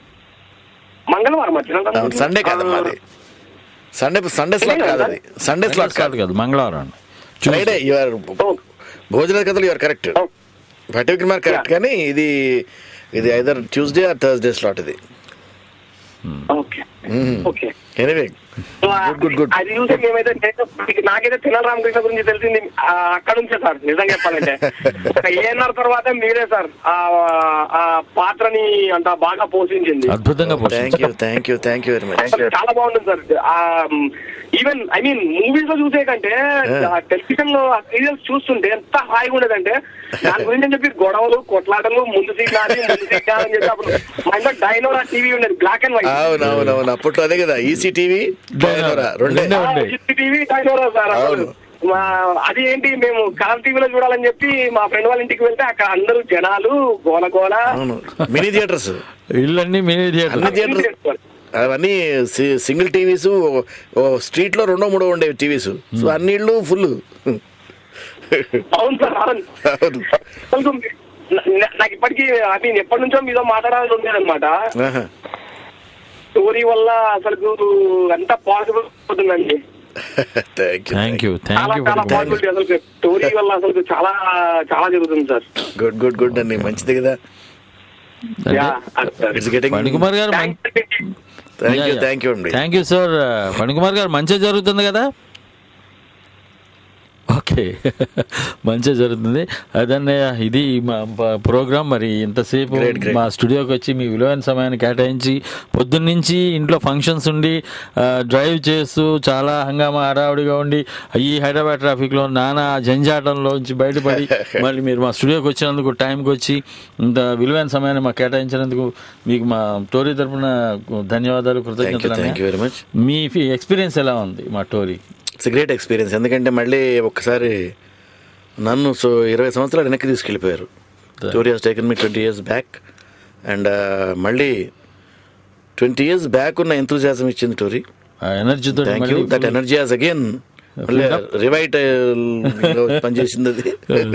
సండే కాదమ్మా, అది సండే స్లాట్ కాదు, అది సండే స్లాట్ కాదు, మంగళవారం. ఫ్రైడే యువర్ భోజన కథలు your correct, Bhatti Vikramark correct, కానీ ఇది either Tuesday or Thursday slot ఇది. Anyway, good. అది చూసే మేమైతే, నాకైతే తెనాలి రామకృష్ణ గురించి తెలిసింది అక్కడ నుంచే సార్, నిజంగా చెప్పాలంటే. ఏఎన్ఆర్ తర్వాత మీరే సార్ ఆ పాత్రని అంత బాగా పోషించింది. అద్భుతంగా. Thank you very much. చాలా బాగుంటుంది సార్. ఈవెన్ మూవీస్ లో చూసే కంటే టెలివిజన్ లో సీరియల్స్ చూస్తుంటే ఎంత హాయిగా ఉండేదంటే, దాని గురించి అని చెప్పి గొడవలు, కొట్లాటలు, ముందు సీట్ అని చెప్పి అప్పుడు మా ఇంట్లో డైనోరా టీవీ ఉండేది, బ్లాక్ అండ్ వైట్. అవునవును, అప్పట్లో అదే కదా, ఈసీ టీవీ, డైనోరా సార్. అది ఏంటి, మేము కలర్ టీవీలో చూడాలని చెప్పి మా ఫ్రెండ్ వాళ్ళ ఇంటికి వెళ్తే అక్కడ అందరూ జనాలు, గోల. మినీ థియేటర్స్, ఇళ్ళన్నీ మినీ థియేటర్స్, అవన్నీ సింగిల్ టీవీస్, స్ట్రీట్ లో 2-3 ఉండేవి టీవీస్. సో అన్ని ఇళ్ళు ఫుల్. అవును సార్, అవును. నాకు ఇప్పటికీ ఎప్పటి నుంచో మీతో మాట్లాడాలని ఉండేదన్నమాట. స్టోరీ వల్ల అసలు అంతా పాసిబుల్ అవుతుందండి. Thank you. చాలా పాసిబిలిటీ అసలు స్టోరీ వల్ల అసలు చాలా చాలా జరుగుతుంది సార్. గుడ్ అండి, మంచిది కదా. ఫణికుమార్ గారు, థ్యాంక్ యూ సార్. ఫణికుమార్ గారు, మంచిగా జరుగుతుంది కదా? ఓకే, మంచిగా జరుగుతుంది. అదన్న ఇది మా ప్రోగ్రామ్. మరి ఇంతసేపు మా స్టూడియోకి వచ్చి మీ విలువైన సమయాన్ని కేటాయించి, పొద్దున్నుంచి ఇంట్లో ఫంక్షన్స్ ఉండి డ్రైవ్ చేస్తూ చాలా హంగామా హడావుడిగా ఉండి ఈ హైదరాబాద్ ట్రాఫిక్లో నానా జంజాటంలోంచి బయటపడి మళ్ళీ మీరు మా స్టూడియోకి వచ్చినందుకు, టైంకి వచ్చి ఇంత విలువైన సమయాన్ని మాకు కేటాయించినందుకు మీకు మా టోరీ తరఫున ధన్యవాదాలు, కృతజ్ఞతలు. మీ ఎక్స్పీరియన్స్ ఎలా ఉంది మా టోరీ? It's great experience. ఎందుకంటే మళ్ళీ ఒక్కసారి నన్ను 20 సంవత్సరాలు వెనక్కి తీసుకెళ్ళిపోయారు. Tori has taken me 20 years back, and మళ్ళీ 20 years బ్యాక్ ఉన్న ఎంతూజియాజం ఇచ్చింది టోరీ. ఎనర్జీతో, thank you. That energy has again మళ్ళీ రివైటల్ పనిచేసింది అది.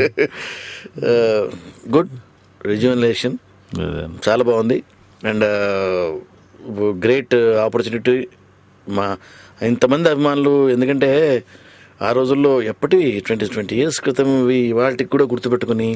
గుడ్ రిజ్యూవనేషన్, చాలా బాగుంది. And great opportunity. మా ఇంతమంది అభిమానులు, ఎందుకంటే ఆ రోజుల్లో ఎప్పటి 20 years క్రితం వాటికి కూడా గుర్తుపెట్టుకుని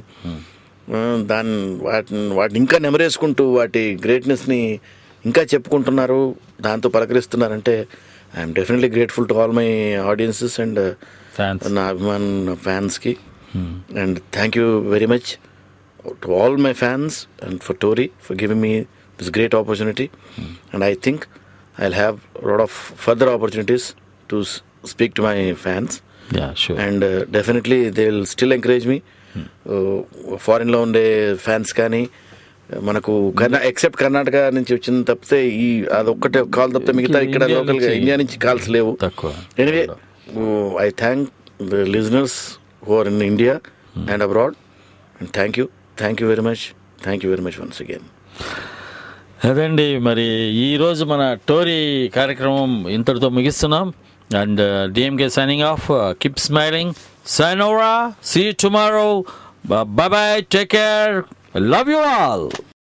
వాటిని ఇంకా నెమరేసుకుంటూ వాటి గ్రేట్నెస్ని ఇంకా చెప్పుకుంటున్నారు, దాంతో పలకరిస్తున్నారంటే I'm definitely grateful to all my audiences and నా అభిమాన్ ఫ్యాన్స్కి. And thank you very much to all my fans and for Tori for giving me this great opportunity. And I think I will have lot of further opportunities to speak to my fans. Yeah, sure. And definitely they will still encourage me. ఫారిన్లో ఉండే fans కానీ మనకు except Karnataka నుంచి వచ్చిన తప్పితే అదొక్కటే call తప్పితే మిగతా ఇక్కడ లోకల్గా ఇండియా నుంచి కాల్స్ లేవు. Anyway I thank the listeners who are in India and abroad. And thank you very much once again. అదండి, మరి ఈరోజు మన టోరీ కార్యక్రమం ఇంతటితో ముగిస్తున్నాం. And DMK signing off. Keep smiling. Sayonara. See you tomorrow. Bye bye. Take care. I love you all.